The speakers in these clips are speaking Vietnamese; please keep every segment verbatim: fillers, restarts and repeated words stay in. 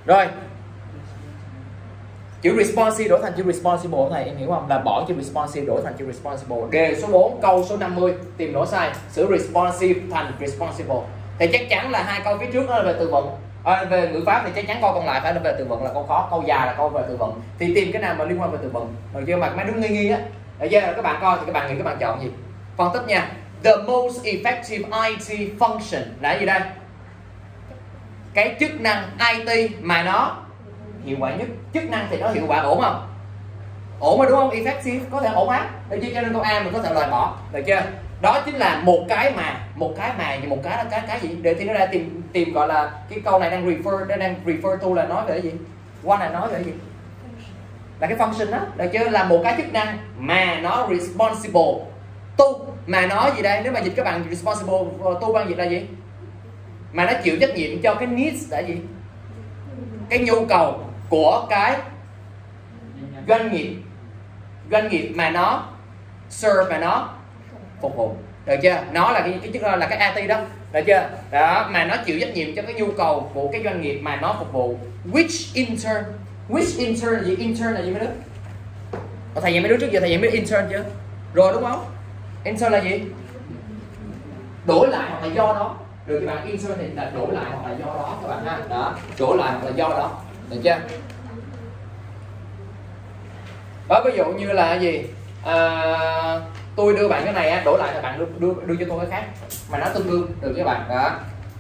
Rồi, chữ responsive đổi thành chữ responsible thầy em hiểu không? Là bỏ chữ responsive đổi thành chữ responsible. Đề số bốn câu số năm mươi tìm lỗi sai, sửa responsive thành responsible. Thì chắc chắn là hai câu phía trước đó là về từ vựng, à, về ngữ pháp thì chắc chắn câu còn lại phải là về từ vựng, là câu khó, câu dài là câu về từ vựng. Thì tìm cái nào mà liên quan về từ vựng. Rồi chưa, mà mấy đúng nghi nghi á. Được chưa? Các bạn coi thì các bạn nghĩ các bạn chọn gì? Phân tích nha. The most effective I T function là gì đây? Cái chức năng I T mà nó hiệu quả nhất. Chức năng thì nó hiệu quả, ổn không? Ổn mà đúng không? Effective có thể ổn áp. Được chưa? Cho nên câu A mình có thể loại bỏ. Được chưa? Đó chính là một cái mà, một cái mà một cái là cái cái gì? Để thì nó ra tìm tìm gọi là cái câu này đang refer, nó đang refer to là nói về cái gì? One là nói về cái gì? Là cái function đó. Được chưa? Là một cái chức năng mà nó responsible to, mà nó gì đây? Nếu mà dịch các bạn responsible to bằng dịch là gì? Mà nó chịu trách nhiệm cho cái needs là gì? Cái nhu cầu của cái doanh nghiệp, doanh nghiệp mà nó serve, mà nó phục vụ. Được chưa? Nó là cái cái chức là cái I T đó. Được chưa? Đó, mà nó chịu trách nhiệm cho cái nhu cầu của cái doanh nghiệp mà nó phục vụ. Which in turn, which in turn là gì? Intern là gì mấy đứa? Ở thầy dạy mấy đứa trước giờ thầy dạy mấy đứa intern chưa? Rồi đúng không? Intern là gì? Đổi lại hoặc là do đó. Được các bạn, intern thì là đổi lại hoặc là do đó các bạn ha. Đó, đổi lại hoặc là do đó. Được chưa? Đó, ví dụ như là gì? À, tôi đưa bạn cái này á, đổi lại là bạn đưa, đưa đưa cho tôi cái khác mà nó tương đương, được các bạn. Đó.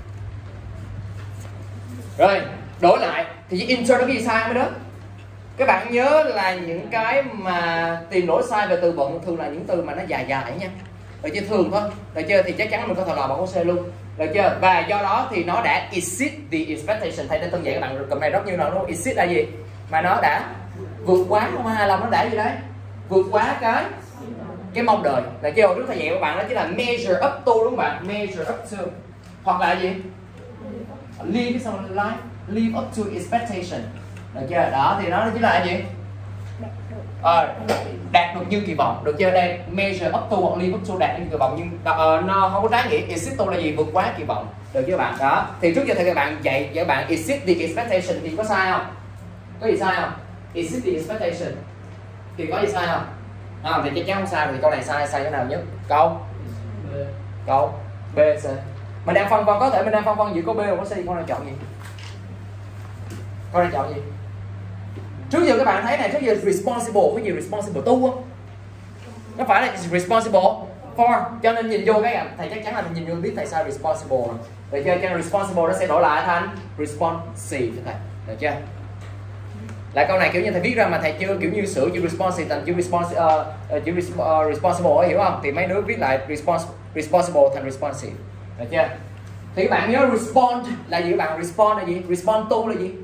Rồi, đổi lại thì intern nó ghi sai mới đó. Các bạn nhớ là những cái mà tìm lỗi sai về từ vựng thường là những từ mà nó dài dài nha. Được chưa? Thường thôi. Được chưa? Thì chắc chắn mình có thể loại bằng câu C luôn. Được chưa? Và do đó thì nó đã exceed the expectation. Thầy đã từng dạy các bạn cụm này rất nhiều lần luôn. Exceed là gì? Mà nó đã vượt quá, không hài lòng, nó đã gì đấy? Vượt quá cái cái mong đợi. Là chưa? Trước thầy dạy các bạn đó chính là measure up to, đúng không bạn? Measure up to. Hoặc là gì? Live cái xong life, live up to expectation. Được chưa? Đó thì nó chính là gì? À, đạt được như kỳ vọng. Được chưa? Đây measure up to hoặc live up to, đạt như kỳ vọng, nhưng uh, nó không có trái nghĩa. Exceed to là gì? Vượt quá kỳ vọng. Được chưa bạn? Đó. Thì trước giờ thầy các bạn dạy cho các bạn exceed the expectation thì có sai không? Có gì sai không? Exceed the expectation thì có gì sai không? À, thì chắc chắn không sai. Thì câu này sai, sai cái nào nhất? Câu câu B, C. Mình đang phân vân, có thể mình đang phân vân giữa câu B và câu C, con này chọn gì? Con này chọn gì? Trước giờ các bạn thấy này, trước giờ responsible cái gì? Responsible to không? Nó phải là responsible for, cho nên nhìn vô cái thầy chắc chắn là nhìn vô biết tại sao responsible rồi. Được chưa? Cho nên responsible nó sẽ đổi lại thành responsive thầy. Được chưa? Lại câu này kiểu như thầy viết ra mà thầy chưa kiểu như sửa chữ responsive thành chữ responsive, uh, chữ uh, responsible, hiểu không? Thì mấy đứa viết lại response, responsible thành responsive. Được chưa? Thì các bạn nhớ respond là gì các bạn? Respond là gì? Respond to là gì?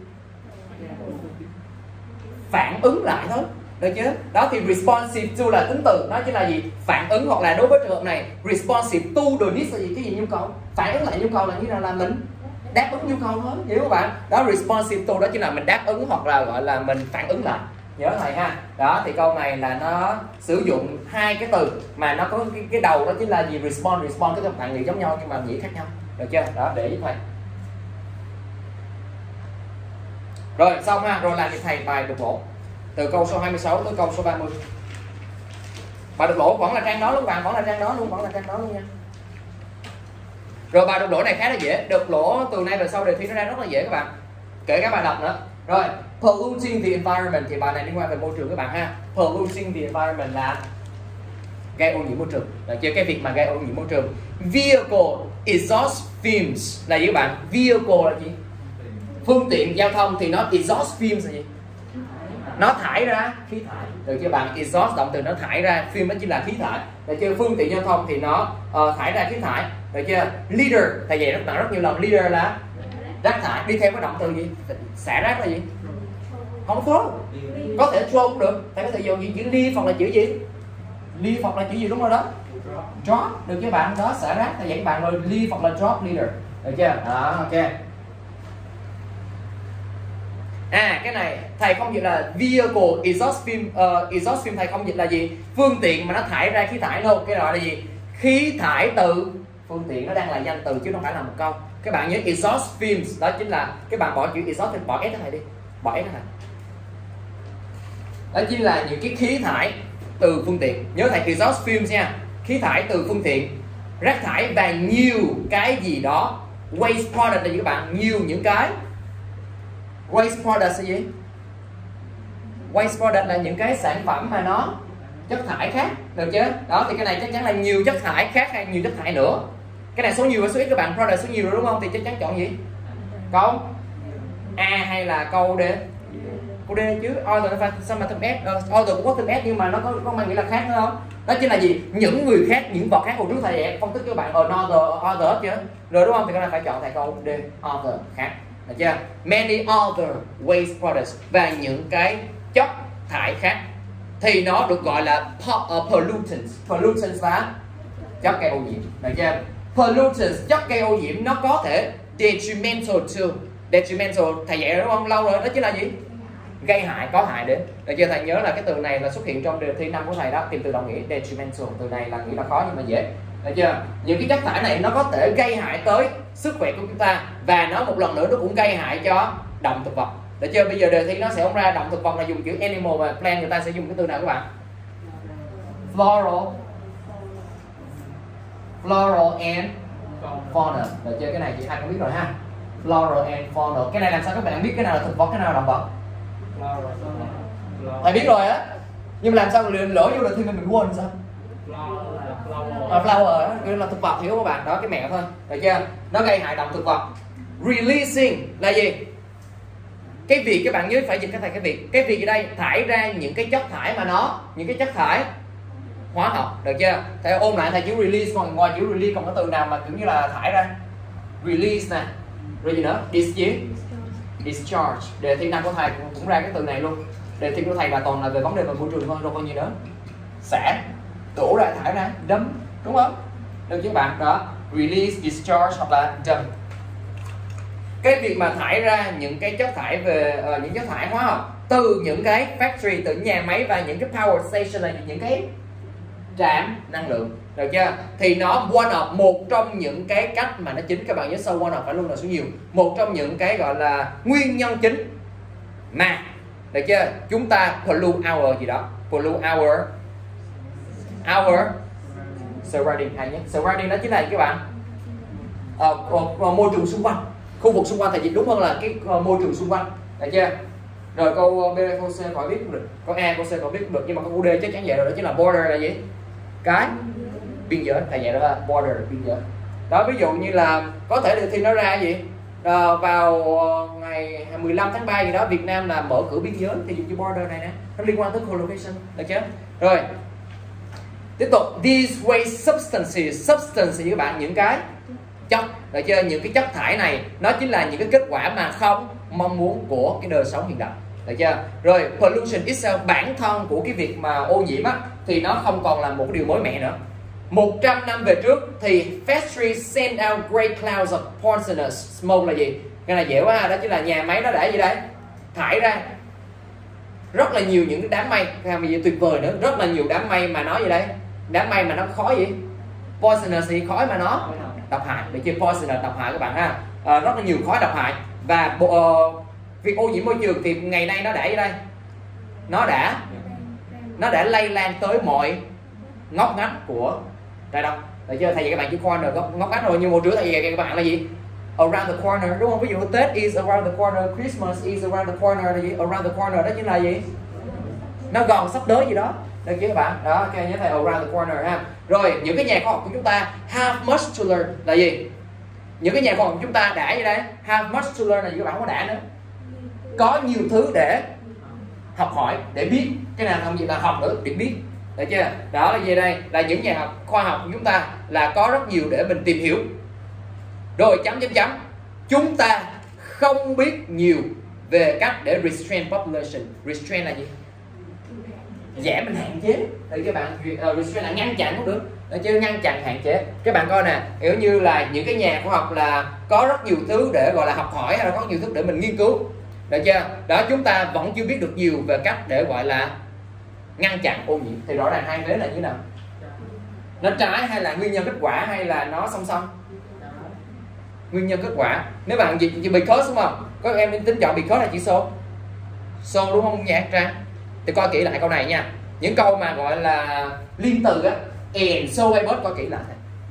Phản ứng lại thôi. Được chưa? Đó thì responsive to là tính từ, nó chính là gì? Phản ứng, hoặc là đối với trường hợp này responsive to the needs là gì? Cái gì nhu cầu? Phản ứng lại nhu cầu là như nào? Là mình đáp ứng nhu cầu thôi, hiểu không bạn? Đó, responsive to đó chính là mình đáp ứng hoặc là gọi là mình phản ứng lại. Nhớ thầy ha. Đó thì câu này là nó sử dụng hai cái từ mà nó có cái, cái đầu đó chính là gì? Respond, respond, cái các bạn nghĩ giống nhau nhưng mà nghĩa khác nhau. Được chưa? Đó, để ý thầy. Rồi xong ha, rồi làm cho thầy bài đục lỗ từ câu số hai mươi sáu tới câu số ba mươi. Bài đục lỗ vẫn là trang đó luôn bạn, vẫn là trang đó luôn, vẫn là trang đó luôn nha. Rồi bài đục lỗ này khá là dễ, đục lỗ từ nay về sau đề thi nó ra rất là dễ các bạn, kể cả bài đọc nữa. Rồi, polluting the environment thì bài này liên quan về môi trường các bạn ha. Polluting the environment là gây ô nhiễm môi trường, là chưa? Cái việc mà gây ô nhiễm môi trường. Vehicle exhaust fumes là gì các bạn? Vehicle là gì? Phương tiện giao thông thì nó exhaust fumes là gì? Nó thải ra khí thải. Được chưa bạn? Exhaust động từ nó thải ra, fume nó chỉ là khí thải. Được chưa? Phương tiện giao thông thì nó uh, thải ra khí thải. Được chưa? Leader, thầy dạy rất nặng rất nhiều lần, leader là rác thải. Đi theo cái động từ gì? Xả rác là gì? Không có. Có thể throw cũng được. Thầy có thể dùng chữ leave hoặc là chữ gì? Leave hoặc là chữ gì, đúng rồi đó. Drop, được chưa bạn? Đó, xả rác. Thầy dạy các bạn rồi, leave hoặc là drop leader. Được chưa? Đó, ok. À, cái này thầy không dịch là vehicle exhaust fume, uh, exhaust fume thầy không dịch là gì? Phương tiện mà nó thải ra khí thải đâu. Cái gọi là gì? Khí thải từ phương tiện, nó đang là danh từ chứ không phải là một câu. các bạn nhớ exhaust fumes, đó chính là các bạn bỏ chữ exhaust thì bỏ s ở này đi, bỏ s ở này, đó chính là những cái khí thải từ phương tiện. Nhớ thầy exhaust fumes nha, khí thải từ phương tiện, rác thải và nhiều cái gì đó. Waste product là gì các bạn? Nhiều những cái. Waste product là gì? Waste product là những cái sản phẩm mà nó chất thải khác, được chưa? Đó thì cái này chắc chắn là nhiều chất thải khác hay nhiều chất thải nữa. Cái này số nhiều và số ít các bạn, product số nhiều rồi đúng không? Thì chắc chắn chọn gì? Câu A hay là câu D? Câu D chứ. Other phải sao mà thêm S? Other cũng có thêm S nhưng mà nó có có mang nghĩa là khác nữa không? Đó chính là gì? Những người khác, những vật khác. Hồi trước thầy dạy phân tích cho bạn another, other chưa? Rồi đúng không? Thì cái này phải chọn thầy câu D, other, khác. Được chưa? Many other waste products, và những cái chất thải khác thì nó được gọi là uh, pollutants. Pollutants là chất gây ô nhiễm. Được chưa? Pollutants, chất gây ô nhiễm, nó có thể detrimental to. Detrimental thầy dạy đúng không? Lâu rồi, đó chính là gì? Gây hại, có hại đến. Được chưa? Thầy nhớ là cái từ này là xuất hiện trong đề thi năm của thầy đó, tìm từ đồng nghĩa detrimental. Từ này là nghĩa là khó nhưng mà dễ. Được chưa? Những cái chất thải này nó có thể gây hại tới sức khỏe của chúng ta, và nó một lần nữa nó cũng gây hại cho động thực vật. Được chưa? Bây giờ đề thi nó sẽ không ra động thực vật là dùng chữ animal, và plant người ta sẽ dùng cái từ nào các bạn? Floral, floral and fauna. Được chưa? Cái này chị hai cũng biết rồi ha. Floral and fauna. Cái này làm sao các bạn biết cái nào là thực vật, cái nào là động vật? Thầy biết rồi á, nhưng mà làm sao lỡ vô đề thi mình mình quên sao? À, flower đó, là thực vật, hiểu các bạn? Đó, cái mẹo thôi. Được chưa? Nó gây hại động thực vật. Releasing là gì? Cái việc các bạn nhớ phải dịch cái thầy cái việc cái việc ở đây thải ra những cái chất thải mà nó những cái chất thải hóa học. Được chưa? Thầy ôn lại thầy chữ release, còn ngoài chữ release còn có từ nào mà kiểu như là thải ra? Release nè, rồi gì nữa? Dis gì? Discharge. Đề thi năm của thầy cũng, cũng ra cái từ này luôn. Đề thi của thầy là toàn là về vấn đề về môi trường thôi, rồi còn gì nữa? Xả, đổ ra, thải ra, đấm, đúng không? Được chứ bạn? Đó, release, discharge hoặc là dump. Cái việc mà thải ra những cái chất thải về uh, những chất thải hóa học từ những cái factory, từ nhà máy và những cái power station là những cái trạm năng lượng. Được chưa? Thì nó one of, một trong những cái cách mà nó chính, các bạn nhớ sau one of phải luôn là số nhiều, một trong những cái gọi là nguyên nhân chính mà, được chưa, chúng ta pollute our gì đó, pollute our our surrounding. Hay nhé, surrounding đó chính là các bạn uh, uh, uh, môi trường xung quanh, khu vực xung quanh, thầy dịch đúng hơn là cái uh, môi trường xung quanh. Được chưa? Rồi câu B, câu C khỏi biết cũng được, câu A, câu C khỏi biết cũng được, nhưng mà câu D chắc chắn vậy rồi, đó chính là border là gì? Cái biên giới. Thầy dạy đó là border, biên giới. Đó, ví dụ như là có thể đề thi nó ra gì à, vào ngày mười lăm tháng ba gì đó, Việt Nam là mở cửa biên giới, thì dùng chữ border này nè, nó liên quan tới co-location. Được chưa? Rồi tiếp tục, these waste substances, substance thì các bạn những cái chất. Được chưa? Những cái chất thải này nó chính là những cái kết quả mà không mong muốn của cái đời sống hiện đại. Được chưa? Rồi pollution itself, bản thân của cái việc mà ô nhiễm á, thì nó không còn là một điều mới mẻ nữa. một trăm năm về trước thì factory send out great clouds of poisonous smoke là gì? Cái này dễ quá ha, đó chính là nhà máy nó đã gì đây? Thải ra rất là nhiều những cái đám mây, cái gì tuyệt vời nữa, rất là nhiều đám mây mà nó gì đây? Đám mây mà nó khói gì? Poisonous thì khói mà nó độc hại. Được chưa? Poisonous độc hại các bạn ha. À, rất là nhiều khói độc hại, và uh, việc ô nhiễm môi trường thì ngày nay nó đã gì đây? Nó đã nó đã lây lan tới mọi ngóc ngách của trái đất. Được chưa? Thầy dạy các bạn chữ corner, ngóc, ngóc ngách rồi, nhưng một trước thầy dạy các bạn là gì? Around the corner, đúng không? Ví dụ Tết is around the corner, Christmas is around the corner là gì? Around the corner đó chính là gì? Nó gần sắp tới gì đó. Được chưa các bạn? Đó, ok, nhớ thầy around the corner ha. Rồi những cái nhà khoa học của chúng ta have much to learn là gì? Những cái nhà khoa học của chúng ta đã gì đây? Have much to learn là gì các bạn? Có đã nữa. Có nhiều thứ để học hỏi, để biết. Cái nào không gì là học nữa, để biết. Được chưa? Đó là gì đây? Là những nhà học khoa học của chúng ta là có rất nhiều để mình tìm hiểu. Rồi chấm chấm chấm. Chúng ta không biết nhiều về cách để restrain population. Restrain là gì? Giảm, mình hạn chế. Được chưa bạn? Uh, restrain là ngăn chặn cũng được. Được chưa? Ngăn chặn, hạn chế. Các bạn coi nè, kiểu như là những cái nhà khoa học là có rất nhiều thứ để gọi là học hỏi, hay là có nhiều thứ để mình nghiên cứu. Được chưa? Đó, chúng ta vẫn chưa biết được nhiều về cách để gọi là ngăn chặn ô nhiễm. Thì rõ ràng hai vế là như thế nào? Nó trái, hay là nguyên nhân kết quả, hay là nó song song? nguyên nhân kết quả. Nếu bạn gì, gì because đúng không, có em tính chọn because là chữ so so đúng không nhạc Trang? Thì coi kỹ lại câu này nha, những câu mà gọi là liên từ á, and so about, coi kỹ lại.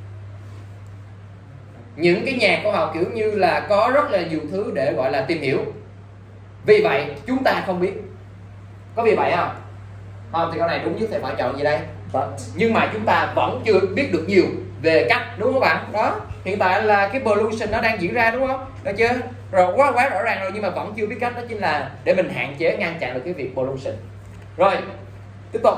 Những cái nhà khoa học kiểu như là có rất là nhiều thứ để gọi là tìm hiểu, vì vậy chúng ta không biết. Có vì vậy không? Không thì câu này đúng nhất thì phải chọn gì đây? But. Nhưng mà chúng ta vẫn chưa biết được nhiều về cách, đúng không bạn? Đó, hiện tại là cái pollution nó đang diễn ra, đúng không? Được chưa? Rồi quá quá rõ ràng rồi, nhưng mà vẫn chưa biết cách, đó chính là để mình hạn chế ngăn chặn được cái việc pollution. Rồi, tiếp tục.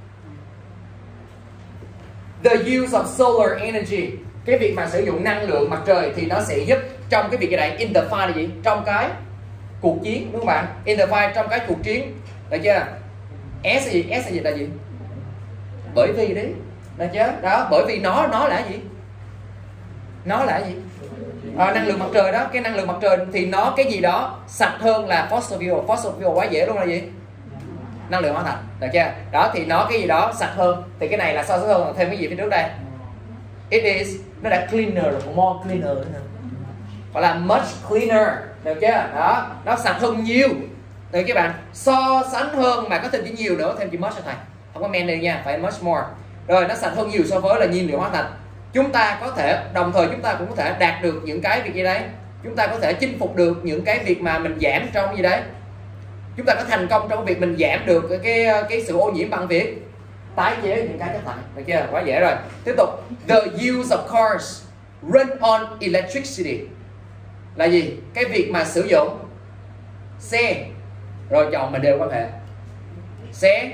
The use of solar energy, cái việc mà sử dụng năng lượng mặt trời thì nó sẽ giúp trong cái việc gì này, in the fight là gì? Trong cái cuộc chiến, đúng không bạn? In the fight, trong cái cuộc chiến, được chưa? S là gì? S là gì? Là gì? Bởi vì đấy, được chưa? Đó, bởi vì nó nó là gì? Nó là gì? À, năng lượng mặt trời đó, cái năng lượng mặt trời thì nó cái gì đó sạch hơn là fossil fuel. Fossil fuel quá dễ luôn là gì? Năng lượng hóa thạch, được chưa? Đó thì nó cái gì đó sạch hơn, thì cái này là so sánh hơn thêm cái gì phía trước đây? It is, nó đã cleaner rồi, more cleaner nữa, gọi là much cleaner, được chưa? Đó, nó sạch hơn nhiều, được các bạn? So sánh hơn mà có thêm chữ nhiều nữa, thêm chữ much cho thầy, không có many nha, phải much more. Rồi nó sạch hơn nhiều so với là nhiên liệu hóa thạch. Chúng ta có thể đồng thời chúng ta cũng có thể đạt được những cái việc gì đấy, chúng ta có thể chinh phục được những cái việc mà mình giảm trong gì đấy, chúng ta có thành công trong việc mình giảm được cái cái, cái sự ô nhiễm bằng việc tái chế những cái chất thải, được chưa? Quá dễ rồi. Tiếp tục, the use of cars run on electricity là gì? Cái việc mà sử dụng xe, rồi chọn mình đều quan hệ xe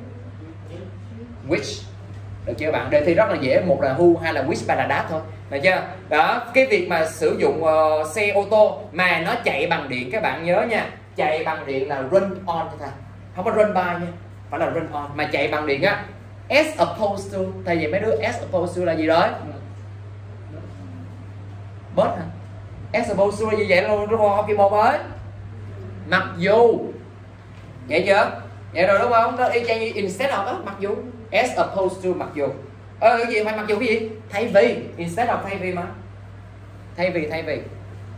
which, được chưa bạn? Đề thi rất là dễ, một là who, hai là which, ba là that thôi, được chưa? Đó, cái việc mà sử dụng uh, xe ô tô mà nó chạy bằng điện, các bạn nhớ nha, chạy bằng điện là run on thôi, không có run by nha, phải là run on. Mà chạy bằng điện á, as opposed to, thay vì mấy đứa as opposed to là gì đó? Bớt hả? As opposed to là gì vậy luôn, đúng không? Cái một ấy, mặc dù, vậy chưa? Vậy rồi đúng không? Nó y chang như instead of á, mặc dù, as opposed to, mặc dù. Ờ cái gì phải mặc dù cái gì? Thay vì, instead of thay vì mà. Thay vì, thay vì.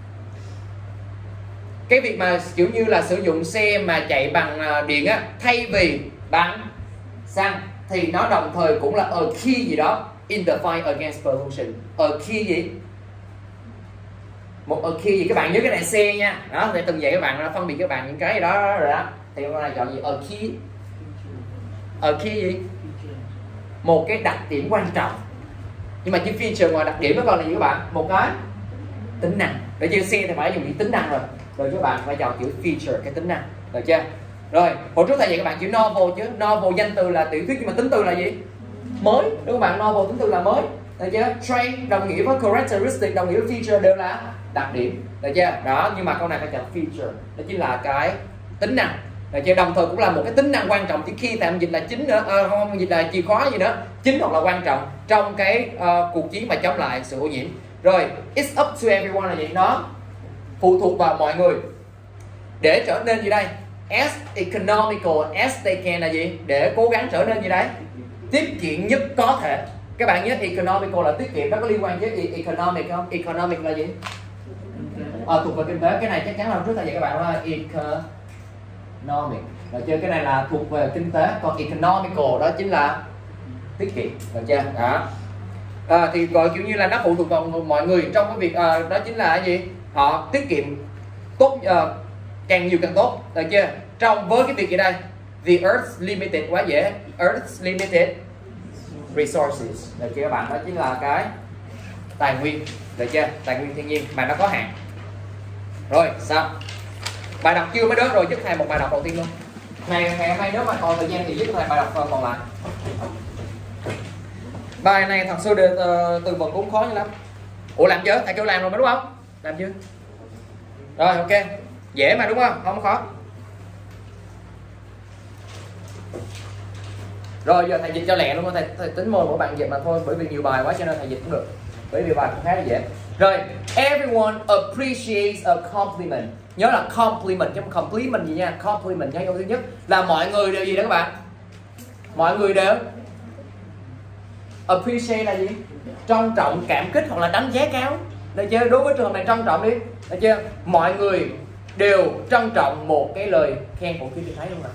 Cái việc mà kiểu như là sử dụng xe mà chạy bằng điện á, thay vì bằng xăng, thì nó đồng thời cũng là a key gì đó in the fight against pollution. A key gì? Một a key gì? Các bạn nhớ cái này xe nha. Đó, để từng dạy các bạn phân biệt các bạn những cái gì đó rồi đó. Thì hôm nay chọn gì? A key. A key gì? Một cái đặc điểm quan trọng. Nhưng mà chữ feature ngoài đặc điểm nó còn là gì các bạn? Một cái tính năng. Để chơi xe thì phải dùng chữ tính năng rồi. Rồi các bạn phải chọn chữ feature, cái tính năng, được chưa? Rồi hồi trước thầy dạy các bạn chữ novel chứ, novel danh từ là tiểu thuyết, nhưng mà tính từ là gì? Mới, đúng không bạn? Novel tính từ là mới, được chưa? Trait đồng nghĩa với characteristic, đồng nghĩa với feature đều là đặc điểm, được chưa? Đó, nhưng mà câu này phải chọn feature, đó chính là cái tính năng, được chưa? Đồng thời cũng là một cái tính năng quan trọng, chứ khi thầy dịch là chính nữa, à, không dịch là chìa khóa gì nữa, chính hoặc là quan trọng trong cái uh, cuộc chiến mà chống lại sự ô nhiễm. Rồi it's up to everyone là gì? Nó phụ thuộc vào mọi người để trở nên gì đây? As economical as they can là gì? Để cố gắng trở nên gì đấy? Tiết kiệm nhất có thể. Các bạn nhớ economical là tiết kiệm, nó có liên quan với economic không? Economic là gì? À, thuộc về kinh tế. Cái này chắc chắn là trước ta dạy các bạn là economic. Được chưa? Cái này là thuộc về kinh tế, còn economical đó chính là tiết kiệm, được chưa? Đó. À, thì gọi kiểu như là nó phụ thuộc vào mọi người trong cái việc à, đó chính là cái gì? Họ tiết kiệm tốt, uh, càng nhiều càng tốt, được chưa? Trong với cái việc gì đây? The Earth's limited, quá dễ. Earth's limited resources, được chưa các bạn? Đó chính là cái tài nguyên, được chưa? Tài nguyên thiên nhiên mà nó có hạn. Rồi sao? Bài đọc chưa mấy đứa? Rồi giúp thầy một bài đọc đầu tiên luôn. Ngày ngày hôm nay nếu mà còn thời gian thì giúp thầy bài đọc còn lại. Bài này thật sự từ, từ vựng cũng khó như lắm. Ủa làm chưa? Thầy kêu làm rồi mà đúng không? Làm chưa? Rồi ok, dễ mà đúng không? Không khó. Rồi giờ thầy dịch cho lẹ luôn, thầy, thầy tính môn của bạn dịch mà thôi, bởi vì nhiều bài quá cho nên thầy dịch cũng được, bởi vì bài cũng khá là dễ. Rồi everyone appreciates a compliment. Nhớ là compliment chứ không compliment gì nha. Compliment nhớ câu thứ nhất là mọi người đều gì đó các bạn? Mọi người đều appreciate là gì? Trân trọng, cảm kích hoặc là đánh giá cao. được chưa? Đối với trường hợp này trân trọng đi, được chưa? Mọi người đều trân trọng một cái lời khen của khi thấy không ạ?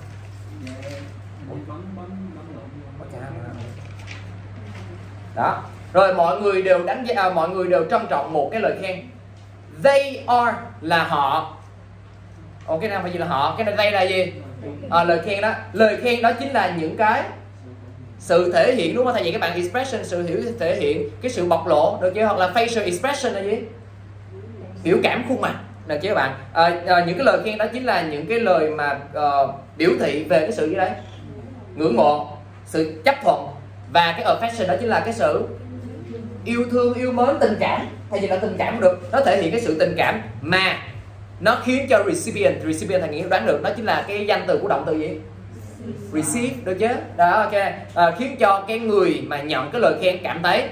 Đó. Rồi mọi người đều đánh giá, à, mọi người đều trân trọng một cái lời khen. They are là họ. Ồ, cái nào phải gì là họ? Cái này they là gì? À, lời khen đó. Lời khen đó chính là những cái sự thể hiện, đúng không? Thay vì các bạn expression, sự hiểu thể hiện cái sự bộc lộ, được chưa? Hoặc là facial expression là gì? Biểu cảm khuôn mặt, được chưa các bạn? À, à, những cái lời khen đó chính là những cái lời mà uh, biểu thị về cái sự gì đấy? Ngưỡng mộ, sự chấp thuận, và cái affection đó chính là cái sự yêu thương, yêu mến, tình cảm. Thay vì là tình cảm cũng được, nó thể hiện cái sự tình cảm mà nó khiến cho recipient, recipient thằng nghĩ đoán được, nó chính là cái danh từ của động từ gì? Receive, được chứ? Đó, ok. À, khiến cho cái người mà nhận cái lời khen cảm thấy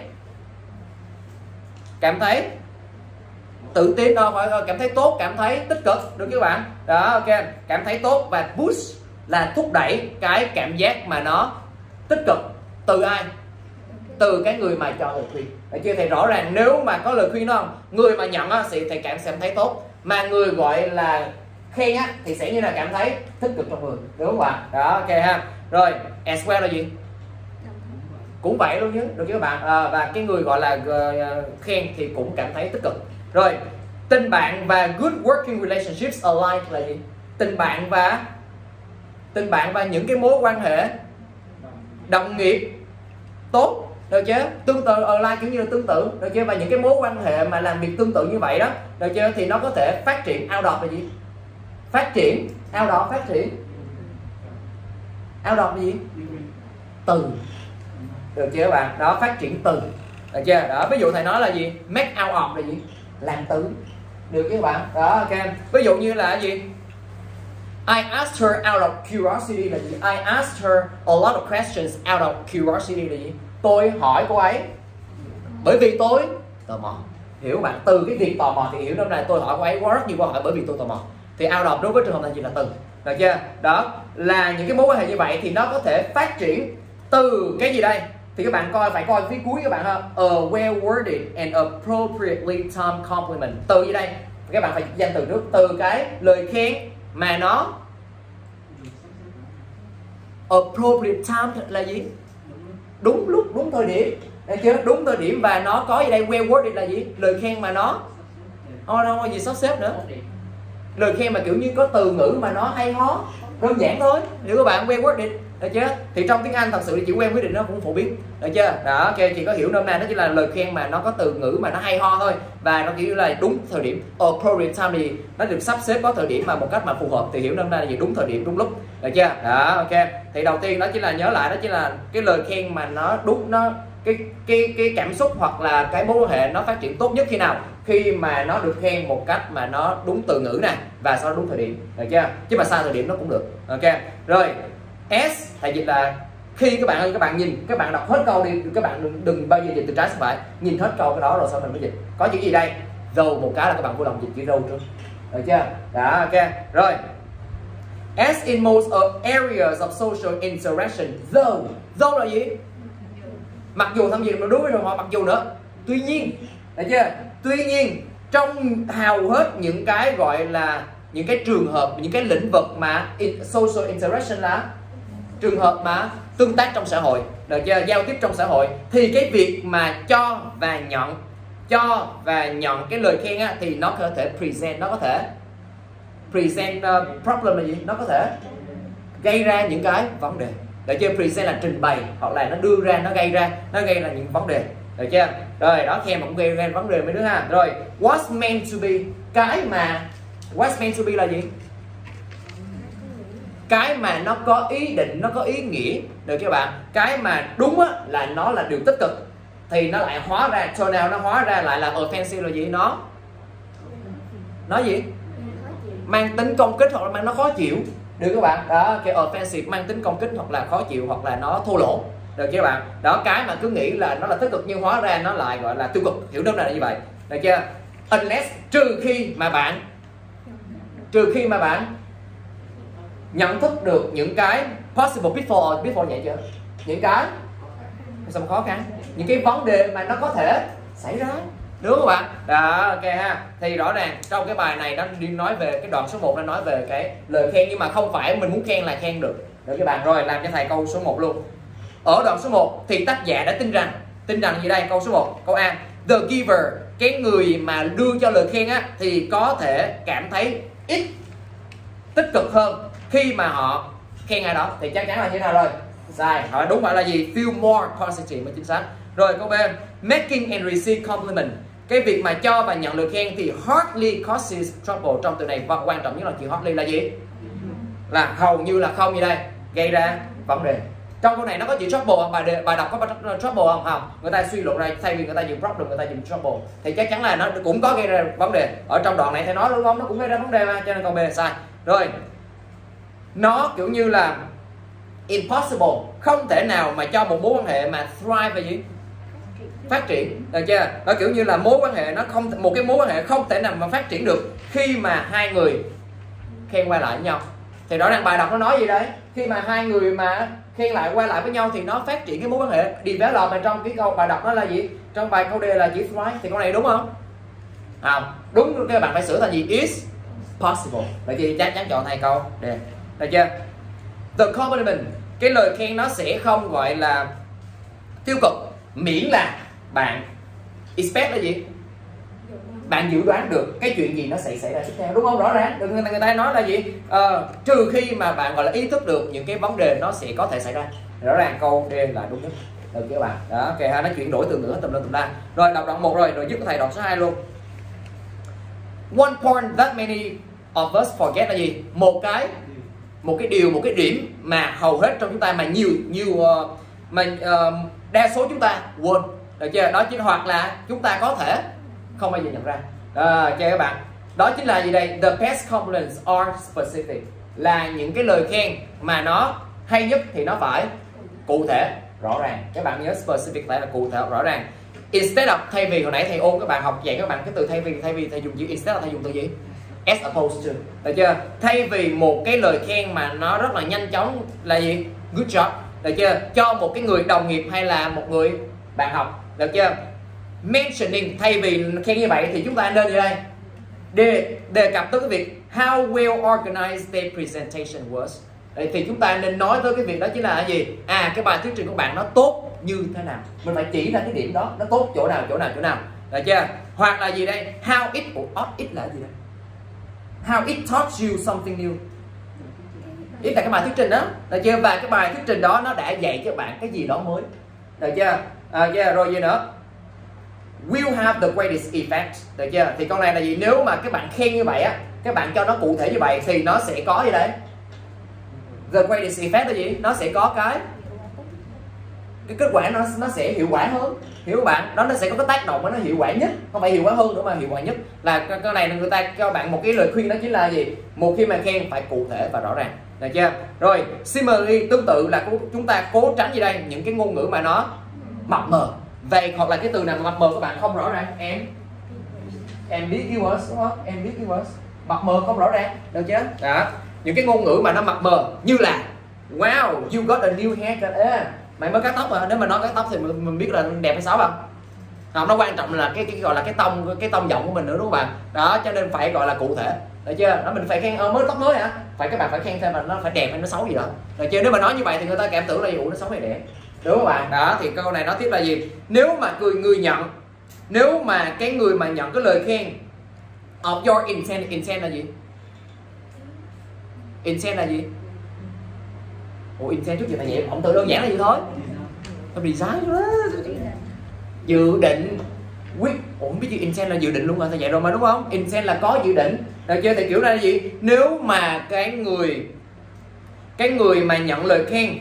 cảm thấy tự tin, đâu phải cảm thấy tốt, cảm thấy tích cực, được chứ bạn? Đó, ok. Cảm thấy tốt và boost là thúc đẩy cái cảm giác mà nó tích cực từ ai? Từ cái người mà cho lời khuyên. Được chưa? Thì rõ ràng nếu mà có lời khuyên đó không, người mà nhận á thì cảm sẽ thấy tốt, mà người gọi là khen á thì sẽ như là cảm thấy tích cực trong người, đúng không ạ? Đó, ok ha. Rồi as well là gì? Cũng vậy luôn chứ, được chứ các bạn? À, và cái người gọi là uh, khen thì cũng cảm thấy tích cực. Rồi tình bạn và good working relationships alike là gì? Tình bạn và tình bạn và những cái mối quan hệ đồng nghiệp tốt, được chứ? Tương tự alike kiểu như là tương tự, được chưa? Và những cái mối quan hệ mà làm việc tương tự như vậy đó, được chưa? Thì nó có thể phát triển out of là gì? Phát triển out of, phát triển out of là gì? Từ, được chưa các bạn? Đó, phát triển từ, được chưa? Đó, ví dụ thầy nói là gì? Make out of là gì? Làm từ, được chứ các bạn? Đó, ok. Ví dụ như là gì? I asked her out of curiosity là gì? I asked her a lot of questions out of curiosity là gì? Tôi hỏi cô ấy bởi vì tôi tò mò. Hiểu bạn? Từ cái việc tò mò thì hiểu năm nay tôi hỏi cô ấy có rất nhiều câu hỏi bởi vì tôi tò mò. Thì out of đối với trường hợp này gì là từ, được chưa? Đó là những cái mối quan hệ như vậy thì nó có thể phát triển từ cái gì đây? Thì các bạn coi, phải coi phía cuối các bạn ha. A well worded and appropriately timed compliment. Từ gì đây? Các bạn phải danh từ trước. Từ cái lời khen mà nó appropriate time là gì? Đúng lúc, đúng thời điểm, được chưa? Đúng thời điểm, và nó có gì đây? Well worded là gì? Lời khen mà nó oh, đâu có gì sắp xếp nữa. Lời khen mà kiểu như có từ ngữ mà nó hay ho, đơn giản thôi, hiểu các bạn? Well worded, được chưa? Thì trong tiếng Anh thật sự chữ well worded nó cũng phổ biến, được chưa? Đó, ok, chị có hiểu nôm na đó chỉ là lời khen mà nó có từ ngữ mà nó hay ho thôi, và nó kiểu như là đúng thời điểm. Appropriate time thì nó được sắp xếp có thời điểm mà một cách mà phù hợp, thì hiểu nôm na là gì? Đúng thời điểm, đúng lúc, được chưa? Đó, ok. Thì đầu tiên đó chỉ là nhớ lại, đó chỉ là cái lời khen mà nó đúng, nó cái cái cái cảm xúc hoặc là cái mối quan hệ nó phát triển tốt nhất khi nào? Khi mà nó được khen một cách mà nó đúng từ ngữ này, và sau đó đúng thời điểm, được chưa? Chứ mà sai thời điểm nó cũng được, ok. Rồi S thầy dịch là khi các bạn ơi, các bạn nhìn, các bạn đọc hết câu đi, các bạn đừng, đừng bao giờ dịch từ trái sang phải, nhìn hết câu cái đó rồi sau mình mới dịch. Có chữ gì đây? Though một cái là các bạn vui lòng dịch chữ though trước, được chưa? Đó, ok. Rồi as in most of areas of social interaction, though though là gì? Mặc dù, thăm gì mà đối với họ mặc dù nữa, tuy nhiên, được chưa? Tuy nhiên trong hầu hết những cái gọi là những cái trường hợp, những cái lĩnh vực mà in, social interaction là trường hợp mà tương tác trong xã hội, được chưa? Giao tiếp trong xã hội, thì cái việc mà cho và nhận, cho và nhận cái lời khen á, thì nó có thể present, nó có thể present uh, problem là gì? Nó có thể gây ra những cái vấn đề, được chưa? Present là trình bày, hoặc là nó đưa ra, nó gây ra, nó gây ra những vấn đề, được chưa? Rồi đó, khen mà cũng gây ra vấn đề mấy đứa ha. Rồi what's meant to be, cái mà what's meant to be là gì? Cái mà nó có ý định, nó có ý nghĩa, được chưa bạn? Cái mà đúng á, là nó là điều tích cực, thì nó lại hóa ra, cho nào nó hóa ra lại là offensive là gì? Nó nó gì? Mang tính công kích, hoặc là mang nó khó chịu, được các bạn? Đó, cái offensive mang tính công kích hoặc là khó chịu, hoặc là nó thô lỗ, được chưa bạn? Đó, cái mà cứ nghĩ là nó là tích cực nhưng hóa ra nó lại gọi là tiêu cực, hiểu đúng là như vậy, được chưa? Unless, trừ khi mà bạn trừ khi mà bạn nhận thức được những cái possible pitfall, pitfall nhẹ chưa? Những cái sao mà khó khăn, những cái vấn đề mà nó có thể xảy ra, đúng không bạn? Đó, ok ha. Thì rõ ràng trong cái bài này nó đi nói về cái đoạn số một, nó nói về cái lời khen, nhưng mà không phải mình muốn khen là khen được. Được các bạn. Rồi làm cho thầy câu số một luôn. Ở đoạn số một thì tác giả đã tin rằng tin rằng gì đây? Câu số một, câu A, the giver, cái người mà đưa cho lời khen á thì có thể cảm thấy ít tích cực hơn khi mà họ khen ai đó. Thì chắc chắn là như thế nào rồi? Sai. Hỏi đúng phải là gì? Feel more positive mới chính xác. Rồi câu B, making and receive compliment, cái việc mà cho và nhận lời khen thì hardly causes trouble. Trong từ này quan trọng nhất là chữ hardly là gì? Là hầu như là không, như đây gây ra vấn đề. Trong câu này nó có chữ trouble không? Bài đề, bài đọc có trouble không? Không. Người ta suy luận ra thay vì người ta dùng problem người ta dùng trouble, thì chắc chắn là nó cũng có gây ra vấn đề. Ở trong đoạn này thầy nói đúng không? Nó cũng gây ra vấn đề mà, cho nên câu B là sai. Rồi nó kiểu như là impossible, không thể nào mà cho một mối quan hệ mà thrive là gì? Phát triển, được chưa? Nó kiểu như là mối quan hệ nó không, một cái mối quan hệ không thể nào mà phát triển được khi mà hai người khen quay lại với nhau. Thì rõ ràng bài đọc nó nói gì đấy? Khi mà hai người mà khen lại quay lại với nhau thì nó phát triển cái mối quan hệ develop. Mà trong cái câu bài đọc nó là gì? Trong bài câu D là chữ thrive, thì câu này đúng không? À, đúng, các bạn phải sửa thành gì? Is possible. Vậy thì chắc chắn chọn thầy câu D. Được chưa? The compliment, cái lời khen nó sẽ không gọi là tiêu cực, miễn là bạn expect là gì? Bạn dự đoán được cái chuyện gì nó sẽ xảy ra tiếp theo, đúng không? Rõ ràng người ta, người ta nói là gì? Ờ, trừ khi mà bạn gọi là ý thức được những cái vấn đề nó sẽ có thể xảy ra. Rõ ràng câu D là đúng nhất. Được chưa bạn? Đó, ok ha, nó chuyển đổi từ ngữ tùm lum tùm la. Rồi đọc đoạn một rồi, rồi giúp thầy đọc số hai luôn. One point that many of us forget là gì? Một cái một cái điều, một cái điểm mà hầu hết trong chúng ta, mà nhiều nhiều uh, mà uh, đa số chúng ta quên. Được chưa? Đó chính, hoặc là chúng ta có thể không bao giờ nhận ra. À, chơi các bạn. Đó chính là gì đây? The best compliments are specific, là những cái lời khen mà nó hay nhất thì nó phải cụ thể, rõ ràng. Các bạn nhớ specific phải là cụ thể, rõ ràng. Instead of, thay vì hồi nãy thầy ôn các bạn học dạy các bạn cái từ thay vì, thay vì thầy dùng chữ instead, thầy dùng từ gì? As opposed to. Được chưa? Thay vì một cái lời khen mà nó rất là nhanh chóng là gì? Good job. Được chưa? Cho một cái người đồng nghiệp hay là một người bạn học. Được chưa? Mentioning, thay vì khen như vậy thì chúng ta nên gì đây? Đề, đề cập tới cái việc how well organized their presentation was. Đấy, thì chúng ta nên nói tới cái việc đó chính là cái gì? À, cái bài thuyết trình của bạn nó tốt như thế nào? Mình phải chỉ ra cái điểm đó, nó tốt chỗ nào, chỗ nào, chỗ nào. Được chưa? Hoặc là gì đây? How it, or it là gì đây? How it taught you something new. Ý là cái bài thuyết trình đó. Được chưa? Và cái bài thuyết trình đó nó đã dạy cho bạn cái gì đó mới. Được chưa? À, yeah, rồi gì nữa? Will have the greatest effect. Được chưa? Thì con này là gì? Nếu mà các bạn khen như vậy á, các bạn cho nó cụ thể như vậy thì nó sẽ có gì đấy? The greatest effect là gì? Nó sẽ có cái cái kết quả, nó nó sẽ hiệu quả hơn. Hiểu các bạn? Đó, nó sẽ có cái tác động mà nó hiệu quả nhất, không phải hiệu quả hơn nữa mà hiệu quả nhất. Là cái này người ta cho bạn một cái lời khuyên, đó chính là gì? Một khi mà khen phải cụ thể và rõ ràng. Được chưa? Rồi, similarly, tương tự là chúng ta cố tránh gì đây? Những cái ngôn ngữ mà nó mập mờ. Vậy hoặc là cái từ nào mà mập mờ các bạn không rõ ràng, em ambiguous, đúng không? Ambiguous, mập mờ không rõ ràng, được chưa? Đó, những cái ngôn ngữ mà nó mập mờ như là wow, you got a new haircut. À, mày mới cắt tóc à? Nếu mà nói cắt tóc thì mình, mình biết là đẹp hay xấu không? Không, nó quan trọng là cái, cái gọi là cái tông cái tông giọng của mình nữa, đúng không bạn? Đó, cho nên phải gọi là cụ thể, được chưa? Đó, mình phải khen ơ mới tóc mới hả? Phải, các bạn phải khen thêm là nó phải đẹp hay nó xấu gì đó, được chưa? Nếu mà nói như vậy thì người ta cảm tưởng là gì? Ủa, nó xấu hay đẹp, đúng không bạn? Đó, thì câu này nói tiếp là gì? Nếu mà người người nhận, nếu mà cái người mà nhận cái lời khen of your intent, intent là gì? Intent là gì? Ủa, intent trước giờ thầy dạy, không từ đơn giản là gì thôi. Tôi design đó. Dự định, quyết. Ủa, không biết chữ intent là dự định luôn rồi, thầy dạy rồi mà, đúng không? Intent là có dự định, được chưa? Thì kiểu này là gì? Nếu mà cái người cái người mà nhận lời khen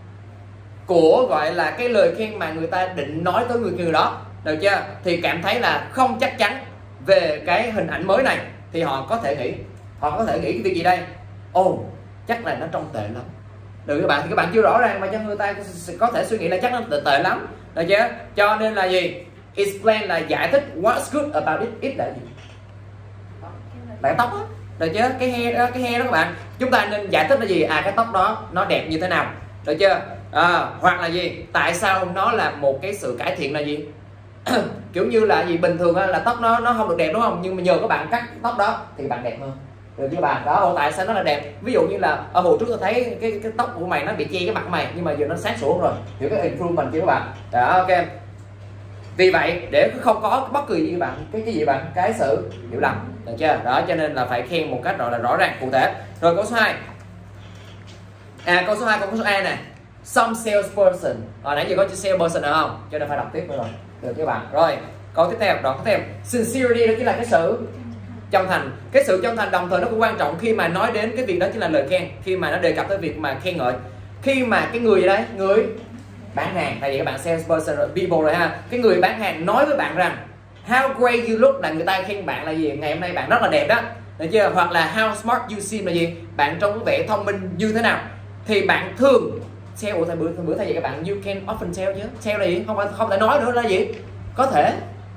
của, gọi là cái lời khen mà người ta định nói tới người người đó, được chưa? Thì cảm thấy là không chắc chắn về cái hình ảnh mới này, thì họ có thể nghĩ, họ có thể nghĩ cái việc gì đây? Ồ, oh, chắc là nó trông tệ lắm. Được các bạn, thì các bạn chưa rõ ràng mà cho người ta có thể suy nghĩ là chắc nó tệ, tệ lắm, được chưa? Cho nên là gì? Explain là giải thích what's good about it, it là gì? Là cái tóc á, được chưa? Cái hair đó, cái hair đó các bạn, chúng ta nên giải thích là gì? À, cái tóc đó nó đẹp như thế nào, được chưa? À, hoặc là gì? Tại sao nó là một cái sự cải thiện là gì? kiểu như là gì, bình thường là tóc nó nó không được đẹp đúng không, nhưng mà nhờ các bạn cắt tóc đó thì bạn đẹp hơn, được chưa bạn? Đó, tại sao nó là đẹp? Ví dụ như là ở hồi trước tôi thấy cái cái tóc của mày nó bị che cái mặt mày, nhưng mà giờ nó sáng sủa rồi, hiểu cái improvement chưa các bạn? Đó, ok. Vì vậy để không có bất kỳ gì các bạn cái cái gì bạn cái sự hiểu lầm, được chưa? Đó, cho nên là phải khen một cách gọi là rõ ràng cụ thể. Rồi câu số hai, à câu số hai, câu số A này, some salesperson, hồi nãy giờ có chữ salesperson nào không, cho nên phải đọc tiếp nữa rồi, được các bạn? Rồi câu tiếp theo, đoạn tiếp theo, sincerity đó chính là cái sự chân thành. Cái sự chân thành đồng thời nó cũng quan trọng khi mà nói đến cái việc đó chính là lời khen, khi mà nó đề cập tới việc mà khen ngợi. Khi mà cái người đấy, người bán hàng, tại vì các bạn salesperson rồi, people rồi ha, cái người bán hàng nói với bạn rằng how great you look, là người ta khen bạn là gì, ngày hôm nay bạn rất là đẹp đó, được chưa? Hoặc là how smart you seem là gì, bạn trông vẻ thông minh như thế nào, thì bạn thường tell, ủa bữa bữa thay vậy các bạn, you can often tell chứ, tell là gì, không phải không thể nói nữa là gì, có thể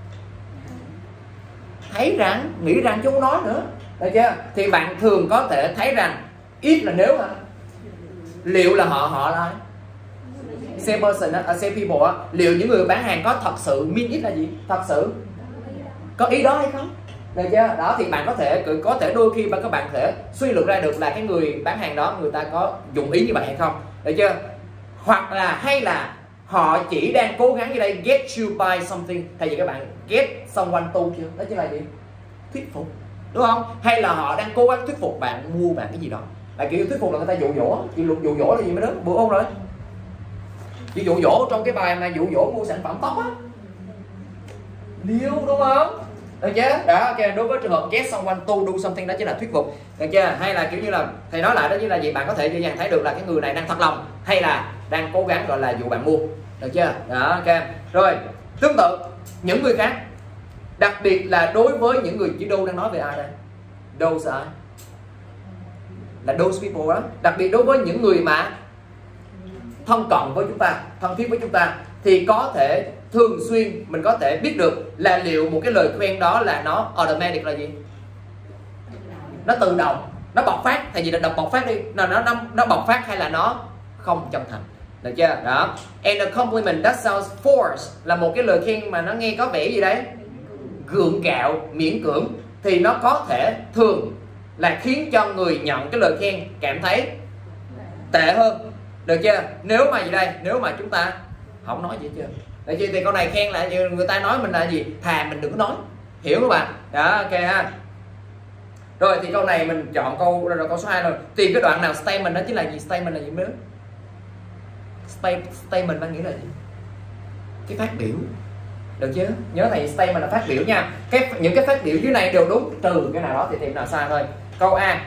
thấy rằng, nghĩ rằng chứ không nói nữa, được chưa? Thì bạn thường có thể thấy rằng, ít là nếu mà liệu là họ họ là salesperson á, salespeople á, liệu những người bán hàng có thật sự mean it là gì, thật sự có ý đó hay không, được chưa? Đó thì bạn có thể có thể đôi khi các bạn thể suy luận ra được là cái người bán hàng đó người ta có dụng ý như vậy hay không, được chưa? Hoặc là hay là họ chỉ đang cố gắng như đây get you buy something, thay vì các bạn get someone to chưa, đó chính là gì, thuyết phục, đúng không? Hay là họ đang cố gắng thuyết phục bạn mua bạn cái gì đó, là kiểu thuyết phục là người ta dụ dỗ, dụ dụ dỗ là gì mới đúng, bữa ôn rồi, chỉ dụ dỗ trong cái bài mà dụ dỗ mua sản phẩm tóc á, liêu đúng không, được chưa? Đó, ok. Đối với trường hợp get someone to do something đó chính là thuyết phục, được chưa? Hay là kiểu như là thầy nói lại đó chính là gì, bạn có thể dễ dàng thấy được là cái người này đang thật lòng hay là đang cố gắng gọi là dụ bạn mua, được chưa? Đó, ok. Rồi tương tự những người khác, đặc biệt là đối với những người, chữ do đang nói về ai đây, those ai, là those people đó, đặc biệt đối với những người mà thân cận với chúng ta, thân thiết với chúng ta, thì có thể thường xuyên mình có thể biết được là liệu một cái lời khen đó là nó automatic là gì, nó tự động, nó bộc phát, thay vì là đọc bộc phát đi, nó nó nó bộc phát hay là nó không chân thành, được chưa? Đó. And a compliment that sounds forced, là một cái lời khen mà nó nghe có vẻ gì đấy gượng gạo, miễn cưỡng, thì nó có thể thường là khiến cho người nhận cái lời khen cảm thấy tệ hơn, được chưa? Nếu mà gì đây, nếu mà chúng ta không nói gì hết trơn, được chưa? Thì câu này khen là người ta nói mình là gì, thà mình đừng có nói, hiểu các bạn? Đó, ok ha. Rồi thì câu này mình chọn câu rồi, câu số hai rồi, tìm cái đoạn nào statement đó chính là gì, statement là gì mới? Statement đang nghĩa là gì, cái phát biểu, được chưa? Nhớ thầy statement là phát biểu nha, cái những cái phát biểu dưới này đều đúng, trừ cái nào đó thì tìm nào sai thôi. Câu A,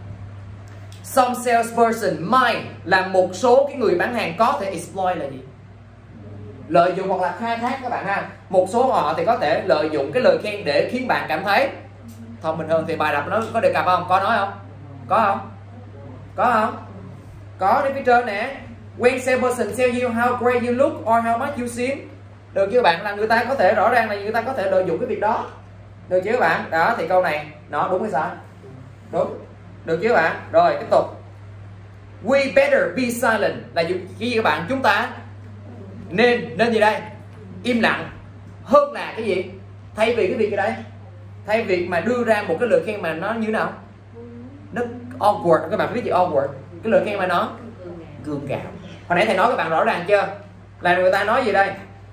some salesperson might, là một số cái người bán hàng có thể exploit là gì, lợi dụng hoặc là khai thác các bạn ha. Một số họ thì có thể lợi dụng cái lời khen để khiến bạn cảm thấy thông minh hơn. Thì bài đọc nó có đề cập không, có nói không, có không, có không, có đi phía trên nè, when salesperson tell you how great you look or how much you seem, được chưa bạn? Là người ta có thể rõ ràng là người ta có thể lợi dụng cái việc đó, được chưa bạn? Đó thì câu này nó đúng hay sai? Đúng, được chưa bạn? Rồi tiếp tục, we better be silent, là cái gì các bạn? Chúng ta nên nên gì đây, im lặng hơn là cái gì, thay vì cái việc gì đây, thay vì mà đưa ra một cái lời khen mà nó như thế nào, nó awkward, các bạn biết gì awkward, cái lời khen mà nó gượng gạo. Hồi nãy thầy nói các bạn rõ ràng chưa, là người ta nói gì đây,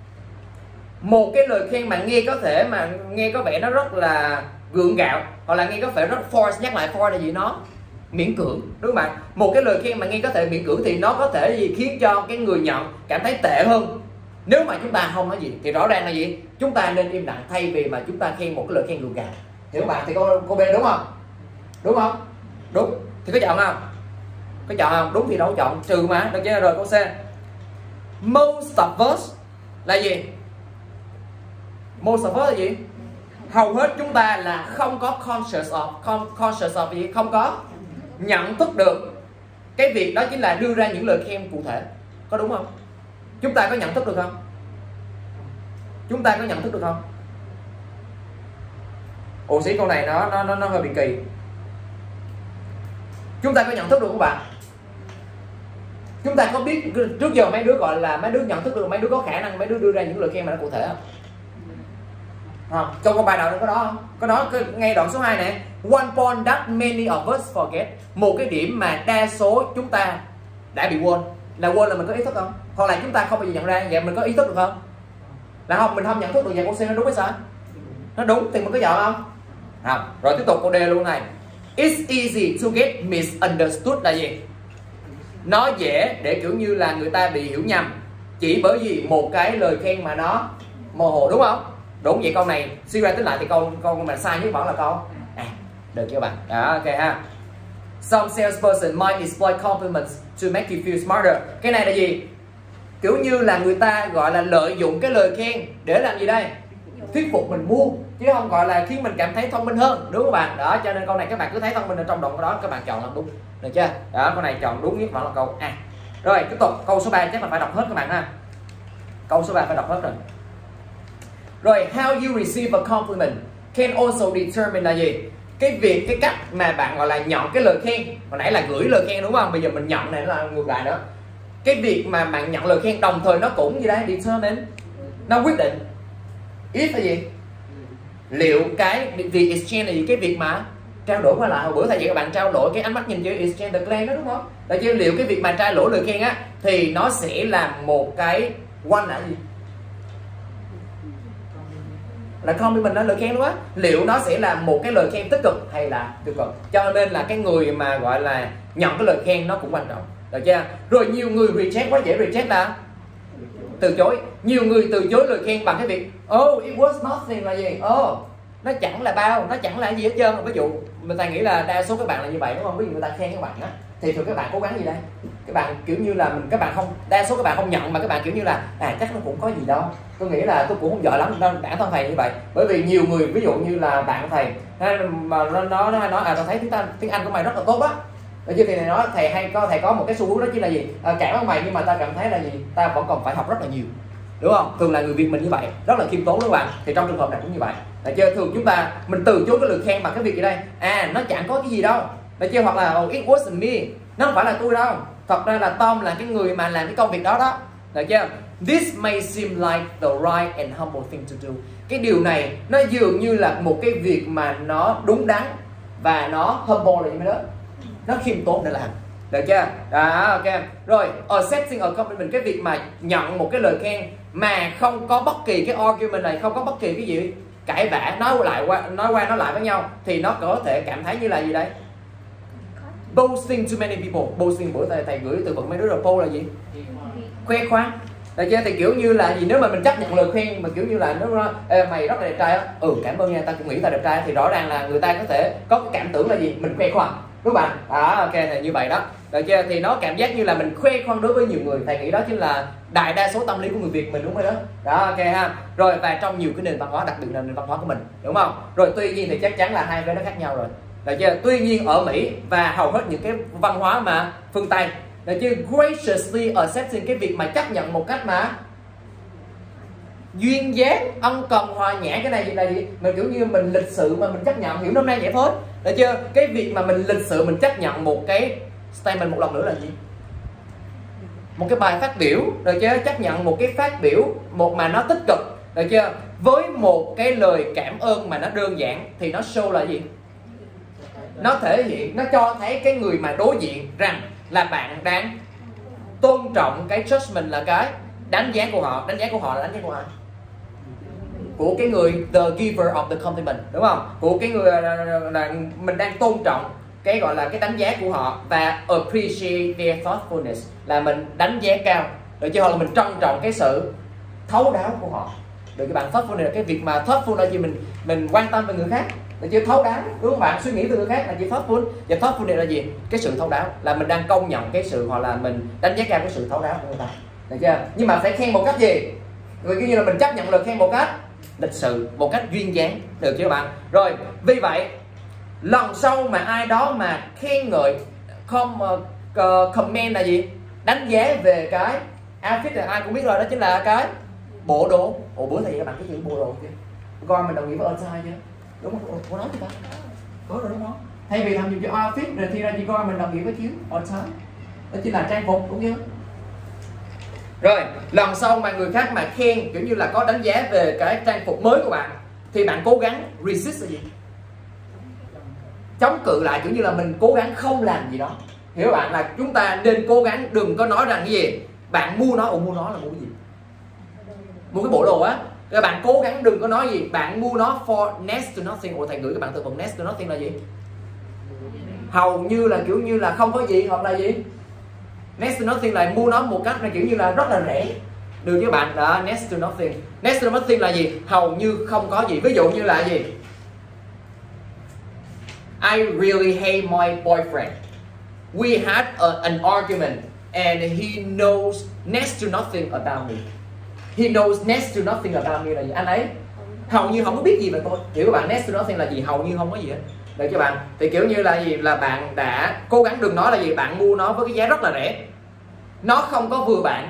một cái lời khen mà nghe có thể mà nghe có vẻ nó rất là gượng gạo, hoặc là nghe có vẻ rất force, nhắc lại force là gì, nó miễn cưỡng, đúng không bạn? Một cái lời khen mà nghe có thể miễn cưỡng thì nó có thể gì khiến cho cái người nhận cảm thấy tệ hơn. Nếu mà chúng ta không nói gì thì rõ ràng là gì, chúng ta nên im lặng thay vì mà chúng ta khen một cái lời khen gượng gạo, hiểu không bạn? Thì cô cô B đúng không, đúng không, đúng thì có chọn không, có chọn không, đúng thì đâu chọn, trừ mà, được chưa? Rồi câu C, most of us là gì, most of us là gì, hầu hết chúng ta là không có conscious of, không conscious of gì, không có nhận thức được cái việc đó chính là đưa ra những lời khen cụ thể, có đúng không? Chúng ta có nhận thức được không? Chúng ta có nhận thức được không? Ủa xí câu này nó nó nó hơi bị kỳ. Chúng ta có nhận thức được không bạn? Chúng ta có biết trước giờ mấy đứa gọi là mấy đứa nhận thức được, mấy đứa có khả năng mấy đứa đưa ra những lời khen mà nó cụ thể không? Không, trong câu bài nào có đó không? Có đó, ngay đoạn số hai nè. One point that many of us forget. Một cái điểm mà đa số chúng ta đã bị quên. Là quên là mình có ý thức không? Hoặc là chúng ta không bao giờ nhận ra, vậy mình có ý thức được không? Là không, mình không nhận thức được vậy câu C nó đúng hay sao? Nó đúng thì mình có chọn không? Không. Rồi tiếp tục câu D luôn này. It's easy to get misunderstood là gì? Nó dễ để kiểu như là người ta bị hiểu nhầm chỉ bởi vì một cái lời khen mà nó mơ hồ, đúng không? Đúng vậy. Câu này suy ra tính lại thì câu câu mà sai nhất vẫn là câu à, được chưa bạn? Đó, ok ha. Some salesperson might exploit compliments to make you feel smarter. Cái này là gì? Kiểu như là người ta gọi là lợi dụng cái lời khen để làm gì đây? Thuyết phục mình mua, chứ không gọi là khiến mình cảm thấy thông minh hơn, đúng không bạn? Đó, cho nên câu này các bạn cứ thấy thông minh ở trong đoạn đó các bạn chọn là đúng, được chưa? Đó, câu này chọn đúng nhất vẫn là câu A. Rồi tiếp tục câu số ba chắc là phải đọc hết các bạn ha. Câu số ba phải đọc hết rồi. Rồi, how you receive a compliment can also determine là gì? Cái việc, cái cách mà bạn gọi là nhận cái lời khen. Hồi nãy là gửi lời khen đúng không? Bây giờ mình nhận này nó là ngược lại nữa. Cái việc mà bạn nhận lời khen đồng thời nó cũng gì đấy? Determine. Nó quyết định. If là gì? Liệu cái việc exchange là gì? Cái việc mà trao đổi qua lại. Hồi bữa thầy dạy các bạn trao đổi cái ánh mắt nhìn chữ exchange the glance đó đúng không? Là chứ liệu cái việc mà trao đổi lời khen á thì nó sẽ làm một cái one là gì? Là compliment là lời khen đúng á. Liệu nó sẽ là một cái lời khen tích cực hay là tiêu cực? Cho nên là cái người mà gọi là nhận cái lời khen nó cũng quan trọng, được chưa? Rồi nhiều người reject, quá dễ reject là từ chối. Nhiều người từ chối lời khen bằng cái việc oh it was nothing là gì? Oh nó chẳng là bao, nó chẳng là gì hết trơn. Ví dụ người ta nghĩ là đa số các bạn là như vậy đúng không? Ví dụ người ta khen các bạn á thì thường các bạn cố gắng gì đây? Các bạn kiểu như là mình các bạn không, đa số các bạn không nhận mà các bạn kiểu như là à chắc nó cũng có gì đâu, tôi nghĩ là tôi cũng không giỏi lắm nên bản thân thầy như vậy. Bởi vì nhiều người ví dụ như là bạn thầy mà nó nó nó nói à tao thấy tiếng Anh tiếng Anh của mày rất là tốt á, chứ thì này nói thầy hay có thầy có một cái xu hướng đó chính là gì? À, cảm ơn mày nhưng mà ta cảm thấy là gì? Ta vẫn còn phải học rất là nhiều, đúng không? Thường là người Việt mình như vậy, rất là khiêm tốn đúng không bạn? Thì trong trường hợp này cũng như vậy. Là chưa? Thường chúng ta mình từ chối cái lời khen bằng cái việc gì đây? À nó chẳng có cái gì đâu. Là chưa? Hoặc là oh, it wasn't me, nó không phải là tôi đâu. Thật ra là Tom là cái người mà làm cái công việc đó đó. Được chưa? This may seem like the right and humble thing to do. Cái điều này nó dường như là một cái việc mà nó đúng đắn và nó humble là gì mới đó? Nó khiêm tốn để làm. Được chưa? Đó, ok. Rồi, accepting a compliment, cái việc mà nhận một cái lời khen mà không có bất kỳ cái argument này, không có bất kỳ cái gì cãi vã, nói lại qua nói qua nói lại với nhau thì nó có thể cảm thấy như là gì đấy? Boasting to many people. Boasting bữa thầy, thầy gửi từ vựng mấy đứa rồi, boast là gì? Khoe khoang. Được chưa? Thì kiểu như là gì, nếu mà mình chấp nhận lời khen mà kiểu như là nó ê, mày rất là đẹp trai á, ừ cảm ơn nha, ta cũng nghĩ ta đẹp trai, thì rõ ràng là người ta có thể có cái cảm tưởng là gì? Mình khoe khoang, đúng không bạn? Đó, ok thì như vậy đó. Được chưa? Thì nó cảm giác như là mình khoe khoang đối với nhiều người. Thầy nghĩ đó chính là đại đa số tâm lý của người Việt mình, đúng rồi đó. Đó, ok ha. Rồi và trong nhiều cái nền văn hóa, đặc biệt là nền văn hóa của mình, đúng không? Rồi tuy nhiên thì chắc chắn là hai cái nó khác nhau rồi. Được chưa? Tuy nhiên ở Mỹ và hầu hết những cái văn hóa mà phương Tây, được chưa? Graciously accepting, cái việc mà chấp nhận một cách mà duyên dáng, ân cần, hòa nhã, cái này gì là gì? Mình kiểu như mình lịch sự mà mình chấp nhận, hiểu nôm na vậy thôi. Được chưa? Cái việc mà mình lịch sự mình chấp nhận một cái statement một lần nữa là gì? Một cái bài phát biểu, được chưa? Chấp nhận một cái phát biểu một mà nó tích cực, được chưa? Với một cái lời cảm ơn mà nó đơn giản thì nó show là gì? Nó thể hiện, nó cho thấy cái người mà đối diện rằng là bạn đang tôn trọng cái judgment, là cái đánh giá của họ. Đánh giá của họ là đánh giá của ai? Của cái người the giver of the compliment, đúng không? Của cái người là, là mình đang tôn trọng cái gọi là cái đánh giá của họ và appreciate their thoughtfulness, là mình đánh giá cao, được chưa? Hoặc là mình trân trọng cái sự thấu đáo của họ. Được, các bạn, thoughtful này là cái việc mà thoughtful là gì? Mình mình quan tâm về người khác, là chưa? Thấu đáo, đúng không bạn? Suy nghĩ về người khác là gì? Thoughtful. Và thoughtful này là gì? Cái sự thấu đáo, là mình đang công nhận cái sự, hoặc là mình đánh giá cao cái sự thấu đáo của người ta, được chưa? Nhưng mà phải khen một cách gì? Rồi kiểu như là mình chấp nhận lời khen một cách lịch sự, một cách duyên dáng, được chưa các bạn? Rồi vì vậy lần sau mà ai đó mà khen ngợi, không uh, comment là gì? Đánh giá về cái outfit là ai cũng biết rồi, đó chính là cái bộ đồ. Ủa bữa thì các bạn cái chữ bộ đồ chưa? Coi mình đồng nghĩa với attire chưa? Đúng không? Có nói chưa ta? Có rồi đúng không? Thay vì làm dùng chữ outfit rồi thì ra chỉ coi mình đồng nghĩa với chữ attire, đó chính là trang phục, đúng chưa? Rồi lần sau mà người khác mà khen kiểu như là có đánh giá về cái trang phục mới của bạn thì bạn cố gắng resist là gì? Chống cự lại, kiểu như là mình cố gắng không làm gì đó. Hiểu bạn, là chúng ta nên cố gắng đừng có nói rằng cái gì bạn mua nó. Ủa mua nó là mua cái gì? Mua cái bộ đồ á. Các bạn cố gắng đừng có nói gì bạn mua nó for next to nothing. Ủa thầy gửi các bạn từ vựng next to nothing là gì? Hầu như là kiểu như là không có gì, hoặc là gì? Next to nothing là mua nó một cách là kiểu như là rất là rẻ. Được chứ bạn? Đó, next to nothing. Next to nothing là gì? Hầu như không có gì. Ví dụ như là gì? I really hate my boyfriend. We had a, an argument and he knows next to nothing about me. He knows next to nothing about me là gì? Anh ấy hầu như không có biết gì về tôi. Hiểu các bạn? Next to nothing là gì? Hầu như không có gì hết. Được cho bạn. Thì kiểu như là gì? Là bạn đã cố gắng đừng nói là gì? Bạn mua nó với cái giá rất là rẻ. Nó không có vừa bạn.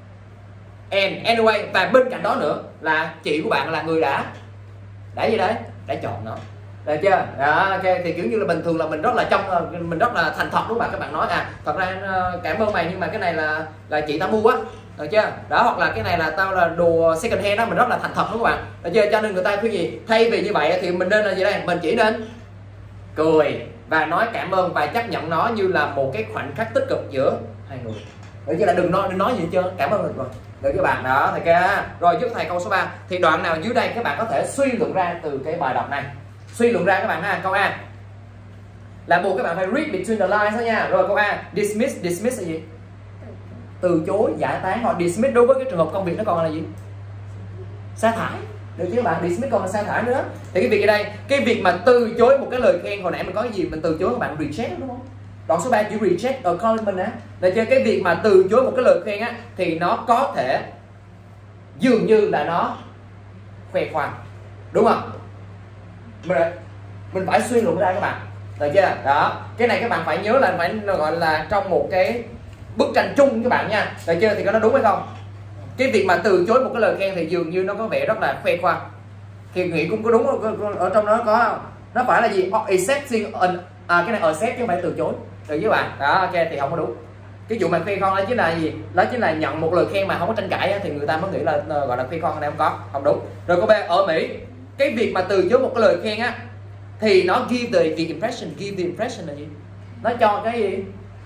And anyway, và bên cạnh đó nữa là chị của bạn là người đã đã gì đấy? Đã chọn nó. Được chưa? Đó, ok. Thì kiểu như là bình thường là mình rất là trong mình rất là thành thật đúng không bạn? Các bạn nói à, thật ra cảm ơn mày nhưng mà cái này là là chị tao mua á. Được chưa? Đó, hoặc là cái này là tao là đồ second hand đó, mình rất là thành thật đúng không bạn? Được chưa? Cho nên người ta khuyên gì? Thay vì như vậy thì mình nên là gì đây? Mình chỉ nên cười và nói cảm ơn và chấp nhận nó như là một cái khoảnh khắc tích cực giữa hai người. Được chưa? Là đừng nói đừng nói gì hết trơn, cảm ơn rồi. Được các bạn đó, thầy kia. Rồi giúp thầy câu số ba. Thì đoạn nào dưới đây các bạn có thể suy luận ra từ cái bài đọc này? Suy luận ra các bạn ha. Câu A là buộc các bạn phải read between the lines đó nha. Rồi câu A, dismiss, dismiss là gì? Từ chối, giải tán. Hoặc dismiss đối với cái trường hợp công việc nó còn là gì? Sa thải. Được chứ các bạn? Dismiss còn là sa thải nữa. Thì cái việc ở đây, cái việc mà từ chối một cái lời khen, hồi nãy mình có cái gì mình từ chối, các bạn reject đúng không? Đoạn số ba chữ reject ở comment á. Để cho cái việc mà từ chối một cái lời khen á thì nó có thể dường như là nó khoe khoang. Đúng không? Mình, mình phải suy luận ra các bạn. Được chưa? Đó. Cái này các bạn phải nhớ là phải gọi là trong một cái bức tranh chung các bạn nha. Được chưa? Thì có nó đúng hay không? Cái việc mà từ chối một cái lời khen thì dường như nó có vẻ rất là khoe khoang. Thì nghĩ cũng có đúng ở trong đó có không? Nó phải là gì? Accepting an, à, cái này accept chứ không phải từ chối. Được với bạn. Đó, ok thì không có đúng. Cái vụ mà khoe khoang đó chính là gì? Đó chính là nhận một lời khen mà không có tranh cãi á, thì người ta mới nghĩ là gọi là khoe khoang, này không có, không đúng. Rồi câu B, ở Mỹ cái việc mà từ chối một cái lời khen á thì nó give the, the impression, give the impression là gì? Nó cho cái gì?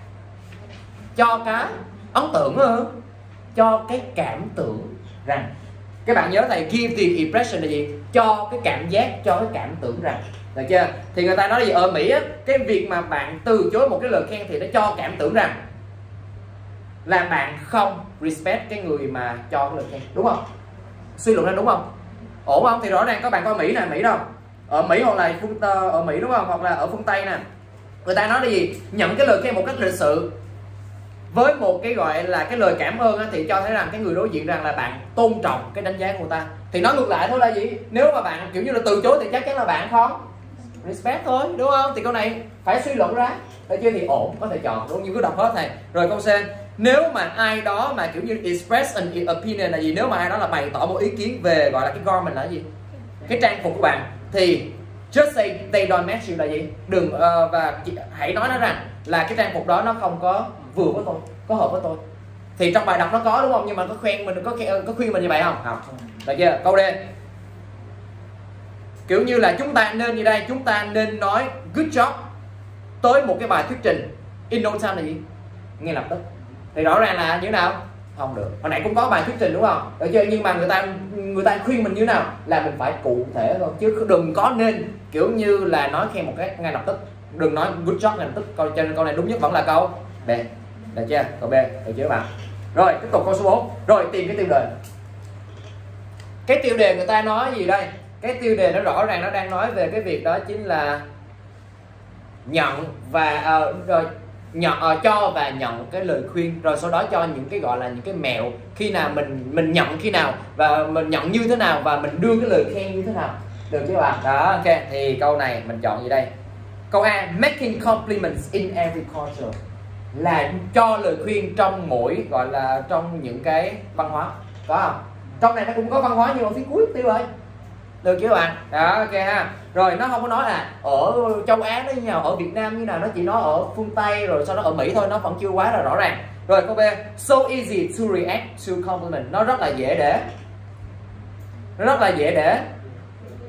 Cho cái ấn tượng hơn, cho cái cảm tưởng rằng, các bạn nhớ thầy, give the impression là gì? Cho cái cảm giác, cho cái cảm tưởng rằng. Được chưa? Thì người ta nói là gì? Ở Mỹ á, cái việc mà bạn từ chối một cái lời khen thì nó cho cảm tưởng rằng là bạn không respect cái người mà cho cái lời khen, đúng không? Suy luận ra đúng không? Ổn không? Thì rõ ràng các bạn coi Mỹ nè, Mỹ đâu? Ở Mỹ hoặc là phương ở Mỹ đúng không? Hoặc là ở phương Tây nè. Người ta nói là gì? Nhận cái lời khen một cách lịch sự với một cái gọi là cái lời cảm ơn á, thì cho thấy rằng cái người đối diện rằng là bạn tôn trọng cái đánh giá của người ta. Thì nói ngược lại thôi là gì? Nếu mà bạn kiểu như là từ chối thì chắc chắn là bạn không respect thôi, đúng không? Thì câu này phải suy luận ra. Được chưa? Thì ổn, có thể chọn, đúng như cứ đọc hết thầy. Rồi câu C, nếu mà ai đó mà kiểu như express an opinion là gì? Nếu mà ai đó là bày tỏ một ý kiến về gọi là cái garment là gì? Cái trang phục của bạn, thì just say they don't match you là gì? Đừng uh, và hãy nói nó rằng là cái trang phục đó nó không có vừa với tôi, có hợp với tôi. Thì trong bài đọc nó có đúng không? Nhưng mà có khuyên mình có có khuyên mình như vậy không? Không. Được chưa? Câu D, kiểu như là chúng ta nên như đây, chúng ta nên nói good job tới một cái bài thuyết trình in no time là gì? Ngay lập tức. Thì rõ ràng là như thế nào? Không được. Hồi nãy cũng có bài thuyết trình đúng không? Được chưa? Nhưng mà người ta người ta khuyên mình như thế nào? Là mình phải cụ thể thôi, chứ đừng có nên kiểu như là nói khen một cái ngay lập tức. Đừng nói good job ngay lập tức. Câu cho nên câu này đúng nhất vẫn là câu B. Được chưa? Câu B. Được chưa các bạn? Rồi tiếp tục câu số bốn. Rồi tìm cái tiêu đề. Cái tiêu đề người ta nói gì đây? Cái tiêu đề nó rõ ràng nó đang nói về cái việc đó chính là nhận và uh, rồi nhận uh, cho và nhận cái lời khuyên, rồi sau đó cho những cái gọi là những cái mẹo khi nào mình mình nhận khi nào và mình nhận như thế nào và mình đưa cái lời khen như thế nào. Được chưa bạn? Đó, ok. Thì câu này mình chọn gì đây? Câu A, making compliments in every culture, là cho lời khuyên trong mỗi gọi là trong những cái văn hóa, có không? Trong này nó cũng có văn hóa nhưng mà phía cuối tiêu rồi. Được chưa bạn? Đó, ok ha. Rồi nó không có nói là ở châu Á nó như nào, ở Việt Nam như nào, nó chỉ nói ở phương Tây rồi sau đó ở Mỹ thôi, nó vẫn chưa quá là rõ ràng. Rồi câu B, so easy to react to compliment, nó rất là dễ để nó rất là dễ để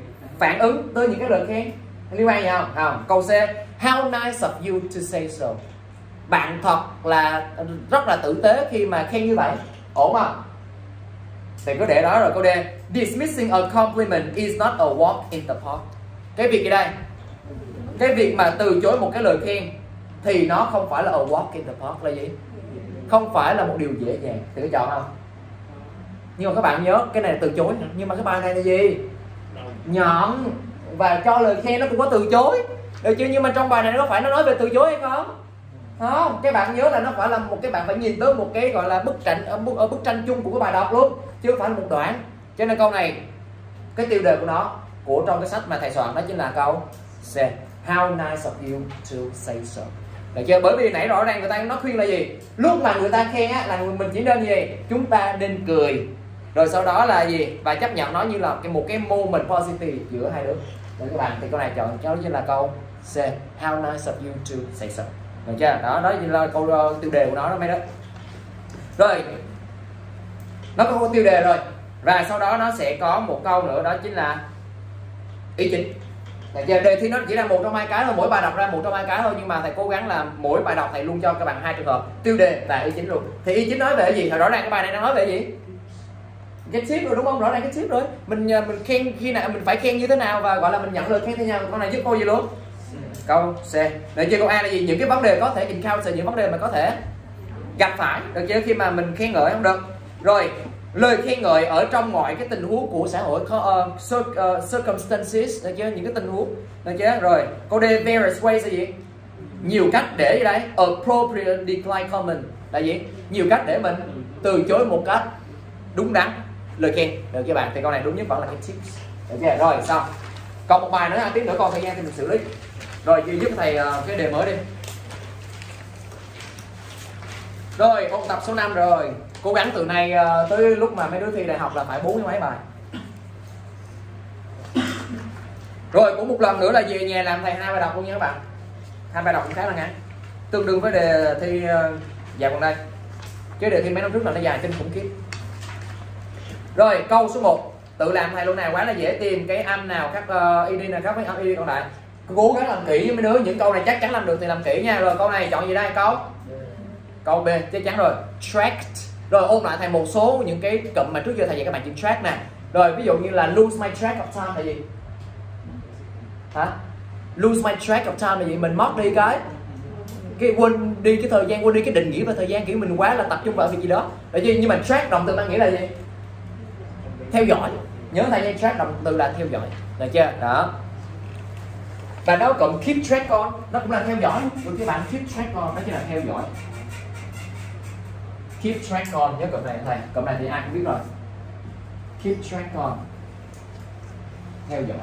phản ứng tới những cái lời khen liên quan gì không? Không. Câu C, how nice of you to say so. Bạn thật là rất là tử tế khi mà khen như vậy. Ổn không? Thì cứ để đó. Rồi câu D, dismissing a compliment is not a walk in the park. Cái việc gì đây? Cái việc mà từ chối một cái lời khen thì nó không phải là a walk in the park là gì? Không phải là một điều dễ dàng. Thì có chọn không? Nhưng mà các bạn nhớ cái này là từ chối. Nhưng mà cái bài này là gì? Nhận. Và cho lời khen nó cũng có từ chối, được chưa? Nhưng mà trong bài này nó có phải nó nói về từ chối hay không? Không. Các bạn nhớ là nó phải là một cái bạn phải nhìn tới một cái gọi là bức tranh ở bức, ở bức tranh chung của cái bài đọc luôn, chứ không phải là một đoạn. Cho nên câu này cái tiêu đề của nó của trong cái sách mà thầy soạn đó chính là câu C, how nice of you to say so. Được chưa? Bởi vì nãy rõ ràng người ta nó khuyên là gì? Lúc mà người ta khen á là mình chỉ nên gì? Chúng ta nên cười. Rồi sau đó là gì? Và chấp nhận nó như là cái một cái moment positive giữa hai đứa. Rồi các bạn thì câu này chọn cho chính là câu C, how nice of you to say so. Được chưa? Đó, đó là câu uh, tiêu đề của nó đó mấy đó. Rồi. Nó có câu tiêu đề rồi. Và sau đó nó sẽ có một câu nữa, đó chính là ý chính. Được chưa? Đề thi nó chỉ là một trong hai cái thôi, mỗi bài đọc ra một trong hai cái thôi, nhưng mà thầy cố gắng là mỗi bài đọc thầy luôn cho các bạn hai trường hợp, tiêu đề và ý chính luôn. Thì ý chính nói về cái gì? Thì rõ ràng cái bài này đang nói về gì? Cái ship rồi đúng không? Rõ ràng cái ship rồi. Mình mình khen khi nào mình phải khen như thế nào và gọi là mình nhận lời khen thế nào. Con này giúp câu gì luôn? Câu C. Được chưa? Câu A là gì? Những cái vấn đề có thể encounter, những vấn đề mà có thể gặp phải, được chưa? Khi mà mình khen ngợi không được. Rồi, lời khen ngợi ở trong mọi cái tình huống của xã hội, uh, uh, circumstances, được chưa? Những cái tình huống, được chưa? Rồi, câu D, various ways là gì? Nhiều cách để gì đấy? Appropriate decline comment là gì? Nhiều cách để mình từ chối một cách đúng đắn lời khen, được chưa bạn? Thì câu này đúng nhất vẫn là cái tips, được chưa? Rồi xong, còn một bài nữa, hai tiếng nữa còn thời gian thì mình xử lý. Rồi chị giúp thầy uh, cái đề mới đi. Rồi ôn tập số năm rồi, cố gắng từ nay uh, tới lúc mà mấy đứa thi đại học là phải bốn mươi mấy bài. Rồi cũng một lần nữa là về nhà làm thầy hai bài đọc luôn nha các bạn. Hai bài đọc cũng khá là ngắn, tương đương với đề thi uh, dạo gần đây, chứ đề thi mấy năm trước là nó dài kinh khủng khiếp. Rồi câu số một tự làm thầy luôn nào, quá là dễ tìm cái âm nào khác uh, id nào khác với âm id còn lại. Cố gắng làm kỹ với mấy đứa, những câu này chắc chắn làm được thì làm kỹ nha. Rồi câu này chọn gì đây? Câu câu B chắc chắn rồi. Tracked. Rồi ôn lại thầy một số những cái cụm mà trước giờ thầy dạy các bạn chữ track nè. Rồi ví dụ như là lose my track of time là gì? Hả? Lose my track of time là gì? Mình mất đi cái cái quên đi cái thời gian, quên đi cái định nghĩa về thời gian, kiểu mình quá là tập trung vào việc gì đó. Để chứ, nhưng mà track động từ mang nghĩa là gì? Theo dõi. Nhớ thầy nha, track động từ là theo dõi, được chưa? Đó. Và nó còn keep track on, nó cũng là theo dõi. Được các bạn, keep track on đó chính là theo dõi. Keep track on, nhớ cụm này thầy, cụm này thì ai cũng biết rồi. Keep track on, theo dõi.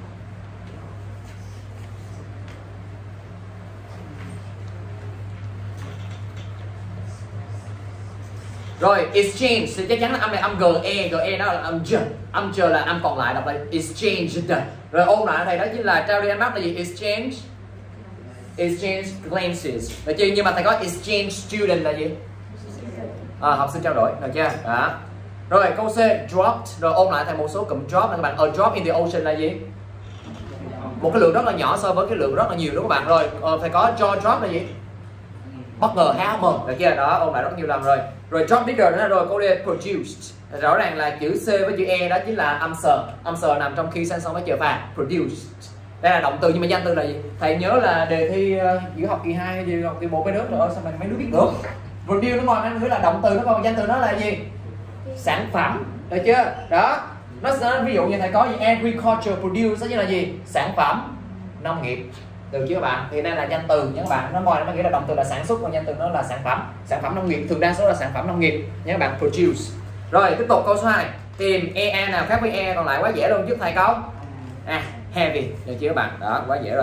Rồi exchange thì chắc chắn là âm này âm ge, ge đó là âm j, âm j là âm còn lại, đọc lại exchange. Rồi ôn lại thầy đó chính là trao đi ánh mắt là gì? Exchange, exchange glances, được chưa? Nhưng mà thầy có exchange student là gì? À, học sinh trao đổi, được chưa? Đó. Rồi câu C, dropped. Rồi ôn lại thầy một số cụm drop này các bạn. A drop in the ocean là gì? Một cái lượng rất là nhỏ so với cái lượng rất là nhiều, đúng không các bạn? Rồi ờ, phải có jaw drop là gì? Bất ngờ, há mồm, được chưa? Đó, ôn lại rất nhiều lần rồi. Rồi drop bigger nữa rồi, câu D produced. Rõ ràng là chữ C với chữ E đó chính là âm sờ. Âm sờ nằm trong khi sang xong với chữ phà, produced. Đây là động từ, nhưng mà danh từ là gì? Thầy nhớ là đề thi uh, giữa học kỳ hai hay gì học kỳ một mấy đứa nữa, sao mà mấy đứa biết được. Produce nó còn anh nghĩa là động từ, nó còn danh từ nó là gì? Sản phẩm, được chưa? Đó. Nó sẽ ví dụ như thầy có gì? Agriculture produce đó chính là gì? Sản phẩm nông nghiệp. Được chưa các bạn? Thì đây là danh từ nha các bạn. Nó ngoài nó nghĩa là động từ là sản xuất, còn danh từ nó là sản phẩm. Sản phẩm nông nghiệp, thường đa số là sản phẩm nông nghiệp nha các bạn, produce. Rồi tiếp tục câu số hai. Tìm e a nào khác với e còn lại, quá dễ luôn, giúp thầy câu. À, heavy, được chưa các bạn? Đó, quá dễ rồi.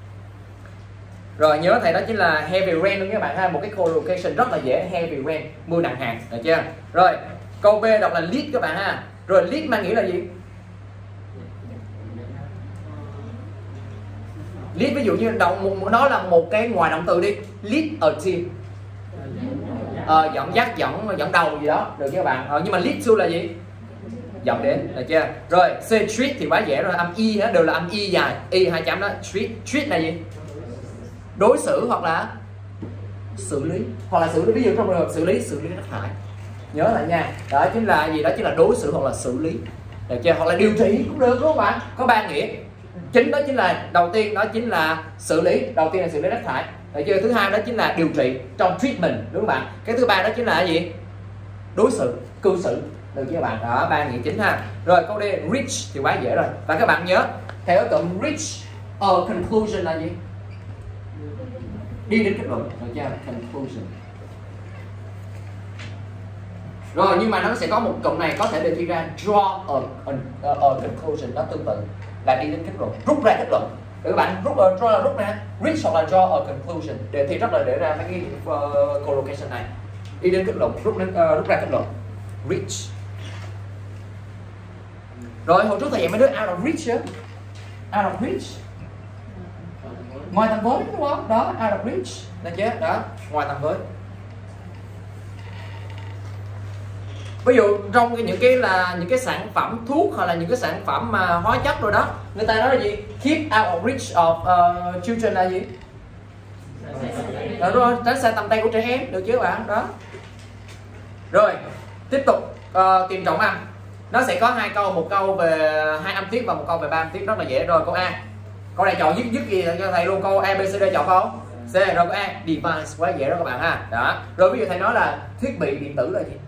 Rồi nhớ thầy đó chính là heavy rain luôn các bạn ha, một cái collocation rất là dễ, heavy rain, mưa nặng hạt, được chưa? Rồi, câu B đọc là lead các bạn ha. Rồi lead mang nghĩa là gì? Lead ví dụ như động nó là một cái ngoài động từ đi, lead a team. Ờ, dẫn dắt, dẫn dẫn đầu gì đó, được chưa các bạn? Ờ, nhưng mà lead to là gì? dọc đến, được chưa? Rồi C treat thì quá dễ rồi, âm y đó đều là âm y dài, y hai chấm đó. Treat, treat là gì? Đối xử hoặc là xử lý, hoặc là xử lý, ví dụ trong trường hợp xử lý xử lý rác thải, nhớ lại nha, đó chính là gì? Đó chính là đối xử hoặc là xử lý, được chưa? Hoặc là điều trị cũng được, đúng không bạn? Có ba nghĩa chính, đó chính là đầu tiên đó chính là xử lý, đầu tiên là xử lý rác thải, được chưa? Thứ hai đó chính là điều trị trong treatment, đúng không bạn? Cái thứ ba đó chính là gì? Đối xử, cư xử, được chưa bạn? Đó, ba nghĩa chính ha. Rồi câu D reach thì quá dễ rồi, và các bạn nhớ theo cái cụm reach a conclusion là gì? Đi đến kết luận, được chưa? Conclusion. Rồi nhưng mà nó sẽ có một cụm này có thể đề thi ra draw a, a, a, a conclusion, nó tương tự là đi đến kết luận, rút ra kết luận. Các bạn rút uh, draw là rút ra, reach hoặc là draw a conclusion, đề thi rất là để ra mấy cái uh, collocation này. Đi đến kết luận, rút đến uh, rút ra kết luận, reach. Rồi hồi trước thầy dạy mấy đứa out of reach á, out of reach, ngoài tầm với, đúng không? Đó, out of reach, được chưa? Đó, ngoài tầm với. Ví dụ trong cái, những cái là những cái sản phẩm thuốc hoặc là những cái sản phẩm mà hóa chất rồi đó, người ta nói là gì? Keep out of reach of uh, children là gì? Đó, đúng rồi, tránh xa tầm tay của trẻ em, được chưa bạn? Đó. Rồi tiếp tục uh, tìm trọng âm. Nó sẽ có hai câu, một câu về hai âm tiết và một câu về ba âm tiết, rất là dễ. Rồi câu A, câu này chọn dứt dứt gì cho thầy luôn, câu A B C D chọn không? C. Rồi câu A device, quá dễ đó các bạn ha. Đó. Rồi ví dụ thầy nói là thiết bị điện tử là gì?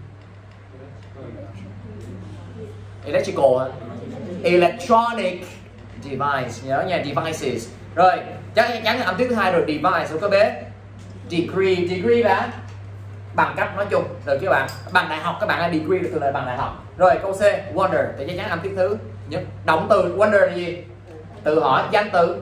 Electrical, electronic device, nhớ nha, devices. Rồi chắc chắn là âm tiết thứ hai rồi, device. Rồi câu B degree, degree là bằng cấp nói chung, được chưa bạn? Bằng đại học, các bạn là degree được từ là bằng đại học. Rồi câu C wonder thì chắc chắn âm tiết thứ nhất. Động từ wonder là gì? Tự hỏi. Danh từ,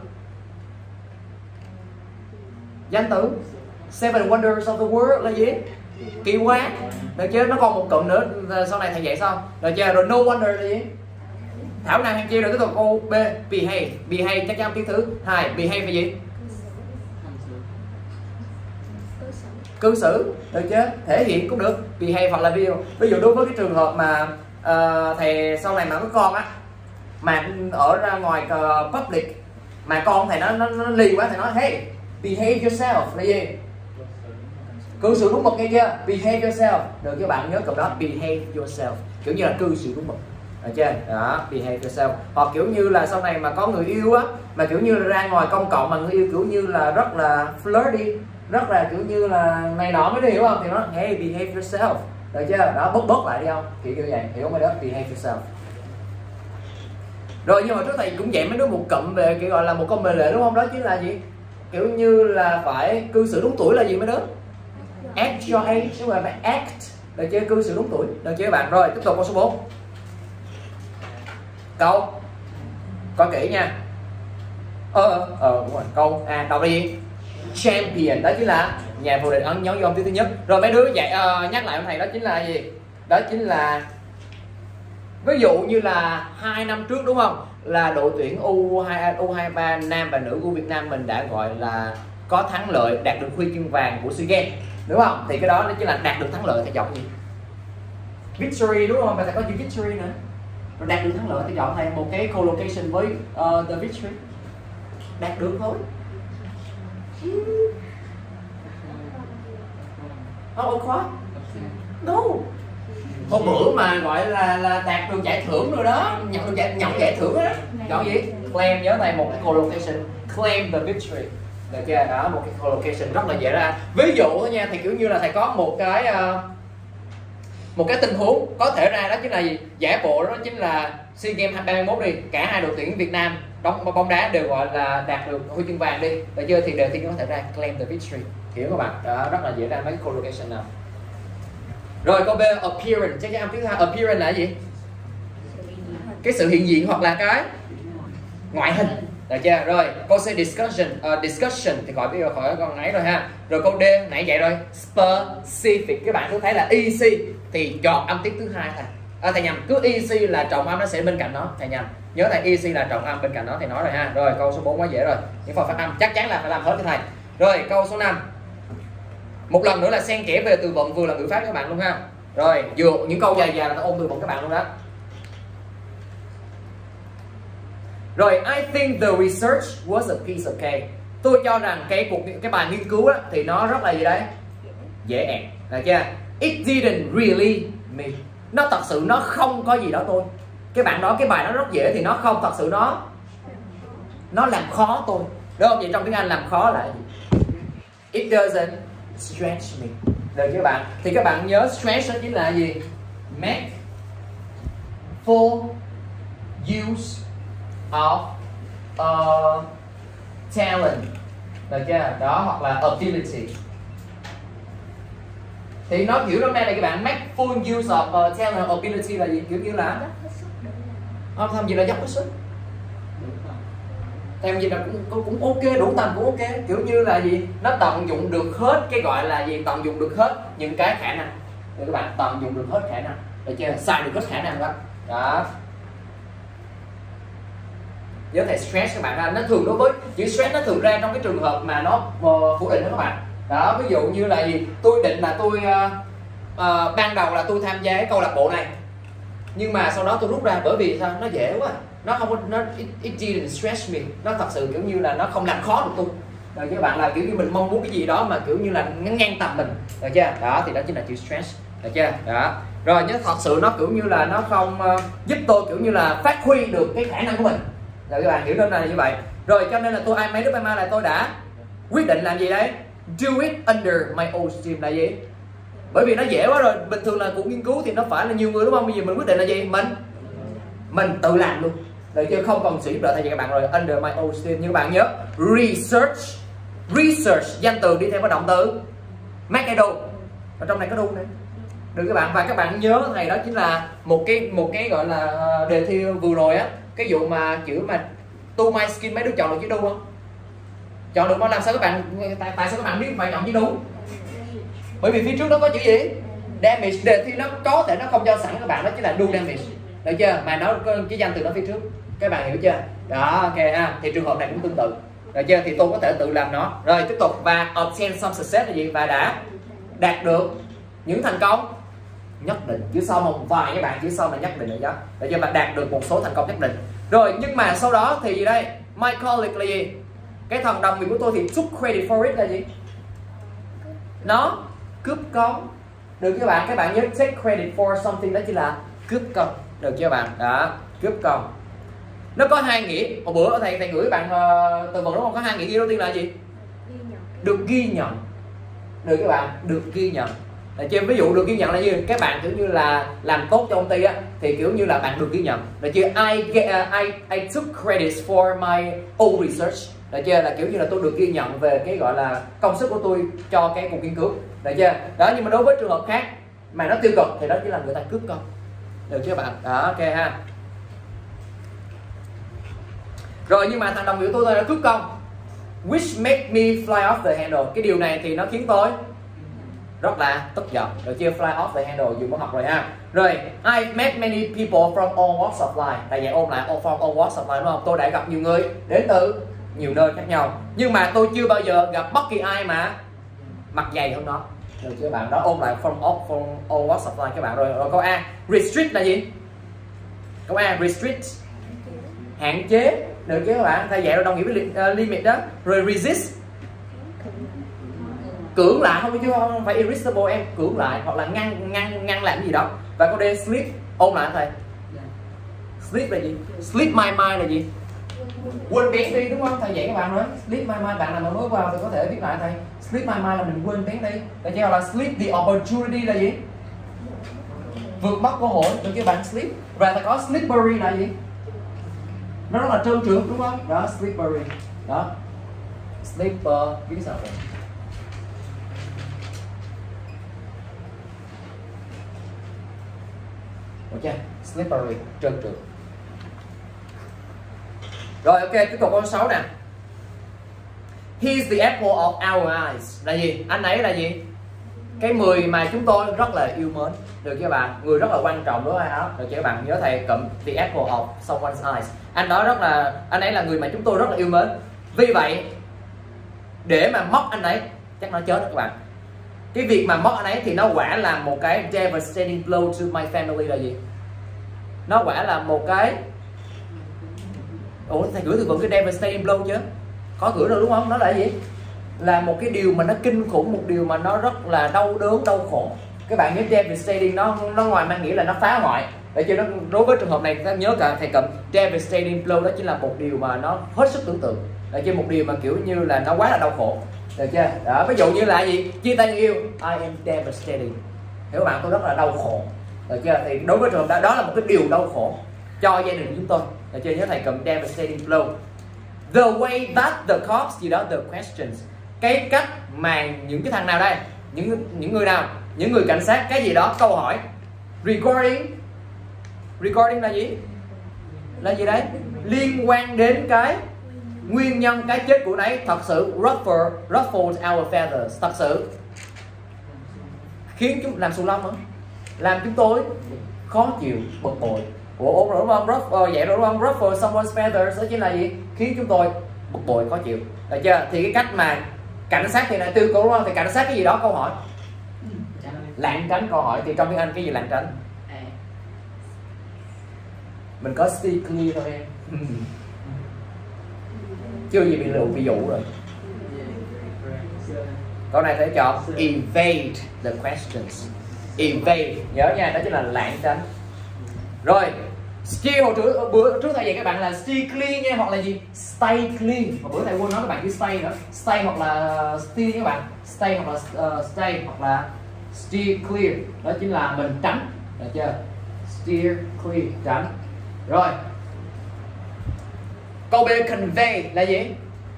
danh từ seven wonders of the world là gì? Kỳ quan, được chưa? Nó còn một cụm nữa sau này thầy dạy xong, được chưa? Rồi no wonder là gì? Thảo nào hàng chi. Rồi tiếp tục câu B behave, behave chắc chắn âm tiết thứ hai. Behave là gì? Cư xử, được chưa? Thể hiện cũng được, behave hoặc là ví dụ, ví dụ đối với cái trường hợp mà uh, thầy sau này mà có con á, mà ở ra ngoài uh, public mà con thầy nó nó, nó lì quá, thầy nói hey behave yourself là gì? Cư xử đúng mực, nghe chưa? Behave yourself, được chưa bạn? Nhớ cụm đó, behave yourself, kiểu như là cư xử đúng mực, được chưa? Đó, behave yourself. Hoặc kiểu như là sau này mà có người yêu á, mà kiểu như là ra ngoài công cộng mà người yêu kiểu như là rất là flirty, rất là kiểu như là này nọ, mới hiểu không? Thì nó hey behave yourself, được chưa? Đó, bớt bớt lại đi không? Kiểu như vậy, hiểu mấy đó, behave yourself. Rồi nhưng mà trước thầy cũng dạy mấy đứa một cụm về kiểu gọi là một câu mệnh lệ, đúng không? Đó chính là gì? Kiểu như là phải cư xử đúng tuổi là gì mấy đứa? Act your age, đúng rồi, phải act, được chưa? Cư xử đúng tuổi, được chưa bạn? Rồi tiếp tục câu số bốn. Câu coi kỹ nha. Ờ ờ đúng rồi, câu A đọc là gì? Champion, đó chính là nhà vô địch, ấn dấu vô thứ nhất. Rồi mấy đứa dạy uh, nhắc lại ông thầy, đó chính là gì? Đó chính là ví dụ như là hai năm trước, đúng không? Là đội tuyển U hai U hai ba nam và nữ của Việt Nam mình đã gọi là có thắng lợi, đạt được huy chương vàng của SEA Games, đúng không? Thì cái đó nó chính là đạt được thắng lợi, thầy chọn gì? Victory, đúng không? Và thầy có chữ victory nữa. Rồi đạt được thắng lợi, thầy chọn thầy một cái collocation với uh, the victory. Đạt được thôi. Oh, quite. No. Hôm bữa mà gọi là là đạt được giải thưởng rồi đó, nhận được giải, nhận giải thưởng đó. Chọn gì? Claim, nhớ thầy một cái collocation, claim the victory. Được chưa? Đó, một cái collocation rất là dễ ra. Ví dụ thôi nha, thì kiểu như là thầy có một cái uh, một cái tình huống có thể ra, đó chính là gì? Giả bộ đó chính là SEA Games ba mươi mốt đi, cả hai đội tuyển Việt Nam bóng bóng đá đều gọi là đạt được huy chương vàng đi, được chưa? Thì đề thi có thể ra claim the victory, hiểu các bạn? Đó, rất là dễ ra mấy cái collocation nào. Rồi câu B appearance, chắc chắn thứ hai. Appearance là gì? Cái sự hiện diện hoặc là cái ngoại hình, được chưa? Rồi câu C discussion, uh, discussion thì khỏi biết khỏi con ấy rồi ha. Rồi câu D nãy vậy rồi, specific, các bạn cứ thấy là E C thì chọn âm tiết thứ hai thầy. À, thầy nhầm, cứ E C là trọng âm nó sẽ bên cạnh nó, thầy nhầm. Nhớ thầy E C là trọng âm bên cạnh nó, thầy nói rồi ha. Rồi câu số bốn quá dễ rồi, những phần phát âm chắc chắn là phải làm hết cho thầy. Rồi câu số năm, một lần nữa là xen kẽ về từ vựng vừa là ngữ pháp các bạn luôn ha. Rồi vừa những câu dài dài là nó ôn từ vựng các bạn luôn đó. Rồi I think the research was a piece of cake. Tôi cho rằng cái cuộc cái bài nghiên cứu á, thì nó rất là gì đấy? Dễ ẹt, được chưa? It didn't really me. Nó thật sự nó không có gì đó tôi. Cái bạn đó cái bài nó rất dễ thì nó không thật sự nó nó làm khó tôi. Đúng không? Vậy trong tiếng Anh làm khó là gì? It doesn't stretch me. Được chưa bạn? Thì các bạn nhớ stretch đó chính là gì? Make full use of uh, talent. Được chưa? Đó, hoặc là ability. Thì nó kiểu hôm nay là các bạn make full use of uh, talent ability là gì? Kiểu như là không tham gì là dốc hết sức. Theo gì là cũng, cũng cũng ok, đủ tầm cũng ok. Kiểu như là gì? Nó tận dụng được hết cái gọi là gì? Tận dụng được hết những cái khả năng. Để các bạn tận dụng được hết khả năng. Được chưa? Xài được hết khả năng đó. Đó. Nhớ thầy stress các bạn, nó thường đối với chữ stress nó thường ra trong cái trường hợp mà nó uh, phủ định đó các bạn. Đó, ví dụ như là gì? Tôi định là tôi uh, uh, ban đầu là tôi tham gia cái câu lạc bộ này, nhưng mà sau đó tôi rút ra bởi vì sao? Nó dễ quá, nó không có nó it, it didn't stress me, nó thật sự kiểu như là nó không làm khó được tôi. Rồi các bạn là kiểu như mình mong muốn cái gì đó mà kiểu như là ngăn ngang tầm mình, được chưa? Đó thì đó chính là chữ stress, được chưa? Đó. Rồi nhớ thật sự nó kiểu như là nó không uh, giúp tôi kiểu như là phát huy được cái khả năng của mình. Rồi các bạn hiểu đơn là như vậy. Rồi cho nên là tôi ai mấy đứa mai mai là tôi đã quyết định làm gì đấy? Do it under my own steam là gì? Bởi vì nó dễ quá rồi. Bình thường là cuộc nghiên cứu thì nó phải là nhiều người đúng không? Bây giờ mình quyết định là gì? Mình mình tự làm luôn. Được chưa? Không cần sự giúp đỡ thay vì các bạn rồi. Under my own steam. Nhưng các bạn nhớ research, research danh từ đi theo với động từ make a do. Ở trong này có do này. Được các bạn. Và các bạn nhớ thầy đó chính là một cái một cái gọi là đề thi vừa rồi á, cái vụ mà chữ mà to my skin, mấy đứa chọn được chữ do không? Chọn được mà làm sao các bạn tại, tại sao các bạn biết phải chọn chữ do? Bởi vì phía trước đó có chữ gì? Damage. Đề thi nó có thể nó không cho sẵn các bạn, đó chính là do damage. Được chưa? Mà nó cái danh từ nó phía trước. Các bạn hiểu chưa? Đó, ok ha. Thì trường hợp này cũng tương tự. Được chưa? Thì tôi có thể tự làm nó. Rồi tiếp tục. Và obtain some success là gì? Và đã đạt được những thành công nhất định. Chữ sau một vài các bạn, chữ sau là nhất định rồi đó. Được chưa? Và đạt được một số thành công nhất định. Rồi nhưng mà sau đó thì gì đây? My colleague là gì? Cái thằng đồng nghiệp của tôi thì took credit for it là gì? Nó cướp công. Được các bạn, các bạn nhớ take credit for something đó chính là cướp công. Được chưa bạn? Đó, cướp công. Nó có hai nghĩa. Hồi bữa thầy thầy gửi bạn uh, từ vựng đúng không? Có hai nghĩa ghi đầu tiên là gì? Được ghi nhận. Được các bạn, được ghi nhận. Để cho ví dụ được ghi nhận là như các bạn kiểu như là làm tốt cho công ty á, thì kiểu như là bạn được ghi nhận. Để chưa I get, uh, I I took credits for my own research. Được chưa? Là kiểu như là tôi được ghi nhận về cái gọi là công sức của tôi cho cái cuộc nghiên cứu. Được chưa? Đó, nhưng mà đối với trường hợp khác mà nó tiêu cực thì đó chỉ là người ta cướp công. Được chưa bạn? Đó, ok ha. Rồi nhưng mà thằng đồng nghiệp tôi là cướp công, which make me fly off the handle. Cái điều này thì nó khiến tôi rất là tức giận. Được chưa? Fly off the handle dùng có học rồi ha. Rồi I met many people from all walks of life. Tại vậy ôm lại all from all walks of life đúng không? Tôi đã gặp nhiều người đến từ nhiều nơi khác nhau, nhưng mà tôi chưa bao giờ gặp bất kỳ ai mà mặt dày hơn nó. Được chưa bạn? Đó, ôm lại from all, from all walks of life các bạn. Rồi, rồi câu A restrict là gì? Câu A restrict hạn chế. Được chưa các bạn? Thay vậy rồi đồng nghĩa với uh, limit đó. Rồi resist cưỡng lại, không chứ không phải irresistible em, cưỡng lại hoặc là ngăn ngăn ngăn làm gì đó. Và câu D sleep, ôn lại thầy. Sleep là gì? Sleep my mind là gì? Quên bén đi đúng không? Thầy dạy các bạn nói sleep my mind, bạn nào mà mới vào thì có thể viết lại thầy. Sleep my mind là mình quên bén đi. Tại chứ là sleep the opportunity là gì? Vượt mất cơ hội. Được chưa bạn? Sleep. Và thầy có slippery là gì? Nó rất là trơn trượt đúng không? Đó, slippery. Đó. Slipper viết sao vậy? Ok, slippery, trơn trượt. Rồi ok, tiếp tục câu sáu nè. He's the apple of our eyes là gì? Anh ấy là gì? Cái người mà chúng tôi rất là yêu mến. Được chưa bạn? Người rất là quan trọng đối với ai đó. Được chưa các bạn? Nhớ thầy cụm the apple of someone's eyes. Anh đó rất là, anh ấy là người mà chúng tôi rất là yêu mến. Vì vậy để mà mất anh ấy chắc nó chết đó các bạn. Cái việc mà mất anh ấy thì nó quả là một cái devastating blow to my family là gì? Nó quả là một cái Ủa thầy gửi từ vựng cái devastating blow chứ? Có gửi rồi đúng không? Nó là gì? Là một cái điều mà nó kinh khủng, một điều mà nó rất là đau đớn, đau khổ. Các bạn nhớ devastating nó nó ngoài mang nghĩa là nó phá hoại. Để cho nó đối với trường hợp này ta nhớ cả thầy cầm devastating blow, đó chính là một điều mà nó hết sức tưởng tượng. Để cho một điều mà kiểu như là nó quá là đau khổ. Được chưa? Đó, ví dụ như là gì? Chia tay người yêu, I am devastating. Hiểu bạn, tôi rất là đau khổ. Được chưa? Thì đối với trường hợp đó, đó là một cái điều đau khổ cho gia đình chúng tôi. Được chưa? Nhớ thầy cầm devastating blow. The way that the cops gì đó, the questions. Cái cách mà những cái thằng nào đây? Những những người nào? Những người cảnh sát cái gì đó câu hỏi. Regarding Regarding là gì? Là gì đấy? Liên quan đến cái nguyên nhân cái chết của nấy thật sự ruffle, ruffled our feathers, thật sự khiến chúng làm xù lông hả? Làm chúng tôi khó chịu, bực bội. Ủa, ủa rồi đúng không? Ruffle, vậy rồi đúng không? Ruffle someone's feathers đó chính là gì? Khiến chúng tôi bực bội, khó chịu. Được chưa? Thì cái cách mà cảnh sát thì là tư đúng không? Thì cảnh sát cái gì đó câu hỏi. Lảng tránh câu hỏi, thì trong tiếng Anh cái gì lảng tránh? Mình có stay clear thôi em. Chưa gì bị lụ bị dụ rồi. Câu này phải chọn evade the questions. Evade, nhớ nha, đó chính là lảng tránh. Rồi, steer hồi trước bữa trước thầy dạy các bạn là stay clear nha, hoặc là gì? Stay clear. Hồi bữa thầy quên nói các bạn chữ stay nữa. Stay hoặc là steer các bạn. Stay hoặc là uh, stay hoặc là steer clear. Đó chính là mình tránh. Được chưa? Steer clear, tránh. Rồi. Câu B convey là gì?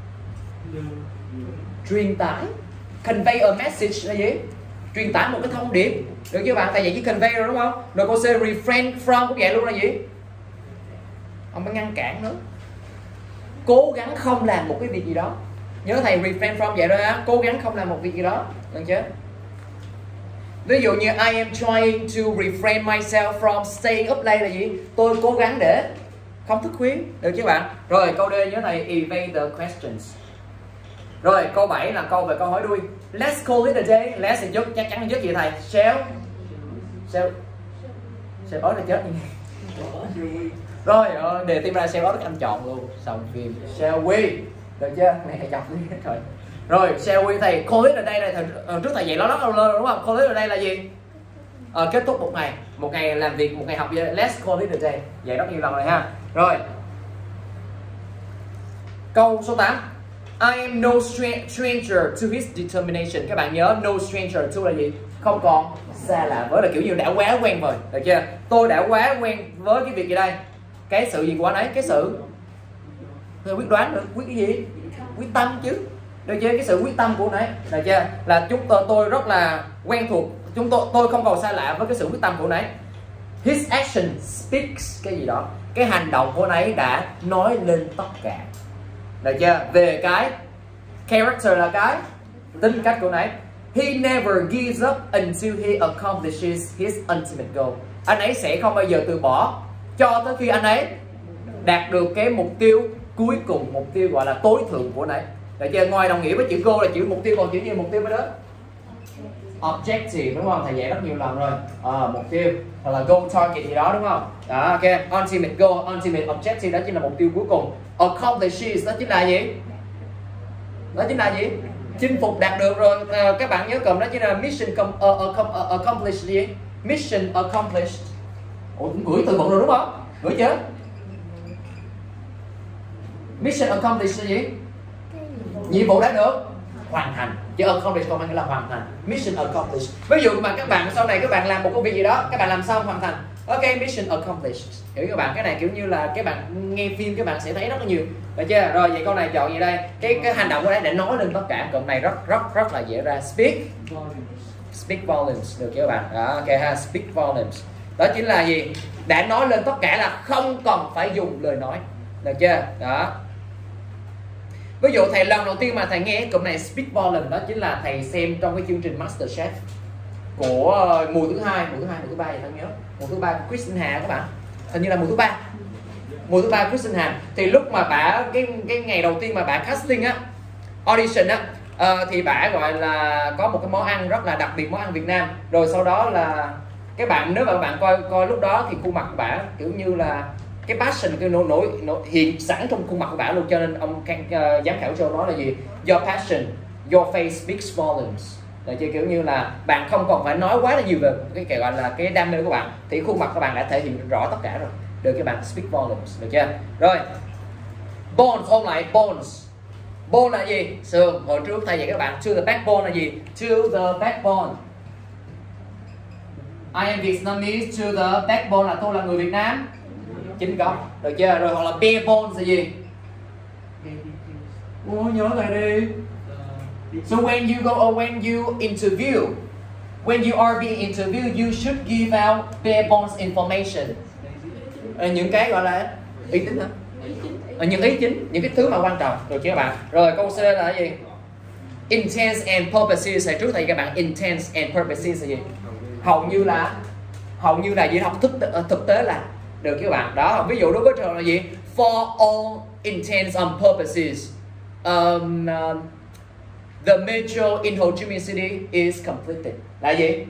Truyền tải. Convey a message là gì? Truyền tải một cái thông điệp. Được chưa bạn? Thầy dạy với convey rồi đúng không? Rồi câu C refrain from cũng vậy luôn là gì? Ông mới ngăn cản nữa. Cố gắng không làm một cái việc gì đó. Nhớ thầy refrain from vậy rồi á, cố gắng không làm một việc gì đó. Được chưa? Ví dụ như I am trying to refrain myself from staying up late là gì? Tôi cố gắng để không thức khuya. Được chứ bạn? Rồi câu D nhớ thầy evade the questions. Rồi câu bảy là câu về câu hỏi đuôi. Let's call it a day. Let's thì dứt, chắc chắn dứt gì thầy? Shall Shall Shall ớt là chết nha. Rồi đề tìm ra shall ớt anh chọn luôn. Xong phim shall we. Được chưa? Này chọc đi hết rồi. Rồi shall we thầy call it a day này thầy, trước thầy dạy nó rất lâu đúng không? Call it a day là gì? Ờ, kết thúc một ngày, một ngày làm việc, một ngày học vậy. Let's call it a day. Dạy rất nhiều lần rồi ha. Rồi. Câu số tám. I am no stranger to his determination. Các bạn nhớ no stranger to là gì? Không còn xa lạ với, là kiểu như đã quá quen rồi. Được chưa? Tôi đã quá quen với cái việc gì đây? Cái sự gì của anh ấy? Cái sự tôi quyết đoán được, quyết cái gì? Quyết tâm chứ. Được chưa? Cái sự quyết tâm của anh ấy. Được chưa? Là chúng tôi tôi rất là quen thuộc. Chúng tôi tôi không còn xa lạ với cái sự quyết tâm của anh ấy. His action speaks cái gì đó. Cái hành động của anh ấy đã nói lên tất cả. Được chưa? Về cái character là cái tính cách của anh ấy. He never gives up until he accomplishes his ultimate goal. Anh ấy sẽ không bao giờ từ bỏ cho tới khi anh ấy đạt được cái mục tiêu cuối cùng, mục tiêu gọi là tối thượng của anh ấy. Được chưa? Ngoài đồng nghĩa với chữ goal là chữ mục tiêu, còn chữ gì mục tiêu với đó? Objective đúng không? Thầy dạy rất nhiều lần rồi. À, mục tiêu hoặc là goal target gì đó đúng không? Đó, ok. Ultimate goal, ultimate objective đó chính là mục tiêu cuối cùng. Accomplishes đó chính là gì? Đó chính là gì? Chinh phục, đạt được rồi. À, các bạn nhớ cầm đó chính là mission com, uh, uh, uh, accomplished gì? Mission accomplished. Ủa, cũng gửi từ vựng rồi đúng không? Gửi chưa? Mission accomplished là gì? Nhiệm vụ đã được hoàn thành. Chứ accomplished không phải là hoàn thành. Mission accomplished. Ví dụ mà các bạn sau này các bạn làm một công việc gì đó, các bạn làm xong hoàn thành. Ok, mission accomplished. Hiểu các bạn? Cái này kiểu như là các bạn nghe phim các bạn sẽ thấy rất là nhiều. Được chưa? Rồi vậy câu này chọn gì đây? Cái cái hành động của đấy để nói lên tất cả. Câu này rất rất rất là dễ ra. Speak Speak volumes. Được chưa các bạn? Đó, ok ha. Speak volumes. Đó chính là gì? Đã nói lên tất cả là không cần phải dùng lời nói. Được chưa? Đó. Ví dụ thầy lần đầu tiên mà thầy nghe cụm này speak volume, đó chính là thầy xem trong cái chương trình MasterChef của uh, mùa thứ hai, mùa thứ hai, mùa thứ ba thì thầy nhớ, mùa thứ ba của Kristen Hà các bạn, hình như là mùa thứ ba, mùa thứ ba của Kristen Hà. Thì lúc mà bả cái cái ngày đầu tiên mà bả casting á, audition á, uh, thì bả gọi là có một cái món ăn rất là đặc biệt, món ăn Việt Nam. Rồi sau đó là các bạn nếu mà các bạn coi coi lúc đó thì khuôn mặt của bả kiểu như là cái passion cái nổi nổi nổi hiện sẵn trong khuôn mặt của bạn luôn, cho nên ông uh, giám khảo Joe nói là gì? Your passion, your face speaks volumes. Là chứ kiểu như là bạn không còn phải nói quá là nhiều về cái kiểu gọi là cái đam mê của bạn, thì khuôn mặt của bạn đã thể hiện rõ tất cả rồi, được các bạn speak volumes, được chưa? Rồi bones, ôn lại bones. Bone là gì? Xương. Hồi trước thầy dạy các bạn to the backbone là gì? To the backbone. I am Vietnamese, to the backbone là tôi là người Việt Nam chính gốc, được chưa? Rồi hoặc là bare bones là gì? Ủa, nhớ thầy đi. So when you go or when you interview, when you are being interviewed, you should give out bare bones information. À, những cái gọi là uy tín hả? À, những ý chính, những cái thứ mà quan trọng, được chưa các bạn? Rồi câu C là gì? Intense and purposes. Hồi trước thầy các bạn intense and purposes là gì? Hầu như là hầu như là gì? Học thực thực tế là, được chưa các bạn? Đó, ví dụ đối với trường là gì? For all intents and purposes, um, uh, the metro in Ho Chi Minh City is completed. Là gì?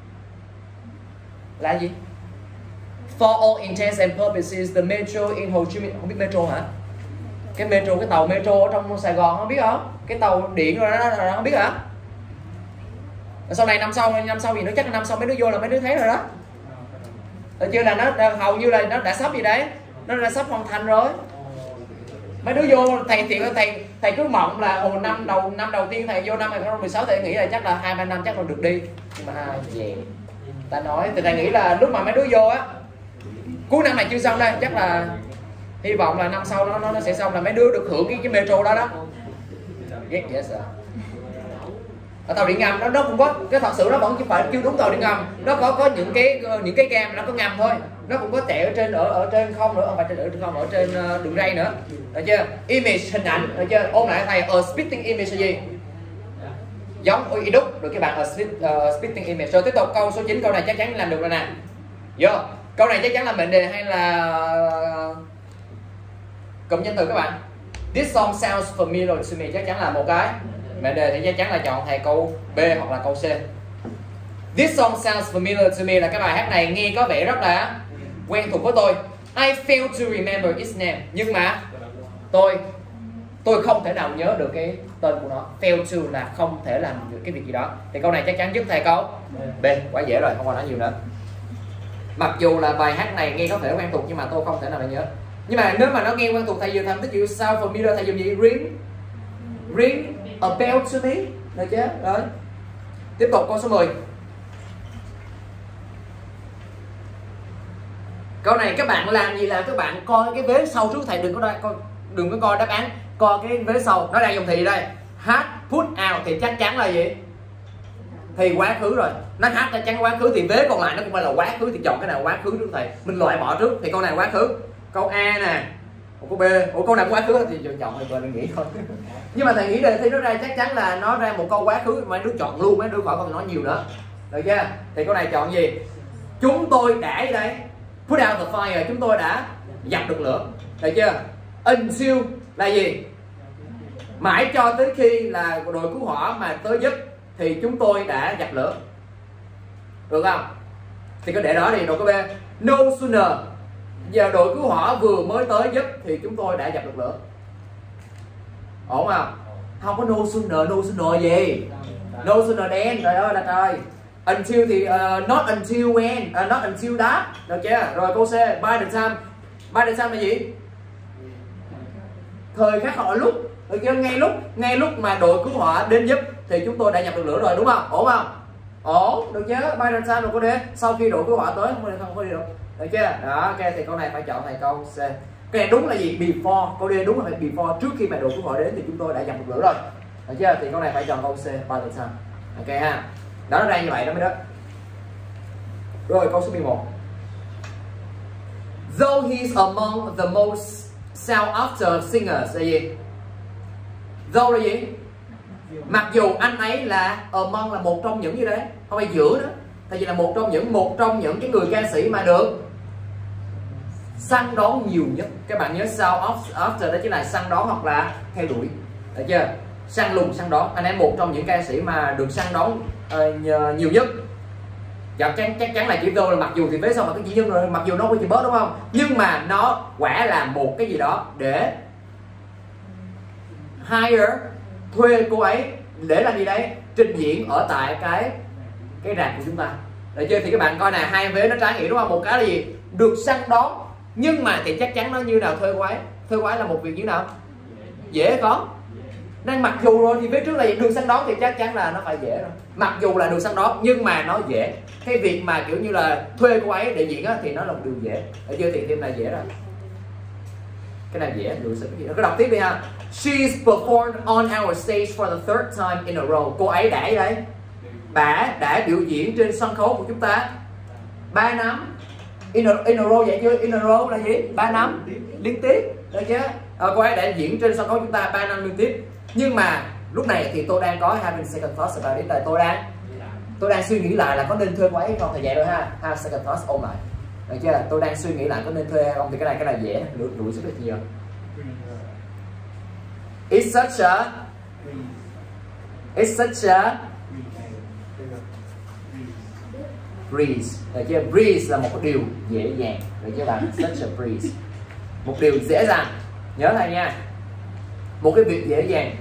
Là gì? For all intents and purposes, the metro in Ho Chi Minh, không biết metro hả? Cái metro, cái tàu metro ở trong Sài Gòn không biết không? Cái tàu điện rồi đó, đó không biết hả? Sau này năm sau, năm sau gì nữa, chắc là năm sau mấy đứa vô là mấy đứa thấy rồi đó. Được chưa? Là nó hầu như là nó đã sắp gì đấy, nó đã sắp hoàn thành rồi. Mấy đứa vô thầy thì thầy thầy cứ mộng là hồi năm đầu năm đầu tiên thầy vô năm hai không một sáu thầy nghĩ là chắc là hai ba năm chắc là được đi, nhưng mà ai về ta nói thì thầy nghĩ là lúc mà mấy đứa vô á cuối năm này chưa xong đây, chắc là hy vọng là năm sau nó nó, nó sẽ xong, là mấy đứa được hưởng cái cái metro đó đó. Yes, yes sir. Ở tàu điện ngầm nó nó cũng có cái, thật sự nó vẫn chứ phải chưa đúng tàu điện ngầm, nó có có những cái những cái ga mà nó có ngầm thôi, nó cũng có chạy ở trên ở ở trên không nữa, không phải trên ở trên không, ở trên uh, đường ray nữa, được chưa? Image hình ảnh, được chưa? Ôn lại thầy, a spitting image là gì? Giống y đúc, được các bạn, a spit, uh, spitting image. Rồi tiếp tục câu số chín, câu này chắc chắn làm được rồi nè. Vô, câu này chắc chắn là mệnh đề hay là cụm danh từ các bạn? This song sounds familiar to me, chắc chắn là một cái mệnh đề, thì chắc chắn là chọn thầy câu B hoặc là câu C. This song sounds familiar to me là cái bài hát này nghe có vẻ rất là quen thuộc với tôi. I fail to remember its name, nhưng mà tôi tôi không thể nào nhớ được cái tên của nó. Fail to là không thể làm được cái việc gì đó, thì câu này chắc chắn giúp thầy câu B. Quá dễ rồi, không còn nói nhiều nữa. Mặc dù là bài hát này nghe có thể quen thuộc nhưng mà tôi không thể nào là nhớ. Nhưng mà nếu mà nó nghe quen thuộc, thầy dùng thành tích dụ sound familiar, thầy dùng gì? Ring ring a bell to me, được chưa? Rồi tiếp tục câu số mười. Câu này các bạn làm gì là các bạn coi cái vế sau trước thầy, đừng có coi, đừng có coi đáp án, coi cái vế sau. Nó đang dùng thì đây, had put out thì chắc chắn là gì? Thì quá khứ rồi, nó had chắc chắn quá khứ, thì vế còn lại nó cũng phải là quá khứ, thì chọn cái nào quá khứ trước thầy, mình loại bỏ trước, thì câu này quá khứ. Câu A nè, câu B, ủa câu nào quá khứ thì chọn thì mình nghĩ thôi. Nhưng mà thầy nghĩ đề thi nó ra chắc chắn là nó ra một câu quá khứ, mấy đứa chọn luôn, mấy đứa khỏi còn nói nhiều nữa, được chưa? Thì câu này chọn gì? Chúng tôi đã ở đây put out the fire, chúng tôi đã dập được lửa, được chưa? Until là gì? Mãi cho tới khi là đội cứu hỏa mà tới giúp thì chúng tôi đã dập lửa, được không? Thì có để đó thì đội câu B. No sooner, giờ đội cứu hỏa vừa mới tới giúp thì chúng tôi đã dập được lửa, ổn không? Không có no sooner, no sooner gì? No sooner then, trời ơi là trời. Until thì uh, not until when, uh, not until that, được chưa? Rồi câu C, by the time, by the time là gì? Thời khắc họ lúc, được chưa? Ngay lúc, ngay lúc mà đội cứu hỏa đến giúp thì chúng tôi đã dập được lửa rồi, đúng không? Ổn không? Ổn, được chưa? By the time rồi cô D, sau khi đội cứu hỏa tới không không có đi được, được chưa? Đó, ok, thì câu này phải chọn thầy câu C. Cái này đúng là gì? Before, câu D đúng là phải before, trước khi mà đội cứu hỏa đến thì chúng tôi đã dập được lửa rồi, được chưa? Thì câu này phải chọn câu C, by the time. Ok ha. Đó, nó ra như vậy đó mấy đó. Rồi câu số mười một. Though he's among the most sought after singers là gì? Though là gì? Mặc dù anh ấy là among là một trong những gì đấy, không phải giữa đó, tại vì là một trong những một trong những cái người ca sĩ mà được săn đón nhiều nhất. Các bạn nhớ sought after đó chính là săn đón hoặc là theo đuổi, được chưa? Săn lùng, săn đón. Anh ấy một trong những ca sĩ mà được săn đón uh, nhiều nhất. chắc chắn chắc chắn là chữ tô là mặc dù thì vế sau mà cái chữ nhân rồi, mặc dù nó có chữ bớt đúng không, nhưng mà nó quả là một cái gì đó để hire, thuê cô ấy để làm gì đấy, trình diễn ở tại cái cái rạp của chúng ta. Được chưa? Thì các bạn coi nè, hai vế nó trái nghĩa đúng không? Một cái là gì? Được săn đón, nhưng mà thì chắc chắn nó như nào, thuê cô ấy. Thuê cô ấy là một việc như nào? Dễ có. Nên mặc dù rồi thì phía trước là gì? Được săn đón thì chắc chắn là nó phải dễ rồi. Mặc dù là được săn đón nhưng mà nó dễ. Cái việc mà kiểu như là thuê cô ấy để diễn á, thì nó là một điều dễ. Được chưa? Thì thêm là dễ rồi. Cái này dễ, được sự gì đó. Cứ đọc tiếp đi ha. She's performed on our stage for the third time in a row. Cô ấy đã đấy. Bà đã biểu diễn trên sân khấu của chúng ta ba năm. In a, in a row vậy chưa? In a row là gì? ba năm liên tiếp. Được chưa? À, cô ấy đã diễn trên sân khấu chúng ta ba năm liên tiếp. Nhưng mà lúc này thì tôi đang có having second thoughts about it, là tôi đang tôi đang suy nghĩ lại là có nên thuê cô ấy không. Thì vậy rồi ha, have second thoughts ôm lại. Được chưa? Tôi đang suy nghĩ lại có nên thuê hay không. Thì cái này cái này dễ, lùi lùi xuống được nhiều. It's such a It's such a breeze. Được chưa? Breeze là một cái điều dễ dàng. Được chưa bạn? Such a breeze, một điều dễ dàng. Nhớ thầy nha, một cái việc dễ dàng.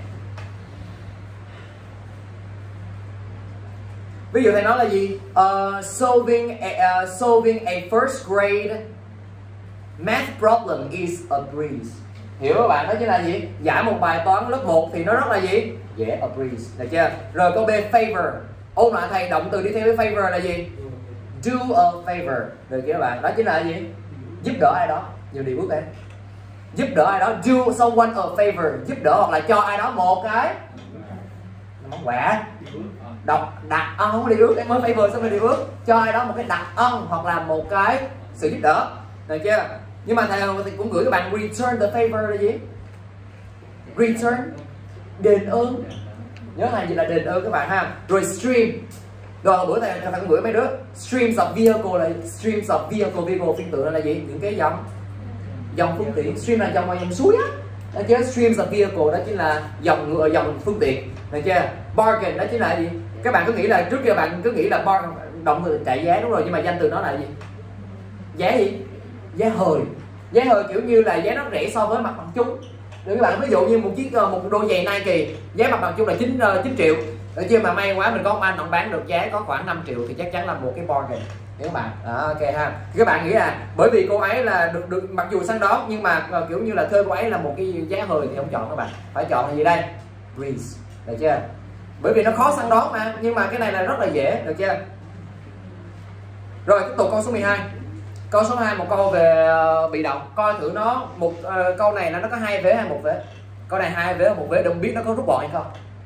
Ví dụ thầy nói là gì? Uh, solving a, uh, solving a first grade math problem is a breeze. Hiểu các bạn? Đó chính là gì? Giải một bài toán lớp một thì nó rất là gì? Dễ, a breeze. Được chưa? Rồi câu B, favor. Ôn lại thầy, động từ đi theo với favor là gì? Do a favor. Được chưa các bạn? Đó chính là gì? Giúp đỡ ai đó. Nhiều điều bước em. Giúp đỡ ai đó, do someone a favor, giúp đỡ hoặc là cho ai đó một cái món quà, đọc đặt ân, không có đi bước, em mới favor xong rồi đi bước, cho ai đó một cái đặc ân hoặc là một cái sự giúp đỡ. Được chưa? Nhưng mà thầy thì cũng gửi các bạn return the favor là gì? Return, đền ơn. Nhớ thầy gì là đền ơn các bạn ha. Rồi stream. Rồi bữa thầy thầy cũng gửi mấy đứa streams of vehicle là streams of vehicle, vehicle phiên tượng là gì? Những cái dòng dòng phương tiện. Stream là dòng ngoài dòng suối á. Đó chứ, streams of vehicle đó chính là dòng ngựa, dòng phương tiện. Được chưa? Bargain đó chính là gì? Các bạn cứ nghĩ là trước kia bạn cứ nghĩ là bar động từ chạy giá, đúng rồi, nhưng mà danh từ nó là gì? Giá gì? Giá hời. Giá hời kiểu như là giá nó rẻ so với mặt bằng chung. Được các bạn, ví dụ như một chiếc một đôi giày Nike giá mặt bằng chung là chín chín triệu. Được chưa? Mà may quá mình có một anh ông bán được giá có khoảng năm triệu thì chắc chắn là một cái bargain. Các bạn, đó, ok ha. Thì các bạn nghĩ là bởi vì cô ấy là được được mặc dù săn đón nhưng mà uh, kiểu như là thuê cô ấy là một cái giá hời thì không chọn các bạn, phải chọn là gì đây? Breeze. Được chưa? Bởi vì nó khó săn đón mà, nhưng mà cái này là rất là dễ. Được chưa? Rồi tiếp tục câu số mười hai. Câu số hai, một câu về uh, bị động. Coi thử nó một uh, câu này nó có hai vế hay một vế. Câu này hai vế hay một vế, đừng biết nó có rút gọn hay không.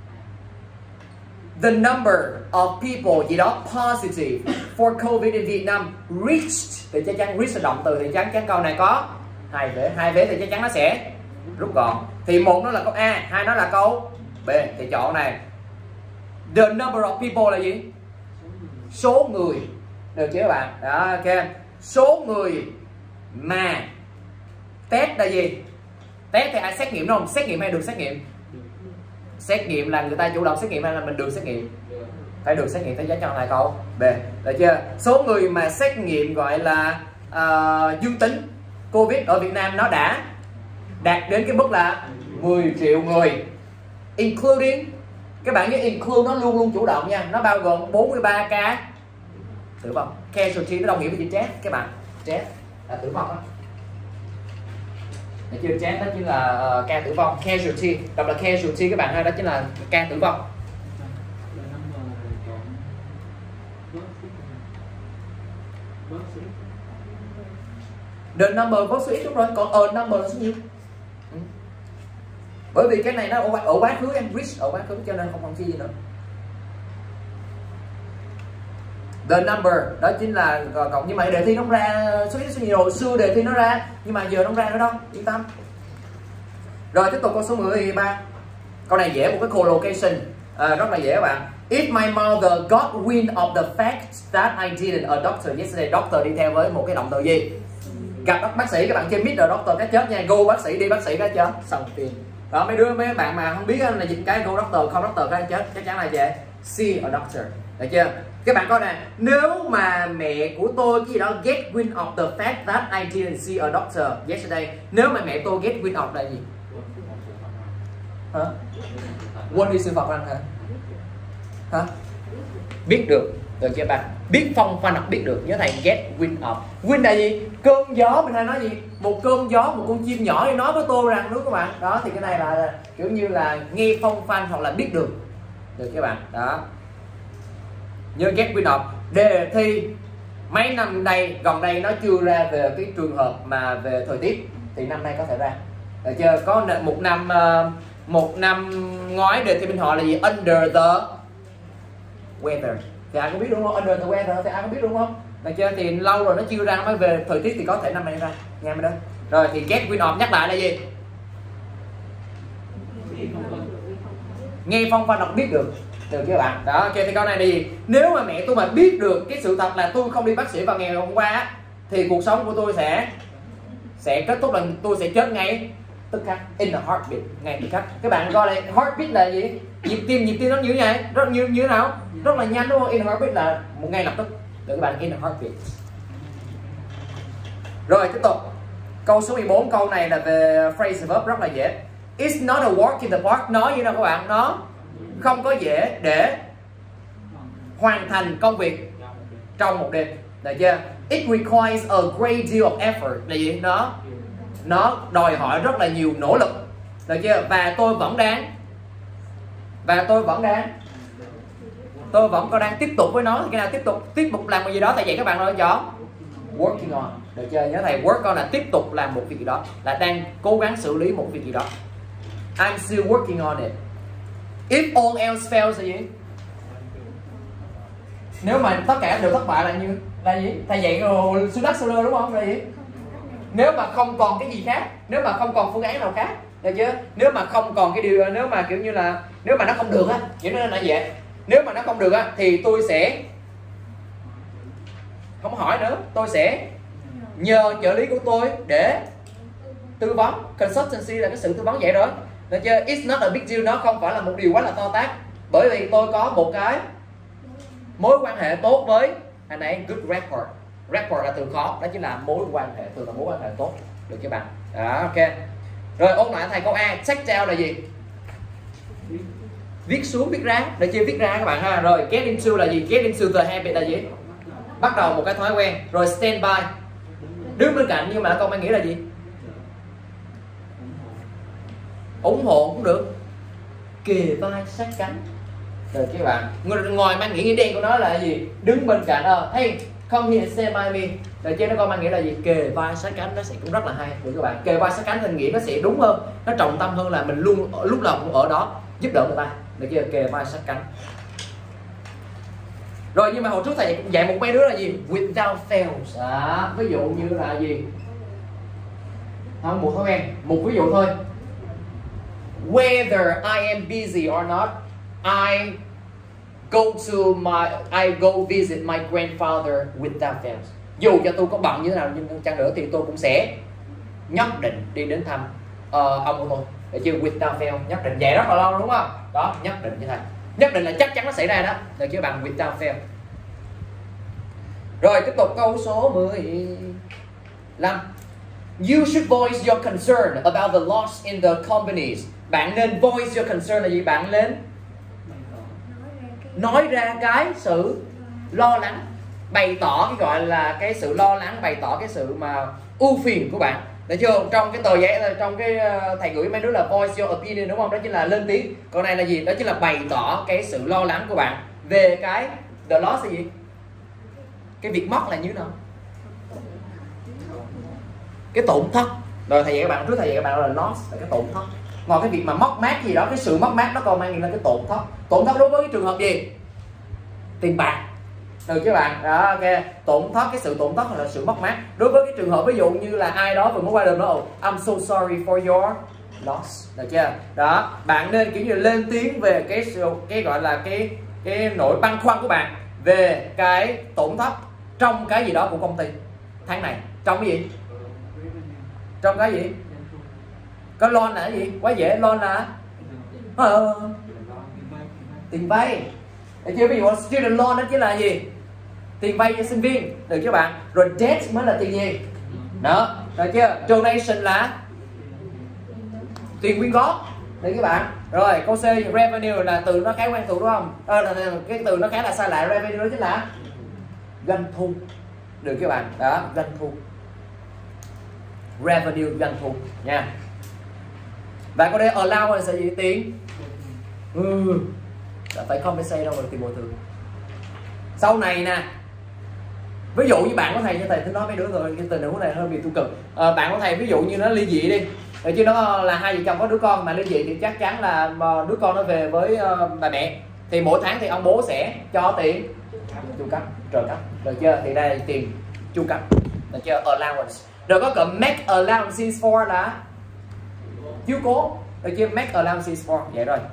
The number of people gì đó positive for COVID in Vietnam reached, thì chắc chắn reach là động từ, thì chắc chắn câu này có hai vế, hai vế thì chắc chắn nó sẽ rút gọn. Thì một nó là câu A, hai nó là câu B, thì chọn này. The number of people là gì? Số người. Được chưa các bạn? Đó, ok. Số người mà test là gì? Test thì ai xét nghiệm đúng không? Xét nghiệm hay được xét nghiệm? Xét nghiệm là người ta chủ động xét nghiệm hay là mình được xét nghiệm? Phải được xét nghiệm, phải giá chọn là câu B. Được chưa? Số người mà xét nghiệm gọi là uh, dương tính Covid ở Việt Nam nó đã đạt đến cái mức là mười triệu người. Including, các bạn nhớ include nó luôn luôn chủ động nha, nó bao gồm bốn mươi ba ca tử vong. Casualty nó đồng nghĩa với chữ chết các bạn. Chết là tử vong đó. Được chưa? Chết đó chính là uh, ca tử vong. Casualty, đọc là casualty các bạn ha, đó chính là ca tử vong. The number có số ít đúng rồi, còn a number là số nhiêu? Ừ. Bởi vì cái này nó ở, ở quá khứ em, reach ở quá khứ cho nên không còn chi gì nữa. The number đó chính là cộng, nhưng mà đề thi nó ra số ít số nhiều, hồi xưa đề thi nó ra nhưng mà giờ nó không ra nữa đâu, yên tâm. Rồi tiếp tục câu số mười ba. Câu này dễ, một cái collocation à, rất là dễ các bạn. If my mother got wind of the fact that I didn't a doctor yesterday, doctor đi theo với một cái động từ gì? Gặp bác sĩ, các bạn chơi meet the doctor cái chết nha, go bác sĩ, đi bác sĩ cái chết, xong tiền. Đó, mấy đứa mấy bạn mà không biết là dịch cái go doctor không doctor cái chết, chắc chắn là gì? See a doctor. Được chưa? Các bạn coi nè, nếu mà mẹ của tôi cái gì đó get wind of the fact that I didn't see a doctor yesterday. Nếu mà mẹ tôi get wind of là gì? Hả? Quên đi sự Phật anh hả? Hả? Biết được, được chưa bạn? Biết phong phanh hoặc biết được, nhớ thầy get wind of. Wind là gì? Cơn gió, mình hay nói gì? Một cơn gió, một con chim nhỏ đi nói với tôi rằng, đúng các bạn. Đó thì cái này là, là kiểu như là nghe phong phanh hoặc là biết được. Được các bạn, đó. Nhớ get wind of. Đề thi mấy năm đây gần đây nó chưa ra về cái trường hợp mà về thời tiết, thì năm nay có thể ra. Được chưa? Có một năm một năm ngoái đề thi bên họ là gì? Under the weather. Thì ai có biết đúng không? Under the weather thì ai có biết đúng không? Được chưa? Thì lâu rồi nó chưa ra, mới về thời tiết thì có thể năm nay ra. Nghe mới đó. Rồi thì get wind of nhắc lại là gì? Nghe phong phanh đọc biết được. Được chưa bạn? Đó, ok thì câu này là gì? Nếu mà mẹ tôi mà biết được cái sự thật là tôi không đi bác sĩ vào ngày hôm qua thì cuộc sống của tôi sẽ sẽ kết thúc, là tôi sẽ chết ngay tức khắc, in a heartbeat, ngay tức khắc. Các bạn coi đây, heartbeat là gì? Nhịp tim, nhịp tim nó như thế này, rất như như thế nào? Rất là nhanh đúng không? In a heartbeat là một ngay lập tức. Được các bạn, in a heartbeat. Rồi tiếp tục. Câu số mười bốn, câu này là về phrase verb rất là dễ. It's not a walk in the park. Nói như nào các bạn? Nó không có dễ để hoàn thành công việc trong một đêm. Được chưa? It requires a great deal of effort. Là gì? Nó nó đòi hỏi rất là nhiều nỗ lực. Được chưa? Và tôi vẫn đang và tôi vẫn đang tôi vẫn còn đang tiếp tục với nó. Thì cái nào tiếp tục tiếp tục làm cái gì đó thầy dạy các bạn rồi cho working on. Được chưa? Nhớ thầy work on là tiếp tục làm một việc gì đó, là đang cố gắng xử lý một việc gì đó. I'm still working on it. If all else fails là gì? Nếu mà tất cả đều thất bại là như là gì? Thầy dạy rồi suy đắc solo đúng không? Là gì? Nếu mà không còn cái gì khác, nếu mà không còn phương án nào khác, được chưa? Nếu mà không còn cái điều, nếu mà kiểu như là nếu mà nó không được á, vậy nó là vậy. Nếu mà nó không được á thì tôi sẽ không hỏi nữa, tôi sẽ nhờ trợ lý của tôi để tư vấn. Consultancy là cái sự tư vấn vậy rồi. Được chưa? It's not a big deal, nó không phải là một điều quá là to tát, bởi vì tôi có một cái mối quan hệ tốt với anh ấy. Good rapport. Rapport là từ khó, đó chính là mối quan hệ, thường là mối quan hệ tốt. Được chưa bạn? Đó, ok. Rồi ôn lại thầy câu A. Take down là gì? Viết xuống, viết ra. Được chưa? Viết ra các bạn ha. Rồi get into là gì? Get into the habit là gì? Bắt đầu một cái thói quen. Rồi stand by, đứng bên cạnh, nhưng mà câu mang nghĩa là gì? Ủng hộ cũng được, kề vai sát cánh. Được các bạn. Ngoài mang nghĩa đen của nó là gì? Đứng bên cạnh. Ờ, hey, come here, stand by me. Được chưa? Nó coi mang nghĩa là gì? Kề vai sát cánh, nó sẽ cũng rất là hay. Được các bạn. Kề vai sát cánh thì nghĩa nó sẽ đúng hơn, nó trọng tâm hơn là mình luôn lúc nào cũng ở đó giúp đỡ người ta. Được chưa? Kề vai sát cánh. Rồi nhưng mà hồi trước thầy dạy một mấy đứa là gì? Without fails. À, ví dụ như là gì? Không, một thói quen, một ví dụ thôi. Whether I am busy or not, I go to my I go visit my grandfather without fails. Dù cho tôi có bận như thế nào nhưng chăng nữa thì tôi cũng sẽ nhất định đi đến thăm uh, ông của tôi. Để chưa? Without fail, nhất định. Vậy rất là lâu đúng không? Đó, nhất định như thế. Nhất định là chắc chắn nó xảy ra đó. Được chưa bạn? Without fail. Rồi tiếp tục câu số mười lăm. You should voice your concern about the loss in the companies. Bạn nên voice your concern là gì? Bạn nên nói ra cái sự lo lắng, bày tỏ cái gọi là cái sự lo lắng, bày tỏ cái sự mà ưu phiền của bạn. Được chưa? Trong cái tờ giấy, trong cái thầy gửi mấy đứa là voice your opinion đúng không? Đó chính là lên tiếng. Còn này là gì? Đó chính là bày tỏ cái sự lo lắng của bạn về cái the loss là gì? Cái việc mất là như thế nào? Cái tổn thất. Rồi thầy dạy các bạn trước, thầy dạy các bạn là loss là cái tổn thất. Ngoài cái việc mà mất mát gì đó, cái sự mất mát nó còn mang nghĩa là cái tổn thất. Tổn thất đối với cái trường hợp gì? Tiền bạc. Được chứ bạn? Đó, ok. Tổn thất, cái sự tổn thất là sự mất mát. Đối với cái trường hợp ví dụ như là ai đó vừa mới qua đời nó I'm so sorry for your loss. Được chưa? Đó, bạn nên kiểu như lên tiếng về cái sự cái gọi là cái cái nỗi băn khoăn của bạn về cái tổn thất trong cái gì đó của công ty tháng này. Trong cái gì? Trong cái gì? Có loan là cái gì? Quá dễ. Loan là ờ, tiền vay. Được chưa? Ví dụ student loan đó chính là gì? Tiền vay cho sinh viên, được chưa bạn? Rồi debt mới là tiền gì? Đó, được chưa? Donation là tiền quyên góp, được các bạn. Rồi câu C, revenue là từ nó khá quen thuộc đúng không? À, là, là, cái từ nó khá là xa lạ. Revenue đó chính là doanh thu, được các bạn. Đó, doanh thu. Revenue, doanh thu nha. Bạn có đây allowance là gì? Tiền ừ là phải compensate đâu mà tiền bồi thường sau này nè. Ví dụ như bạn có thầy, cho thầy tôi nói mấy đứa rồi, cái từ ngữ này hơi bị tiêu cực. À, bạn có thầy ví dụ như nó ly dị đi, rồi chứ nó là hai vợ chồng có đứa con mà ly dị thì chắc chắn là đứa con nó về với uh, bà mẹ, thì mỗi tháng thì ông bố sẽ cho tiền chu cấp, trợ cấp, được chưa? Thì đây là tiền chu cấp, được chưa? Allowance. Rồi có cụm make allowances for là chiếu cố, được chưa? Make allowances for, vậy rồi.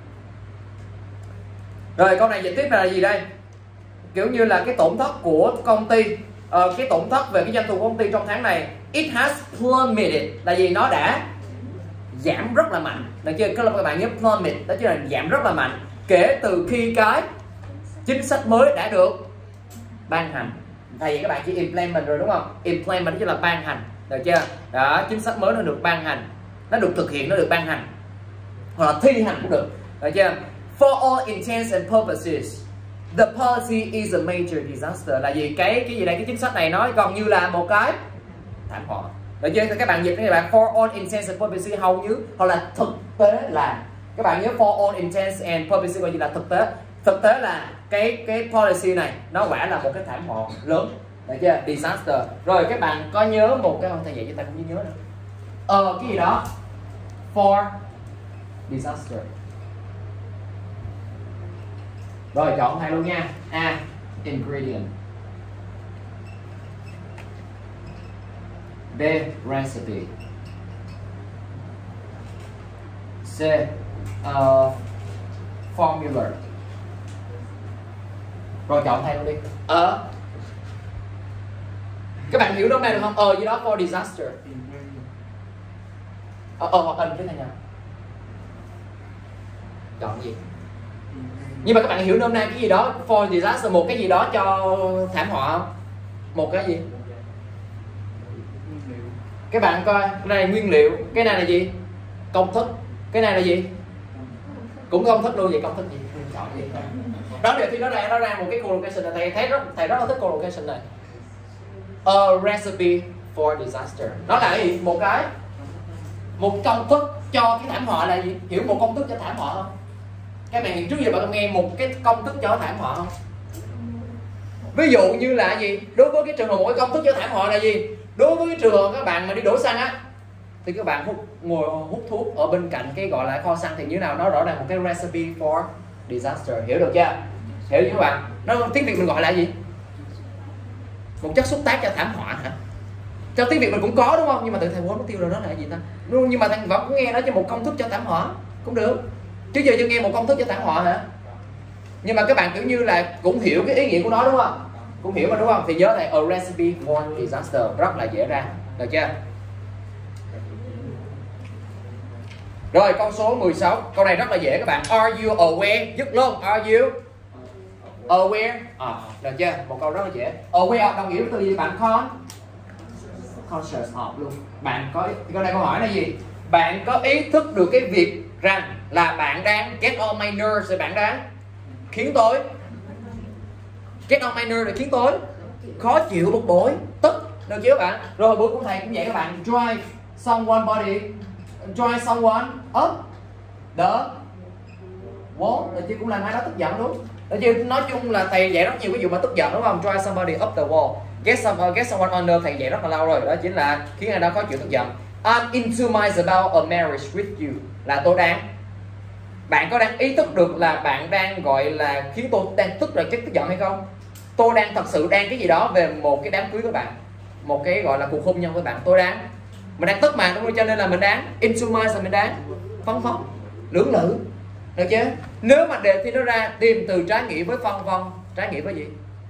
Rồi câu này dịch tiếp là gì đây? Kiểu như là cái tổn thất của công ty, uh, cái tổn thất về cái doanh thu của công ty trong tháng này, it has plummeted là gì? Nó đã giảm rất là mạnh, được chưa? Các bạn nhớ plummet đó chính là giảm rất là mạnh kể từ khi cái chính sách mới đã được ban hành. Thầy các bạn chỉ implement rồi đúng không? Implement chính là ban hành, được chưa? Đó, chính sách mới nó được ban hành, nó được thực hiện, nó được ban hành, hoặc là thi hành cũng được, được chưa? For all intents and purposes, the policy is a major disaster là gì? Cái cái gì đây? Cái chính sách này nó gần như là một cái thảm họa. Được chưa? Các bạn dịch các bạn for all intents and purposes hầu như hoặc là thực tế là, các bạn nhớ for all intents and purposes gọi gì là thực tế. Thực tế là cái cái policy này nó quả là một cái thảm họa lớn, được chưa? Disaster. Rồi các bạn có nhớ một cái thầy dạy cho ta cũng nhớ nữa. Ờ cái gì đó for disaster. Rồi chọn hai luôn nha. A ingredient, B recipe, C uh, formula. Rồi chọn thay luôn đi. Ờ các bạn hiểu nôm na được không? Ờ gì đó for disaster. Ờ ờ hoặc hình chứ thầy nhỉ? Chọn gì? Nhưng mà các bạn hiểu nôm na cái gì đó for disaster, một cái gì đó cho thảm họa không? Một cái gì? Các bạn coi, cái này là nguyên liệu, cái này là gì? Công thức. Cái này là gì? Cũng công thức luôn, vậy công thức gì? Chọn gì? Đó điều khi nó ra nó ra một cái collocation này, thầy thấy rất thầy rất là thích collocation này. A recipe for disaster. Nó là cái gì? Một cái một công thức cho cái thảm họa là gì? Hiểu một công thức cho thảm họa không? Các bạn trước giờ bạn nghe một cái công thức cho thảm họa không? Ví dụ như là gì? Đối với cái trường hợp một cái công thức cho thảm họa là gì? Đối với cái trường hợp các bạn mà đi đổ xăng á, thì các bạn hút, ngồi hút thuốc ở bên cạnh cái gọi là kho xăng thì như nào? Nó rõ ràng một cái recipe for disaster. Hiểu được chưa? Hiểu chưa các bạn? Nó tiếng Việt mình gọi là gì? Một chất xúc tác cho thảm họa hả? Trong tiếng Việt mình cũng có đúng không? Nhưng mà tự thầy quên mất tiêu rồi, nó là gì ta? Nhưng mà thầy vẫn cũng nghe nó cho một công thức cho thảm họa cũng được. Chứ giờ chưa nghe một công thức cho thảm họa hả? Nhưng mà các bạn kiểu như là cũng hiểu cái ý nghĩa của nó đúng không? Cũng hiểu mà đúng không? Thì nhớ này, a recipe for disaster rất là dễ ra, được chưa? Rồi câu số mười sáu, câu này rất là dễ các bạn. Are you aware? Dứt luôn. Are you aware? À, được chưa? Một câu rất là dễ. Aware đồng nghĩa với từ gì? Bạn con conscious of luôn. Bạn có câu này câu hỏi là gì? Bạn có ý thức được cái việc rằng là bạn đang get on my nerves, rồi bạn đang khiến tôi get on my nerves là khiến tôi khó chịu, bực bội, tức, được chưa các bạn? Rồi bữa của thầy cũng vậy các bạn. Drive someone body, drive someone up the wall, được chưa? Cũng làm ai đó tức giận đúng, được chưa? Nói chung là thầy dạy rất nhiều ví dụ mà tức giận đúng không? Drive somebody up the wall, get some uh, get someone under, thầy dạy rất là lâu rồi, đó chính là khiến ai đó khó chịu, tức giận. I'm into my about a marriage with you là tôi đang, bạn có đang ý thức được là bạn đang gọi là khiến tôi đang tức là chất tức giận hay không? Tôi đang thật sự đang cái gì đó về một cái đám cưới với bạn, một cái gọi là cuộc hôn nhân với bạn, tôi đang mình đang tức mà đúng không? Cho nên là mình đang into my là mình đang phấn phấn lưỡng lự, được chưa? Nếu mà đề thi nó ra tìm từ trái nghĩa với phân vân, trái nghĩa với gì?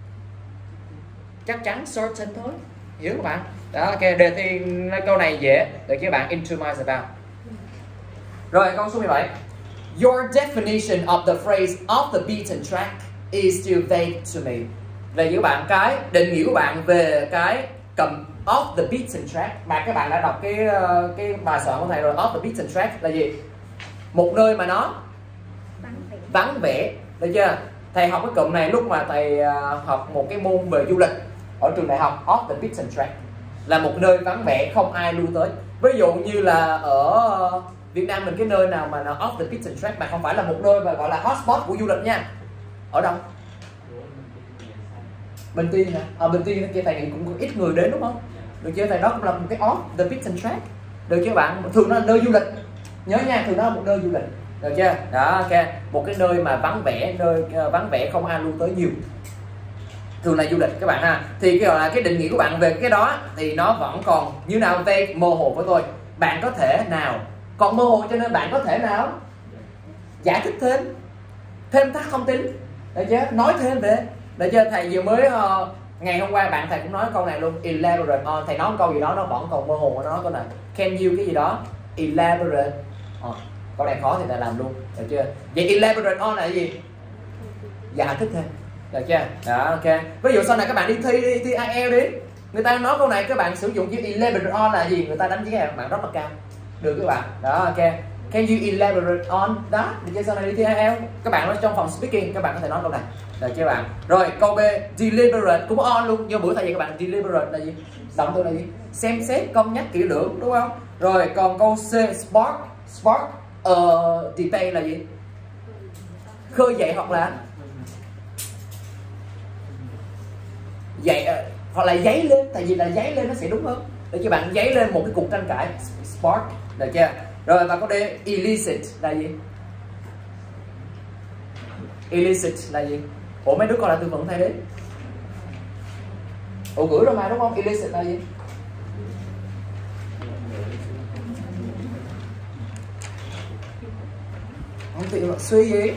Chắc chắn certain thôi, hiểu các bạn? Đó, ok, đề thi câu này dễ, được chưa bạn? Into my about. Rồi câu số mười bảy. Your definition of the phrase off the beaten track is still vague to me. Về với bạn cái định nghĩa của bạn về cái cầm off the beaten track. Bạn các bạn đã đọc cái cái bài soạn của thầy rồi. Off the beaten track là gì? Một nơi mà nó vắng vẻ, được chưa? Thầy học cái cụm này lúc mà thầy học một cái môn về du lịch ở trường đại học. Off the beaten track là một nơi vắng vẻ không ai lui tới. Ví dụ như là ở Việt Nam mình, cái nơi nào mà nó off the beaten track mà không phải là một nơi mà gọi là hotspot của du lịch nha. Ở đâu? Bình Tiên hả? Ở Bình Tiên kia thầy nghĩ cũng có ít người đến đúng không? Được chưa? Thầy đó cũng là một cái off the beaten track. Được chưa bạn? Thường nó là nơi du lịch. Nhớ nha, thường nó là một nơi du lịch. Được chưa? Đó, ok. Một cái nơi mà vắng vẻ, nơi uh, vắng vẻ không ai lui tới nhiều. Thường là du lịch các bạn ha. Thì cái gọi là cái định nghĩa của bạn về cái đó thì nó vẫn còn như nào về mơ hồ với tôi. Bạn có thể nào còn mơ hồ cho nên bạn có thể nào giải thích thêm, thêm thắt thông tin, được chưa? Nói thêm về, được chưa? Thầy vừa mới uh, ngày hôm qua bạn thầy cũng nói câu này luôn, elaborate on. Thầy nói câu gì đó nó vẫn còn mơ hồ, nó câu này can you cái gì đó elaborate on. Câu này khó thì ta làm luôn, được chưa? Vậy elaborate on là cái gì? Giải thích thêm, được chưa? Đó, ok. Ví dụ sau này các bạn đi thi đi, thi ai eo đi, người ta nói câu này các bạn sử dụng chữ elaborate on là gì? Người ta đánh giá bạn rất là cao, được các bạn. Đó, ok. Can you elaborate on that? Được chưa? Sau này đi thi ai eo các bạn nói trong phòng speaking các bạn có thể nói câu này, được chưa bạn? Rồi câu B, deliberate cũng on luôn. Như bữa thầy dạy các bạn deliberate là gì? Động từ là gì? Xem xét, cân nhắc kỹ lưỡng, đúng không? Rồi còn câu C, spark, spark uh, debate là gì? Khơi dậy hoặc là dậy uh, hoặc là giấy lên, tại vì là giấy lên nó sẽ đúng hơn. Để cho bạn giấy lên một cái cuộc tranh cãi, spark, được chưa? Rồi và câu D, illicit là gì? Illicit là gì? Ủa mấy đứa con là tư vấn thầy đấy. Ủa gửi rồi mà đúng không? Illicit là gì? Không tiện là suy gì?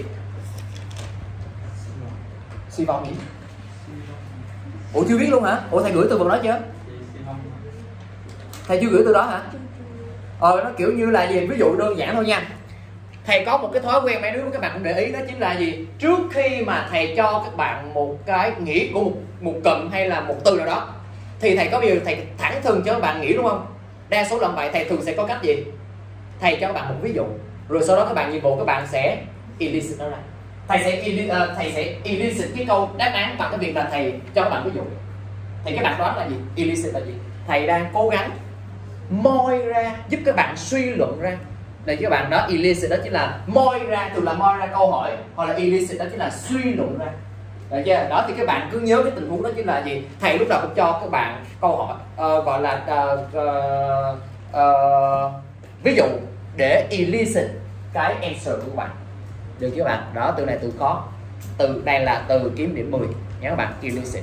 Suy vọng gì? Ủa chưa biết luôn hả? Ủa thầy gửi từ vựng đó chưa? Thầy chưa gửi từ đó hả? Ờ nó kiểu như là gì? Ví dụ đơn giản thôi nha. Thầy có một cái thói quen mấy đứa các bạn cũng để ý, đó chính là gì? Trước khi mà thầy cho các bạn một cái nghĩa của một, một cụm hay là một từ nào đó thì thầy có bao giờ thầy thẳng thừng cho các bạn nghĩ đúng không? Đa số lần vậy thầy thường sẽ có cách gì? Thầy cho các bạn một ví dụ, rồi sau đó các bạn nhiệm vụ các bạn sẽ elicit nó ra. Thầy sẽ uh, thầy sẽ elicit cái câu đáp án bằng cái việc là thầy cho các bạn ví dụ. Thì các bạn đoán là gì? Elicit là gì? Thầy đang cố gắng moi ra, giúp các bạn suy luận ra. Đây các bạn đó, elicit đó chính là moi ra, từ là moi ra câu hỏi, hoặc là elicit đó chính là suy luận ra. Được chưa? Đó thì các bạn cứ nhớ cái tình huống đó chính là gì? Thầy lúc nào cũng cho các bạn câu hỏi uh, gọi là uh, uh, uh, ví dụ để elicit cái answer của các bạn. Được chưa các bạn? Đó, từ này từ khó. Từ này là từ kiếm điểm mười nhé các bạn, elicit.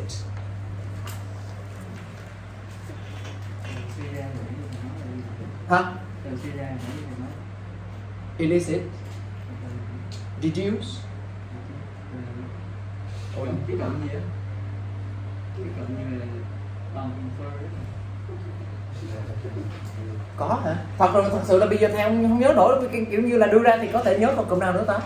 Hả? Illicit, deduce. Ủa, cái cụm gì á? Cái cụm như là bằng infer. Có hả? Thật rồi, thật sự là bây giờ thầy không, không nhớ nổi, kiểu như là đưa ra thì có thể nhớ còn cụm nào nữa ta?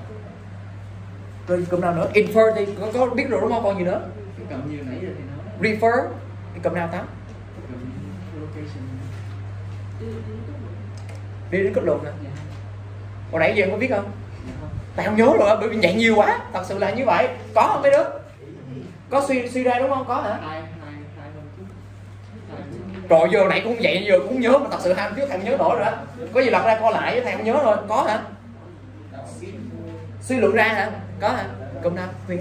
Rồi cụm nào nữa? Infer thì có, có biết rồi đúng không? Còn gì nữa? Cái cụm như nãy giờ thì nói. Refer, cái cụm nào ta? Location. Đi đến kết luận nè. Hồi nãy giờ em có biết không? Tại không nhớ rồi, bởi vì dạy nhiều quá. Thật sự là như vậy. Có không mấy đứa? Có suy suy ra đúng không? Có hả? Hai, hai, hai hôm trước. Rồi giờ nãy cũng vậy, giờ cũng nhớ mà thật sự hai hôm trước thầy không nhớ nổi rồi đó. Có gì lật ra coi lại thầy không nhớ rồi. Có hả? Suy luận ra hả? Có hả? Cụm nào? Huyền?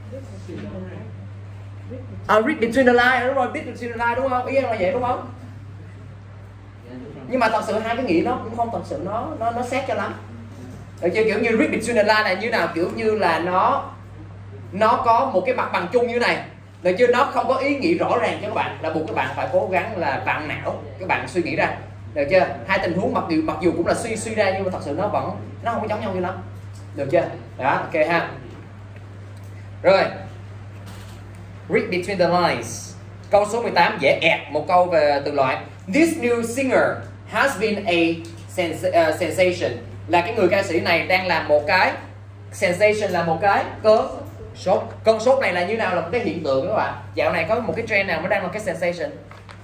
À, read between the lines, đúng rồi, read between the lines đúng không? Ý em là vậy đúng không? Nhưng mà thật sự hai cái nghĩa nó cũng không thật sự nó nó nó sát cho lắm. Được chưa? Kiểu như read between the lines là như nào? Kiểu như là nó nó có một cái mặt bằng chung như này. Được chưa? Nó không có ý nghĩa rõ ràng cho các bạn, là buộc các bạn phải cố gắng là vặn não các bạn suy nghĩ ra. Được chưa? Hai tình huống mặc dù mặc dù cũng là suy suy ra nhưng mà thật sự nó vẫn nó không có giống nhau như lắm. Được chưa? Đó, ok ha. Rồi. Read between the lines. Câu số mười tám dễ ẹt một câu về từ loại. This new singer has been a sens uh, sensation. Là cái người ca sĩ này đang làm một cái sensation là một cái cớ Sốt. Cơn sốt này là như nào, là một cái hiện tượng các bạn. Dạo này có một cái trend nào mới đang là cái sensation?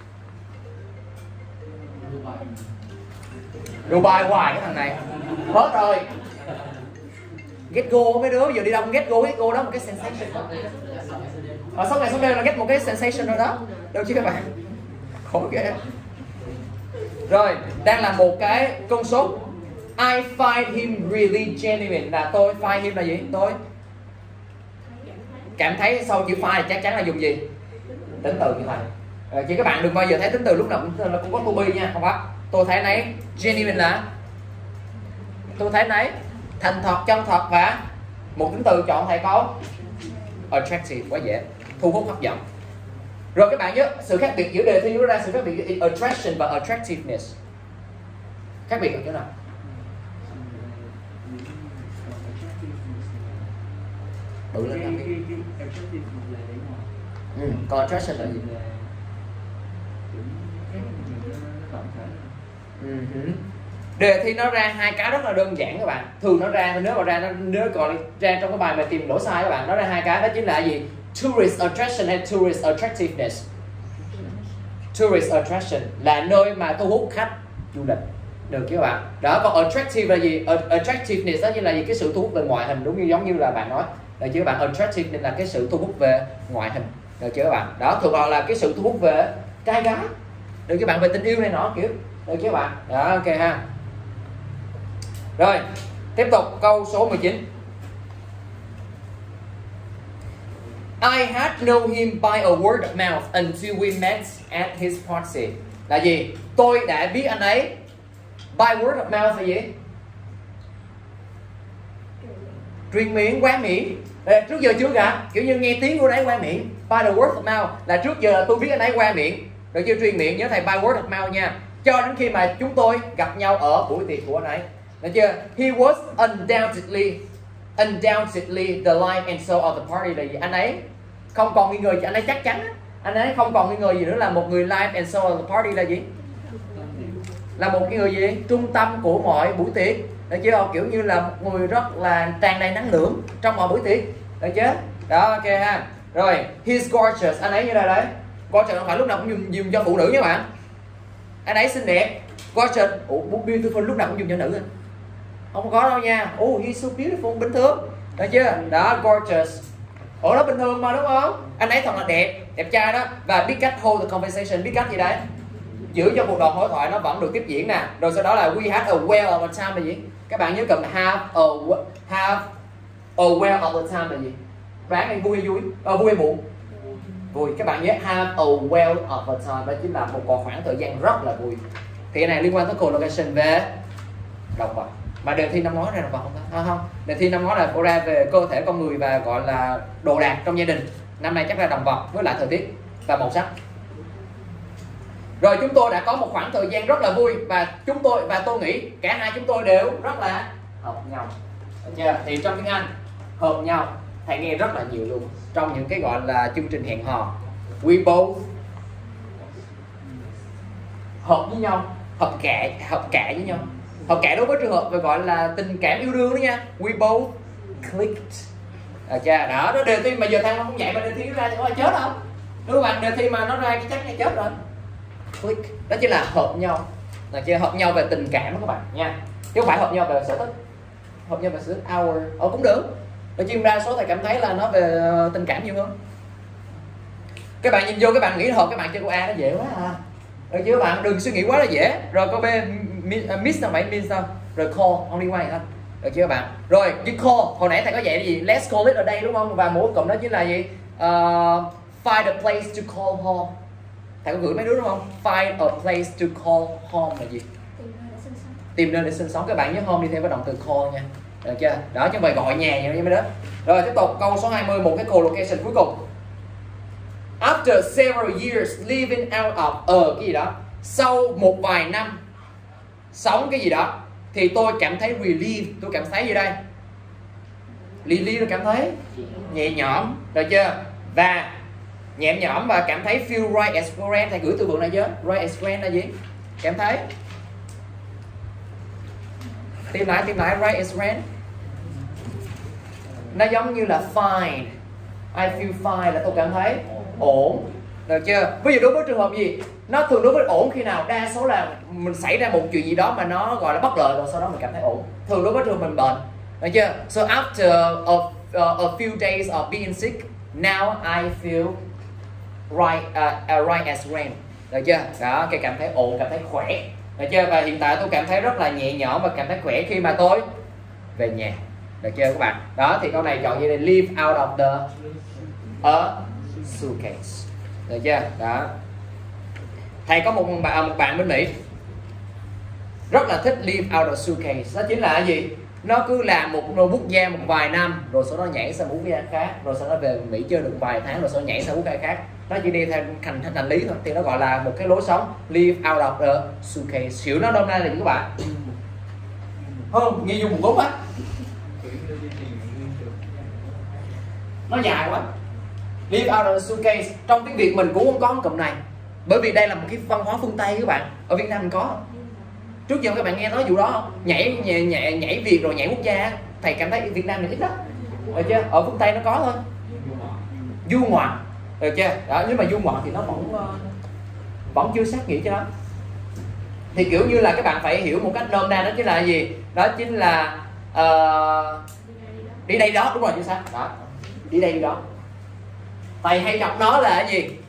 Dubai hoài cái thằng này. Hết rồi. Get go mấy đứa giờ đi đâu get go get go đó một cái sensation. Ở sống này sống đây là get một cái sensation rồi đó. Đâu chứ các bạn. Khổ ghê. Rồi, đang là một cái cơn sốt. I find him really genuine, là tôi find him là gì? Tôi cảm thấy sau chữ find chắc chắn là dùng gì? Tính từ như vậy. Rồi, chứ các bạn đừng bao giờ thấy tính từ lúc nào cũng, cũng có to be nha, không có. Tôi thấy nấy genuine là tôi thấy nấy thành thật, chân thật và một tính từ chọn thầy câu attractive, quá dễ, thu hút, hấp dẫn. Rồi các bạn nhớ sự khác biệt giữa đề thi ra sự khác biệt giữa attraction và attractiveness. Khác biệt ở chỗ nào? Bự lên không biết. Ừ, còn attraction là gì? Uh-huh. Đề thi nó ra hai cái rất là đơn giản các bạn. Thường nó ra nếu mà ra nó nếu còn ra trong cái bài mà tìm lỗi sai các bạn, nó ra hai cái, đó chính là gì? Tourist attraction hay tourist attractiveness. Tourist attraction là nơi mà thu hút khách du lịch, được chứ các bạn. Đó, còn attractive là gì? Attractiveness đó chính là gì? Cái sự thu hút về ngoại hình, đúng như giống như là bạn nói, được chứ các bạn. Attractive là cái sự thu hút về ngoại hình, được chứ các bạn. Đó, thường gọi là cái sự thu hút về trai gái, được chứ các bạn, về tình yêu này nọ kiểu, được chứ các bạn. Đó, ok ha. Rồi, tiếp tục câu số mười chín. I had known him by a word of mouth until we met at his party. Là gì? Tôi đã biết anh ấy. By word of mouth là gì? Truyền miệng, qua miệng. Đây, trước giờ chưa cả, kiểu như nghe tiếng của anh ấy qua miệng. By the word of mouth là trước giờ là tôi biết anh ấy qua miệng. Được chưa? Truyền miệng, nhớ thầy, by word of mouth nha. Cho đến khi mà chúng tôi gặp nhau ở buổi tiệc của anh ấy. Được chưa? He was undoubtedly undoubtedly the life and soul of the party. Là gì? Anh ấy không còn nghi ngờ gì, anh ấy chắc chắn, anh ấy không còn nghi ngờ gì nữa là một người life and soul of the party là gì? Là một cái người gì? Trung tâm của mọi buổi tiệc. Được chưa? Kiểu như là một người rất là tràn đầy năng lượng trong mọi buổi tiệc. Được chưa? Đó, ok ha. Rồi, he's gorgeous. Anh ấy như đây đấy. Gorgeous không phải lúc nào cũng dùng, dùng cho phụ nữ nha bạn. Anh ấy xinh đẹp. Gorgeous. Ủa, beautiful lúc nào cũng dùng cho nữ. Không có đâu nha. Oh, he's so beautiful, bình thường. Được chưa? Đó, gorgeous. Ủa, nó bình thường mà đúng không? Anh ấy thật là đẹp, đẹp trai đó. Và biết cách hold the conversation, biết cách gì đấy? Giữ cho cuộc đoạn hội thoại nó vẫn được tiếp diễn nè. Rồi sau đó là we had a well of a time là gì? Các bạn nhớ cầm have a, have a well of a time là gì? Đoán này vui hay vui? À, vui hay buồn? Vui. Các bạn nhớ have a well of a time, đó chính là một khoảng thời gian rất là vui. Thì cái này liên quan tới collocation về động vật. Mà đề thi năm ngoái ra động vật không ta? À, không. Đề thi năm ngoái là cô ra về cơ thể con người và gọi là đồ đạc trong gia đình. Năm nay chắc là động vật với lại thời tiết và màu sắc. Rồi chúng tôi đã có một khoảng thời gian rất là vui và chúng tôi và tôi nghĩ cả hai chúng tôi đều rất là hợp nhau. Được chưa? Thì trong tiếng Anh hợp nhau thầy nghe rất là nhiều luôn trong những cái gọi là chương trình hẹn hò. We both hợp với nhau, hợp kệ, hợp kệ với nhau. Hợp kệ đối với trường hợp về gọi là tình cảm yêu đương đó nha. We both clicked. Được chưa? Đó, đó đề thi mà giờ thằng nó không dạy mà đề thi nó ra thì có ai chết không? Đúng không bạn? Đề thi mà nó ra chắc là chết rồi. Click, đó chính là hợp nhau. Là chưa? Hợp nhau về tình cảm đó các bạn nha, chứ không phải hợp nhau về sở thích. Hợp nhau về sở thích our ờ cũng được. Rồi chuyên đa số thầy cảm thấy là nó về tình cảm nhiều hơn. Các bạn nhìn vô các bạn nghĩ hợp, các bạn chơi câu A nó dễ quá à. Được chứ các bạn, đừng suy nghĩ quá là dễ. Rồi câu B miss không phải miss đâu. Rồi call không liên quan gì hết. Được chưa các bạn? Rồi cái call hồi nãy thầy có dạy cái gì? Let's call it ở đây đúng không? Và mỗi cụm đó chính là gì? Uh, find a place to call home. Thầy có gửi mấy đứa đúng không? Find a place to call home là gì? Tìm nơi để sinh sống. Các bạn nhớ home đi theo với động từ call nha. Được chưa? Đó, chứ không phải gọi nhà nha mấy đứa. Rồi tiếp tục câu số hai mươi, một cái collocation cuối cùng. After several years living out of ờ cái gì đó, sau một vài năm sống cái gì đó thì tôi cảm thấy relieved. Tôi cảm thấy gì đây? Relieved tôi cảm thấy nhẹ nhõm. Được chưa? Và nhẹ nhõm và cảm thấy feel right as friend. Thầy gửi từ vựng này chưa? Right as friend là gì? Cảm thấy. Tìm lại, tìm lại right as friend. Nó giống như là fine. I feel fine là tôi cảm thấy ổn, được chưa? Ví dụ đối với trường hợp gì, nó thường đối với ổn khi nào? Đa số là mình xảy ra một chuyện gì đó mà nó gọi là bất lợi rồi sau đó mình cảm thấy ổn. Thường đối với trường hợp mình bệnh, được chưa? So after a, a, a few days of being sick, now I feel right, uh, uh, right as rain, được chưa? Đó, cái cảm thấy ổn, cảm thấy khỏe, được chưa? Và hiện tại tôi cảm thấy rất là nhẹ nhõm và cảm thấy khỏe khi mà tôi về nhà, được chưa các bạn? Đó thì câu này chọn gì đây? Live out of the a suitcase, được chưa? Đó. Thầy có một bạn, một bạn bên Mỹ rất là thích live out of suitcase. Đó chính là cái gì? Nó cứ làm một quốc gia một vài năm rồi sau đó nhảy sang một quốc gia khác, rồi sau đó về Mỹ chơi được vài tháng rồi sau đó nhảy sang quốc gia khác. Nó chỉ đi theo thành thành lý thôi, thì nó gọi là một cái lối sống live out of the suitcase. Hiểu nó đâu nay là gì các bạn? Không, nghe dùng một gốc á. Nó dài quá. Live out of the suitcase. Trong tiếng Việt mình cũng không có cụm này, bởi vì đây là một cái văn hóa phương Tây các bạn. Ở Việt Nam mình có. Trước giờ các bạn nghe nói vụ đó không? Nhảy nhảy nhảy, nhảy Việt rồi nhảy quốc gia. Thầy cảm thấy Việt Nam mình ít lắm, được chưa? Ở phương Tây nó có thôi. Du ngoạn, được chưa? Đó, nhưng mà du ngoạn thì nó vẫn vẫn chưa sát nghĩa cho lắm. Thì kiểu như là các bạn phải hiểu một cách nôm na, đó chính là gì? Đó chính là uh, đi đây đó, đúng rồi, chính xác. Đó, đi đây đi đó. Thầy hay đọc nó là cái gì?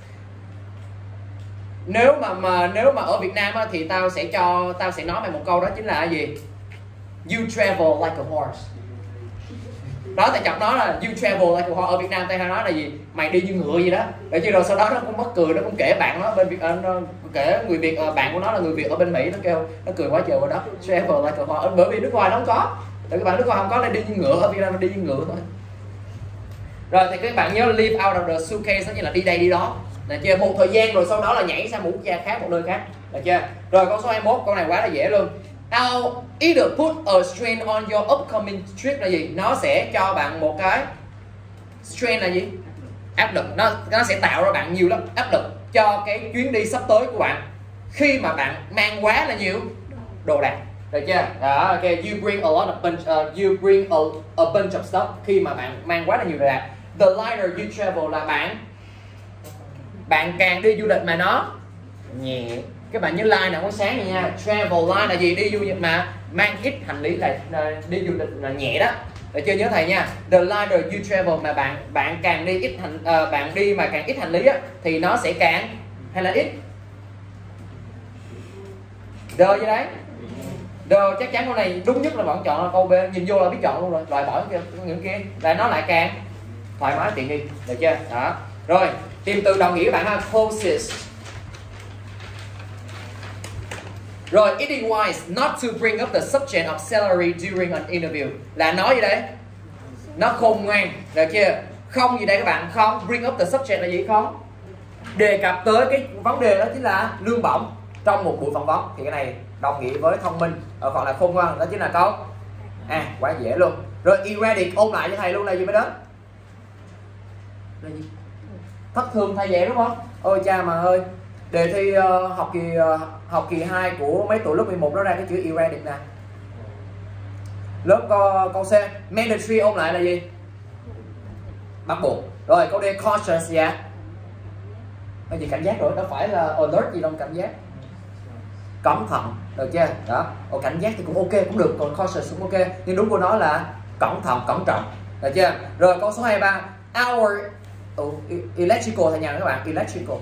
Nếu mà, mà nếu mà ở Việt Nam á, thì tao sẽ cho tao sẽ nói mày một câu, đó chính là cái gì? You travel like a horse. Đó, thầy chọc nó là you travel like a horse. Ở Việt Nam tao hay nói là gì? Mày đi như ngựa gì đó. Để chứ rồi sau đó nó cũng mắc cười, nó cũng kể bạn nó bên Việt, nó kể người Việt, bạn của nó là người Việt ở bên Mỹ, nó kêu nó cười quá trời qua đó. Travel like a horse. Bởi vì nước ngoài nó không có. Tại các bạn nước ngoài không có là đi như ngựa, ở Việt Nam nó đi như ngựa thôi. Rồi thì các bạn nhớ live out of the suitcase, đó như là đi đây đi đó. Được chưa? Một thời gian rồi sau đó là nhảy sang một quốc gia khác, một nơi khác, được chưa? Rồi câu số hai mươi mốt, câu này quá là dễ luôn. I'll either put a strain on your upcoming trip là gì? Nó sẽ cho bạn một cái strain là gì? Áp lực. Nó nó sẽ tạo ra bạn nhiều lắm áp lực cho cái chuyến đi sắp tới của bạn khi mà bạn mang quá là nhiều đồ đạc, được chưa? Đó, ok. You bring a lot of bunch, uh, you bring a, a bunch of stuff. Khi mà bạn mang quá là nhiều đồ đạc. The lighter you travel là bạn bạn càng đi du lịch mà nó nhẹ. Các bạn nhớ line nào có sáng này nha. Travel line là gì? Đi du lịch mà mang ít hành lý là đi du lịch là nhẹ đó, được chưa? Nhớ thầy nha. The lighter you travel mà bạn bạn càng đi ít hành uh, bạn đi mà càng ít hành lý á, thì nó sẽ càng hay là ít? Đờ vậy đấy. Đờ chắc chắn câu này đúng nhất là bạn chọn là câu B. Nhìn vô là biết chọn luôn rồi. Loại bỏ những kia là nó lại càng thoải mái tiện nghi, được chưa? Đó. Rồi tìm từ đồng nghĩa bạn ha. Closest. Rồi it is wise not to bring up the subject of salary during an interview. Là nói gì đấy? Nó khôn ngoan, được chưa? Không gì đây các bạn? Không bring up the subject là gì? Không đề cập tới cái vấn đề, đó chính là lương bổng trong một buổi phỏng vấn. Thì cái này đồng nghĩa với thông minh hoặc là khôn ngoan, đó chính là câu à, quá dễ luôn. Rồi erratic, ôn lại cho thầy luôn là gì mới đến? Là gì? Thất thường thay vậy đúng không? Ôi cha mà ơi, đề thi uh, học kỳ uh, học kỳ hai của mấy tụi lớp mười một nó ra cái chữ erratic nè. Lớp uh, câu C mandatory, ôn lại là gì? Bắt buộc. Rồi câu D cautious gì ạ? Cái gì cảnh giác rồi, đó phải là alert gì đâu, cảnh giác. Cẩn thận, được chưa? Đó. Ồ, cảnh giác thì cũng ok, cũng được, còn cautious cũng ok, nhưng đúng của nó là cẩn thận, cẩn trọng, được chưa? Rồi câu số hai mươi ba our oh, electrical thầy nhà các bạn, electrical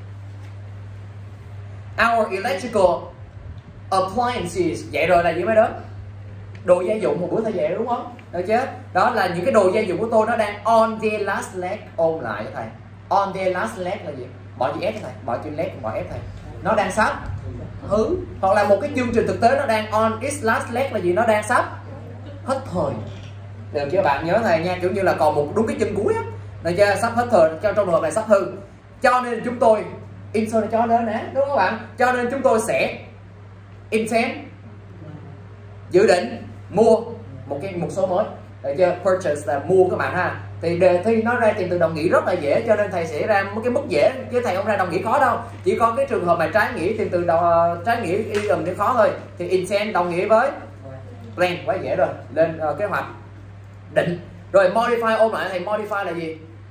our electrical appliances. Vậy rồi là gì mới đến? Đồ gia dụng, một bữa thầy dạy đúng không? Được chưa? Đó là những cái đồ gia dụng của tôi nó đang on the last leg. Ôn lại cho thầy. On the last leg là gì? Bỏ chữ S cho thầy, bỏ chữ leg, bỏ S thầy. Nó đang sắp hứ. Hoặc là một cái chương trình thực tế nó đang on its last leg là gì? Nó đang sắp hết thời. Được chưa bạn? Nhớ thầy nha, kiểu như là còn một đúng cái chân cuối á. Được chưa? Sắp hết thời, cho trong trường hợp này sắp hư. Cho nên chúng tôi insert cho nên nè, đúng không bạn? Cho nên chúng tôi sẽ intend, dự định mua một cái một số mới, được chưa? Purchase là mua các bạn ha. Thì đề thi nó ra tìm từ đồng nghĩa rất là dễ, cho nên thầy sẽ ra một cái mức dễ, chứ thầy không ra đồng nghĩa khó đâu. Chỉ có cái trường hợp mà trái nghĩa tìm từ đầu, trái nghĩa y ầm thì khó thôi. Thì intend đồng nghĩa với plan, quá dễ rồi. Lên uh, kế hoạch định. Rồi modify, ôm lại thầy, modify là gì?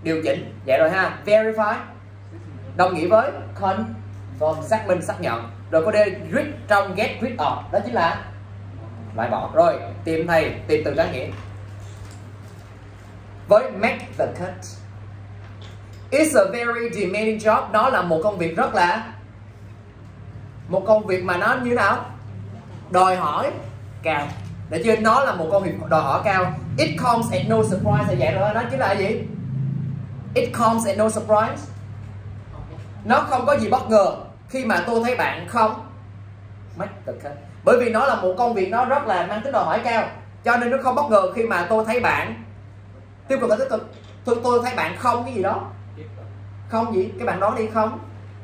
điều chỉnh, vậy rồi ha. Verify đồng nghĩa với confirm, xác minh, xác nhận. Rồi có D, rid trong get rid of, đó chính là loại bỏ. Rồi tìm thầy, tìm từ trái nghĩa với make the cut. It's a very demanding job, nó là một công việc rất là, một công việc mà nó như nào, đòi hỏi cao, để chưa, nó là một công việc đòi hỏi cao. It comes at no surprise, là vậy rồi, nó chính là gì? It comes at no surprise, nó không có gì bất ngờ khi mà tôi thấy bạn không make the cut, bởi vì nó là một công việc nó rất là mang tính đòi hỏi cao, cho nên nó không bất ngờ khi mà tôi thấy bạn tiêu cực, tích cực. Tôi tôi thấy bạn không cái gì đó, không gì, cái bạn đó đi không,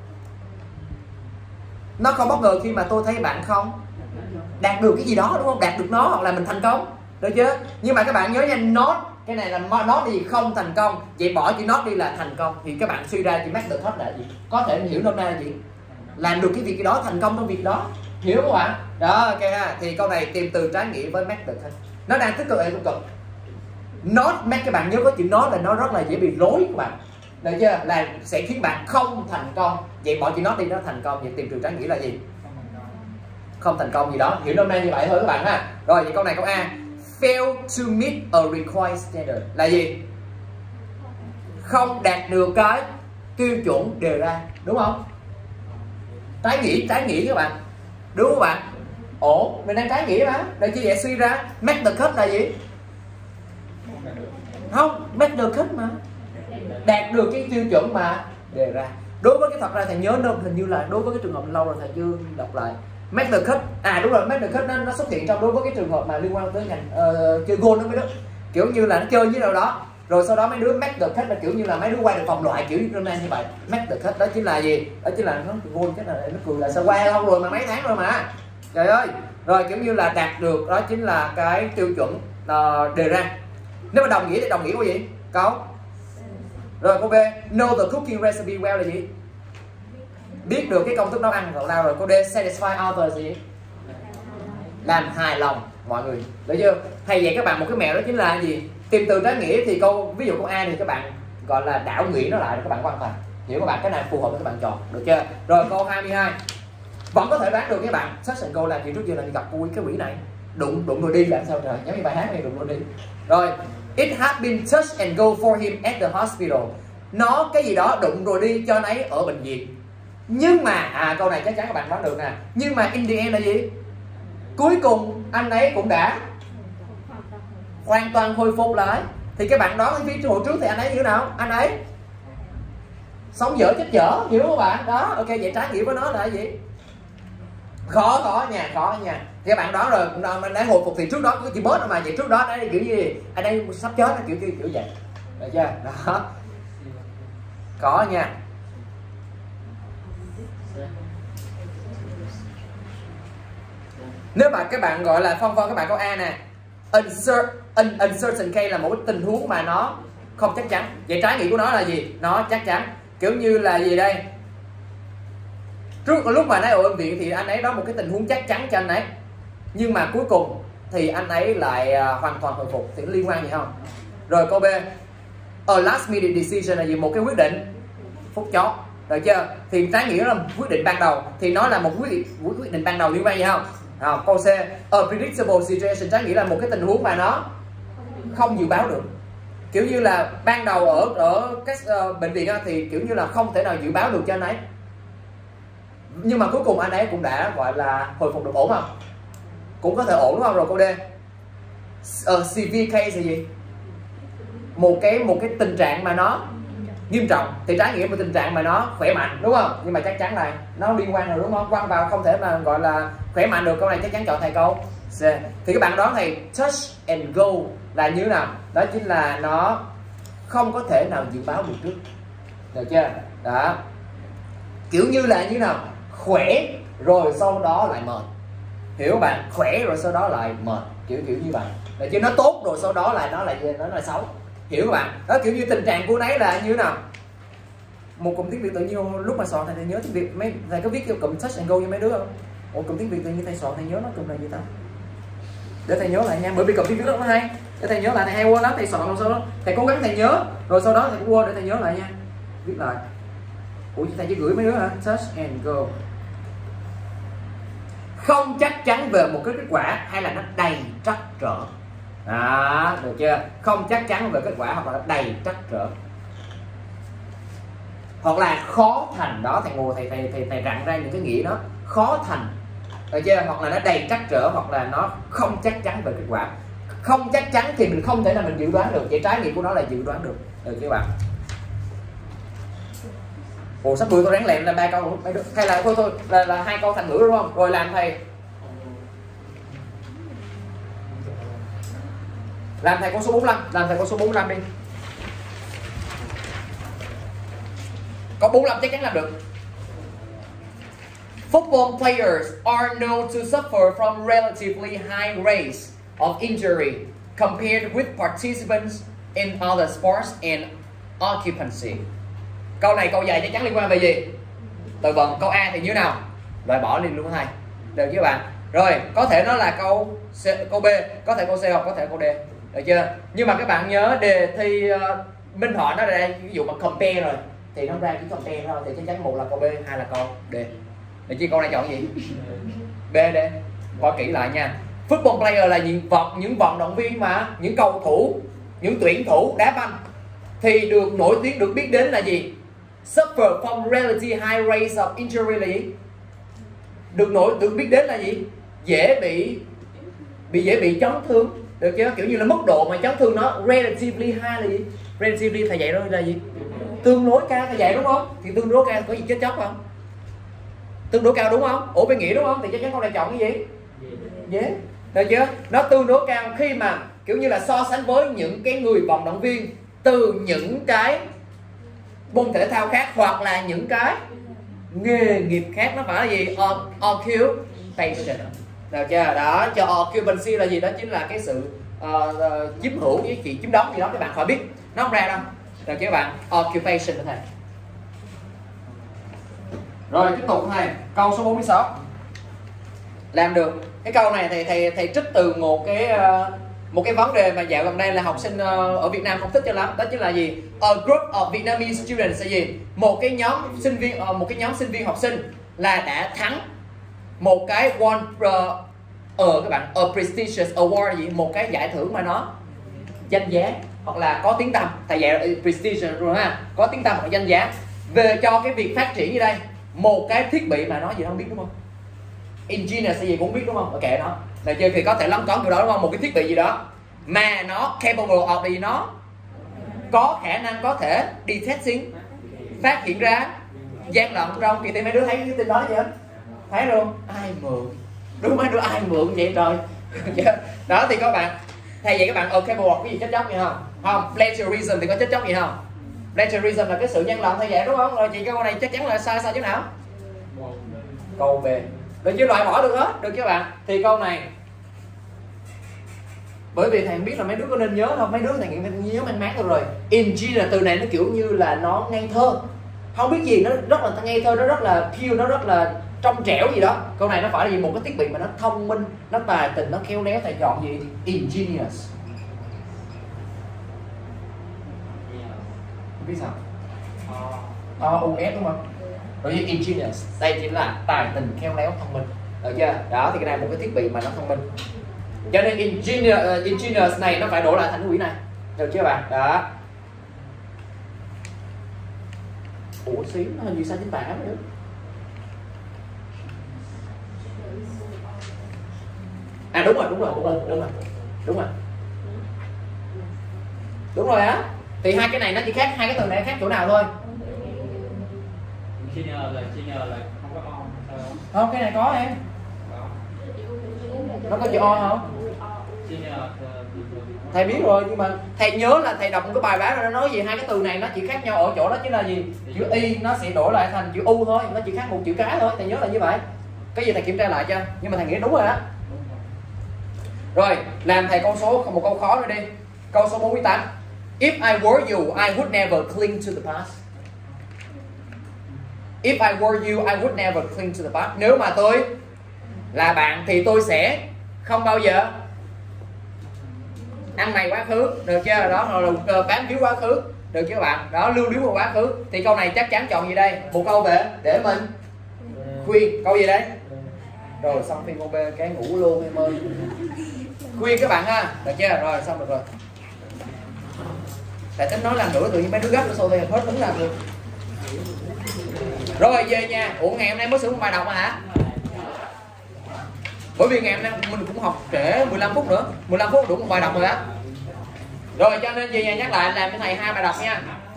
nó không bất ngờ khi mà tôi thấy bạn không đạt được cái gì đó, đúng không? Đạt được nó hoặc là mình thành công, được chưa? Nhưng mà các bạn nhớ nha, not cái này là not đi không thành công, vậy bỏ chữ not đi là thành công, thì các bạn suy ra chữ make the cut là gì? Có thể hiểu nôm na là gì? Làm được cái việc đó, thành công trong việc đó, hiểu không ạ? Đó, ok ha. Thì câu này tìm từ trái nghĩa với make the cut, nó đang tích cực hay tiêu cực? Not make, các bạn nhớ có chữ not là nó rất là dễ bị rối các bạn, được chưa? Là sẽ khiến bạn không thành công, vậy bỏ chữ not đi, nó thành công, vậy tìm từ trái nghĩa là gì? Không thành công gì đó, hiểu nôm na như vậy thôi các bạn ha. Rồi vậy câu này câu A, fail to meet a required standard là gì? Không đạt được cái tiêu chuẩn đề ra, đúng không? Trái nghĩa, trái nghĩa các bạn, đúng không bạn? Ồ, mình đang trái nghĩa mà, để chi vậy suy ra make the cut là gì? Không, make the cut mà đạt được cái tiêu chuẩn mà đề ra. Đối với cái, thật ra thầy nhớ nôm, hình như là đối với cái trường hợp lâu rồi thầy chưa đọc lại. Make the cut, à đúng rồi, make the cut nó, nó xuất hiện trong đối với cái trường hợp mà liên quan tới ngành uh, chơi goal đó mấy đứa, kiểu như là nó chơi với đâu đó, rồi sau đó mấy đứa make the cut là kiểu như là mấy đứa quay được vòng loại kiểu như vậy. Make the cut đó chính là gì? Đó chính là nó goal, chắc là nó cười là sao qua lâu rồi mà, mấy tháng rồi mà, trời ơi. Rồi kiểu như là đạt được, đó chính là cái tiêu chuẩn uh, đề ra. Nếu mà đồng nghĩa thì đồng nghĩa có gì? Câu. Rồi câu B, know the cooking recipe well là gì? Biết được cái công thức nấu ăn của nào. Rồi câu D, satisfy others là gì? Làm hài lòng mọi người, được chưa? Thầy dạy các bạn một cái mẹo, đó chính là gì? Tìm từ trái nghĩa thì câu, ví dụ câu A thì các bạn gọi là đảo nghĩa nó lại, các bạn quan thành, hiểu các bạn, cái này phù hợp với các bạn chọn, được chưa? Rồi câu hai mươi hai, vẫn có thể đoán được các bạn. Touch and go là chuyện trước giờ là gặp vui cái quỷ này, đụng đụng rồi đi là sao trời, giống như bài hát này, đụng rồi đi. Rồi it had been touch and go for him at the hospital, nó cái gì đó đụng rồi đi cho anh ấy ở bệnh viện. Nhưng mà à câu này chắc chắn các bạn đoán được nè, nhưng mà in the end là gì? Cuối cùng anh ấy cũng đã hoàn toàn hồi phục lại. Thì các bạn đoán phía hồi trước thì anh ấy như thế nào? Anh ấy sống dở chết dở, hiểu không bạn? Đó, ok, vậy trái nghĩa với nó là gì? Khó khó nha, khó nha. Thì các bạn đoán rồi, anh ấy hồi phục thì trước đó có chữ bớt mà, vậy trước đó đấy kiểu gì? Anh ấy sắp chết kiểu kiểu kiểu vậy, được chưa? Đó, khó nha. Nếu mà các bạn gọi là phân vân, các bạn câu A nè, Uncer un uncertain case là một cái tình huống mà nó không chắc chắn, vậy trái nghĩa của nó là gì? Nó chắc chắn, kiểu như là gì đây? Trước lúc mà anh ấy ở bệnh viện thì anh ấy đó một cái tình huống chắc chắn cho anh ấy, nhưng mà cuối cùng thì anh ấy lại uh, hoàn toàn hồi phục, thì liên quan gì không? Rồi câu B, a last minute decision là gì? Một cái quyết định phút chót, được chưa? Thì trái nghĩa là quyết định ban đầu, thì nó là một quyết quyết định ban đầu, liên quan gì không? À, câu C, a predictable situation, trái nghĩa là một cái tình huống mà nó không dự báo được, kiểu như là ban đầu ở ở các uh, bệnh viện á, thì kiểu như là không thể nào dự báo được cho anh ấy, nhưng mà cuối cùng anh ấy cũng đã gọi là hồi phục được, ổn không? Cũng có thể ổn, đúng không? Rồi câu D, a severe case là gì? Một cái một cái tình trạng mà nó nghiêm trọng, thì trái nghĩa một tình trạng mà nó khỏe mạnh, đúng không? Nhưng mà chắc chắn là nó liên quan rồi, đúng không? Quăng vào không thể mà gọi là khỏe mạnh được. Câu này chắc chắn chọn thầy câu C. Thì các bạn đoán thầy touch and go là như thế nào? Đó chính là nó không có thể nào dự báo được trước, được chưa? Đó, kiểu như là như thế nào? Khỏe rồi sau đó lại mệt, hiểu bạn? Khỏe rồi sau đó lại mệt, kiểu kiểu như vậy, là chứ nó tốt rồi sau đó lại nó lại nó lại xấu, hiểu các bạn? Đó, kiểu như tình trạng của nấy là như thế nào? Một cụm tiếng Việt tự nhiên lúc mà soạn thầy, thầy nhớ tiếng Việt mấy thầy có viết cái cụm touch and go cho mấy đứa không? Một cụm tiếng Việt tự nhiên thầy soạn thầy nhớ nó cụm là gì ta? Để thầy nhớ lại nha, bởi vì cụm tiếng Việt rất là hay. để thầy nhớ lại. Thầy hay quên lắm, thầy soạn rồi sau đó thầy cố gắng thầy nhớ, rồi sau đó thầy quên để thầy nhớ lại nha. Viết lại. Ủa thầy chỉ gửi mấy đứa hả? Touch and go. Không chắc chắn về một cái kết quả hay là nó đầy trắc trở. Đó, được chưa? Không chắc chắn về kết quả hoặc là nó đầy trắc trở. Hoặc là khó thành đó, thầy ngồi thầy thầy thầy thầy rặn ra những cái nghĩa đó, khó thành. Được chưa? Hoặc là nó đầy trắc trở, hoặc là nó không chắc chắn về kết quả. Không chắc chắn thì mình không thể nào mình dự đoán được, vậy trái nghĩa của nó là dự đoán được. Được chưa bạn? Ồ, sắp bữa tôi ráng lẹm là ba câu hay là thôi thôi là, là hai câu thành ngữ đúng không? Rồi làm thầy làm thầy con số bốn mươi lăm, làm thầy con số bốn mươi lăm đi. Có bốn mươi lăm chắc chắn làm được. Football players are known to suffer from relatively high rates of injury compared with participants in other sports and occupancy. Câu này câu dài chắc chắn liên quan về gì? Từ vựng. Câu A thì như nào? Loại bỏ liền luôn thầy. Được chưa bạn? Rồi, có thể nó là câu C, câu B, có thể câu C hoặc có thể câu D. Được chưa? Nhưng mà các bạn nhớ đề thi uh, minh họa nó ra ví dụ mà compare rồi thì nó ra cái compare thôi, thì chắc chắn một là câu B, hai là câu D. Được chưa? Câu này chọn gì? B, D. Coi kỹ lại nha. Football player là những vận những vận động viên mà những cầu thủ, những tuyển thủ đá banh thì được nổi tiếng, được biết đến là gì? Suffer from relatively high rates of injury là gì? Được nổi được biết đến là gì? Dễ bị bị dễ bị chấn thương. Được chưa? Kiểu như là mức độ mà chấn thương nó relatively high là gì? Relatively thầy dạy đó là gì? Tương đối cao thầy dạy đúng không? Thì tương đối cao có gì chết chóc không? Tương đối cao đúng không? Ủa bên nghĩa đúng không? Thì chắc chắn con này chọn cái gì? Dễ. Được chưa? Nó tương đối cao khi mà kiểu như là so sánh với những cái người vận động viên từ những cái môn thể thao khác hoặc là những cái nghề nghiệp khác. Nó phải là gì? Occupation. Được chưa? Đó, cho occupancy là gì? Đó chính là cái sự uh, uh, chiếm hữu với chị chiếm đóng gì đó, các bạn khỏi biết. Nó không ra đâu. Được chưa các bạn? Occupation đó thầy. Rồi tiếp tục thầy. Câu số bốn mươi sáu. Làm được. Cái câu này thầy thầy thầy trích từ một cái uh, một cái vấn đề mà dạo gần đây là học sinh uh, ở Việt Nam không thích cho lắm. Đó chính là gì? A group of Vietnamese students là gì? Một cái nhóm sinh viên uh, một cái nhóm sinh viên học sinh là đã thắng một cái one uh, ở các bạn a prestigious award gì? Một cái giải thưởng mà nó danh giá hoặc là có tiếng tăm. Thầy dạy prestigious rồi ha, có tiếng tăm hoặc danh giá về cho cái việc phát triển như đây một cái thiết bị mà nó gì đó không biết đúng không? Engineer gì cũng biết đúng không? Ok nó. Là chơi thì có thể lắm có kiểu đó đúng không? Một cái thiết bị gì đó mà nó capable of thì nó có khả năng có thể detecting, phát hiện ra gian lận trong kỳ thi. Mấy đứa thấy cái tin đó chưa? Thấy luôn. Ai mượn? Đúng mấy đứa ai mượn vậy trời. Đó thì các bạn thầy vậy các bạn ở capable of cái gì chết chóc gì không? Không. Plagiarism thì có chết chóc gì không? Plagiarism là cái sự gian lận thầy vậy đúng không? Rồi chị câu này chắc chắn là sai sai chứ nào? Câu B. Được chưa? Loại bỏ được hết. Được chưa bạn? Thì câu này bởi vì thầy biết là mấy đứa có nên nhớ không? Mấy đứa thầy nhớ mang mát rồi. Engineer từ này nó kiểu như là nó ngây thơ, không biết gì, nó rất là ngây thơ, nó rất là pure, nó rất là trong trẻo gì đó. Câu này nó phải là gì? Một cái thiết bị mà nó thông minh, nó tài tình, nó khéo léo. Thầy chọn gì? Ingenious. Biết sao? O U S đúng không? Rồi như ingenious đây chính là tài tình, khéo léo, thông minh. Được chưa? Đó thì cái này một cái thiết bị mà nó thông minh. Cho nên engineer, uh, engineers này nó phải đổi lại thành cái quỹ này. Được chưa bạn? Đó. Ủa xí nó hình như sai chính tả nữa. À đúng rồi, đúng rồi, đúng rồi, đúng rồi. Đúng rồi. Đúng rồi á. Thì hai cái này nó chỉ khác, hai cái từ này khác chỗ nào thôi. Engineer là engineer là không có on sao? Không, cái này có em. Nó có chữ on không? Thầy biết rồi, nhưng mà thầy nhớ là thầy đọc một cái bài báo nó nói gì hai cái từ này nó chỉ khác nhau ở chỗ đó chính là gì? Chữ y nó sẽ đổi lại thành chữ u thôi, nó chỉ khác một chữ cái thôi. Thầy nhớ là như vậy. Cái gì thầy kiểm tra lại cho, nhưng mà thầy nghĩ đúng rồi đó. Rồi làm thầy câu số một câu khó nữa đi. Câu số bốn mươi tám. If I were you, I would never cling to the past. If I were you, I would never cling to the past. Nếu mà tôi là bạn thì tôi sẽ không bao giờ ăn mày quá khứ, được chưa? Đó là bám víu quá khứ, được chưa các bạn? Đó, lưu luyến vào quá khứ. Thì câu này chắc chắn chọn gì đây? Một câu về để mình khuyên. Câu gì đấy? Rồi xong phim con B cái ngủ luôn em ơi. Khuyên các bạn ha, được chưa? Rồi xong được rồi. Tại tính nói làm nữa tự nhiên mấy đứa gấp nó xô thì hết tính làm được. Rồi về nhà. Ủa ngày hôm nay mới sửa một bài đọc mà hả? Bởi vì ngày hôm nay mình cũng học trễ mười lăm phút nữa, mười lăm phút đủ một bài đọc rồi đó. Rồi cho nên về nhà nhắc lại làm cho thầy hai bài đọc nha.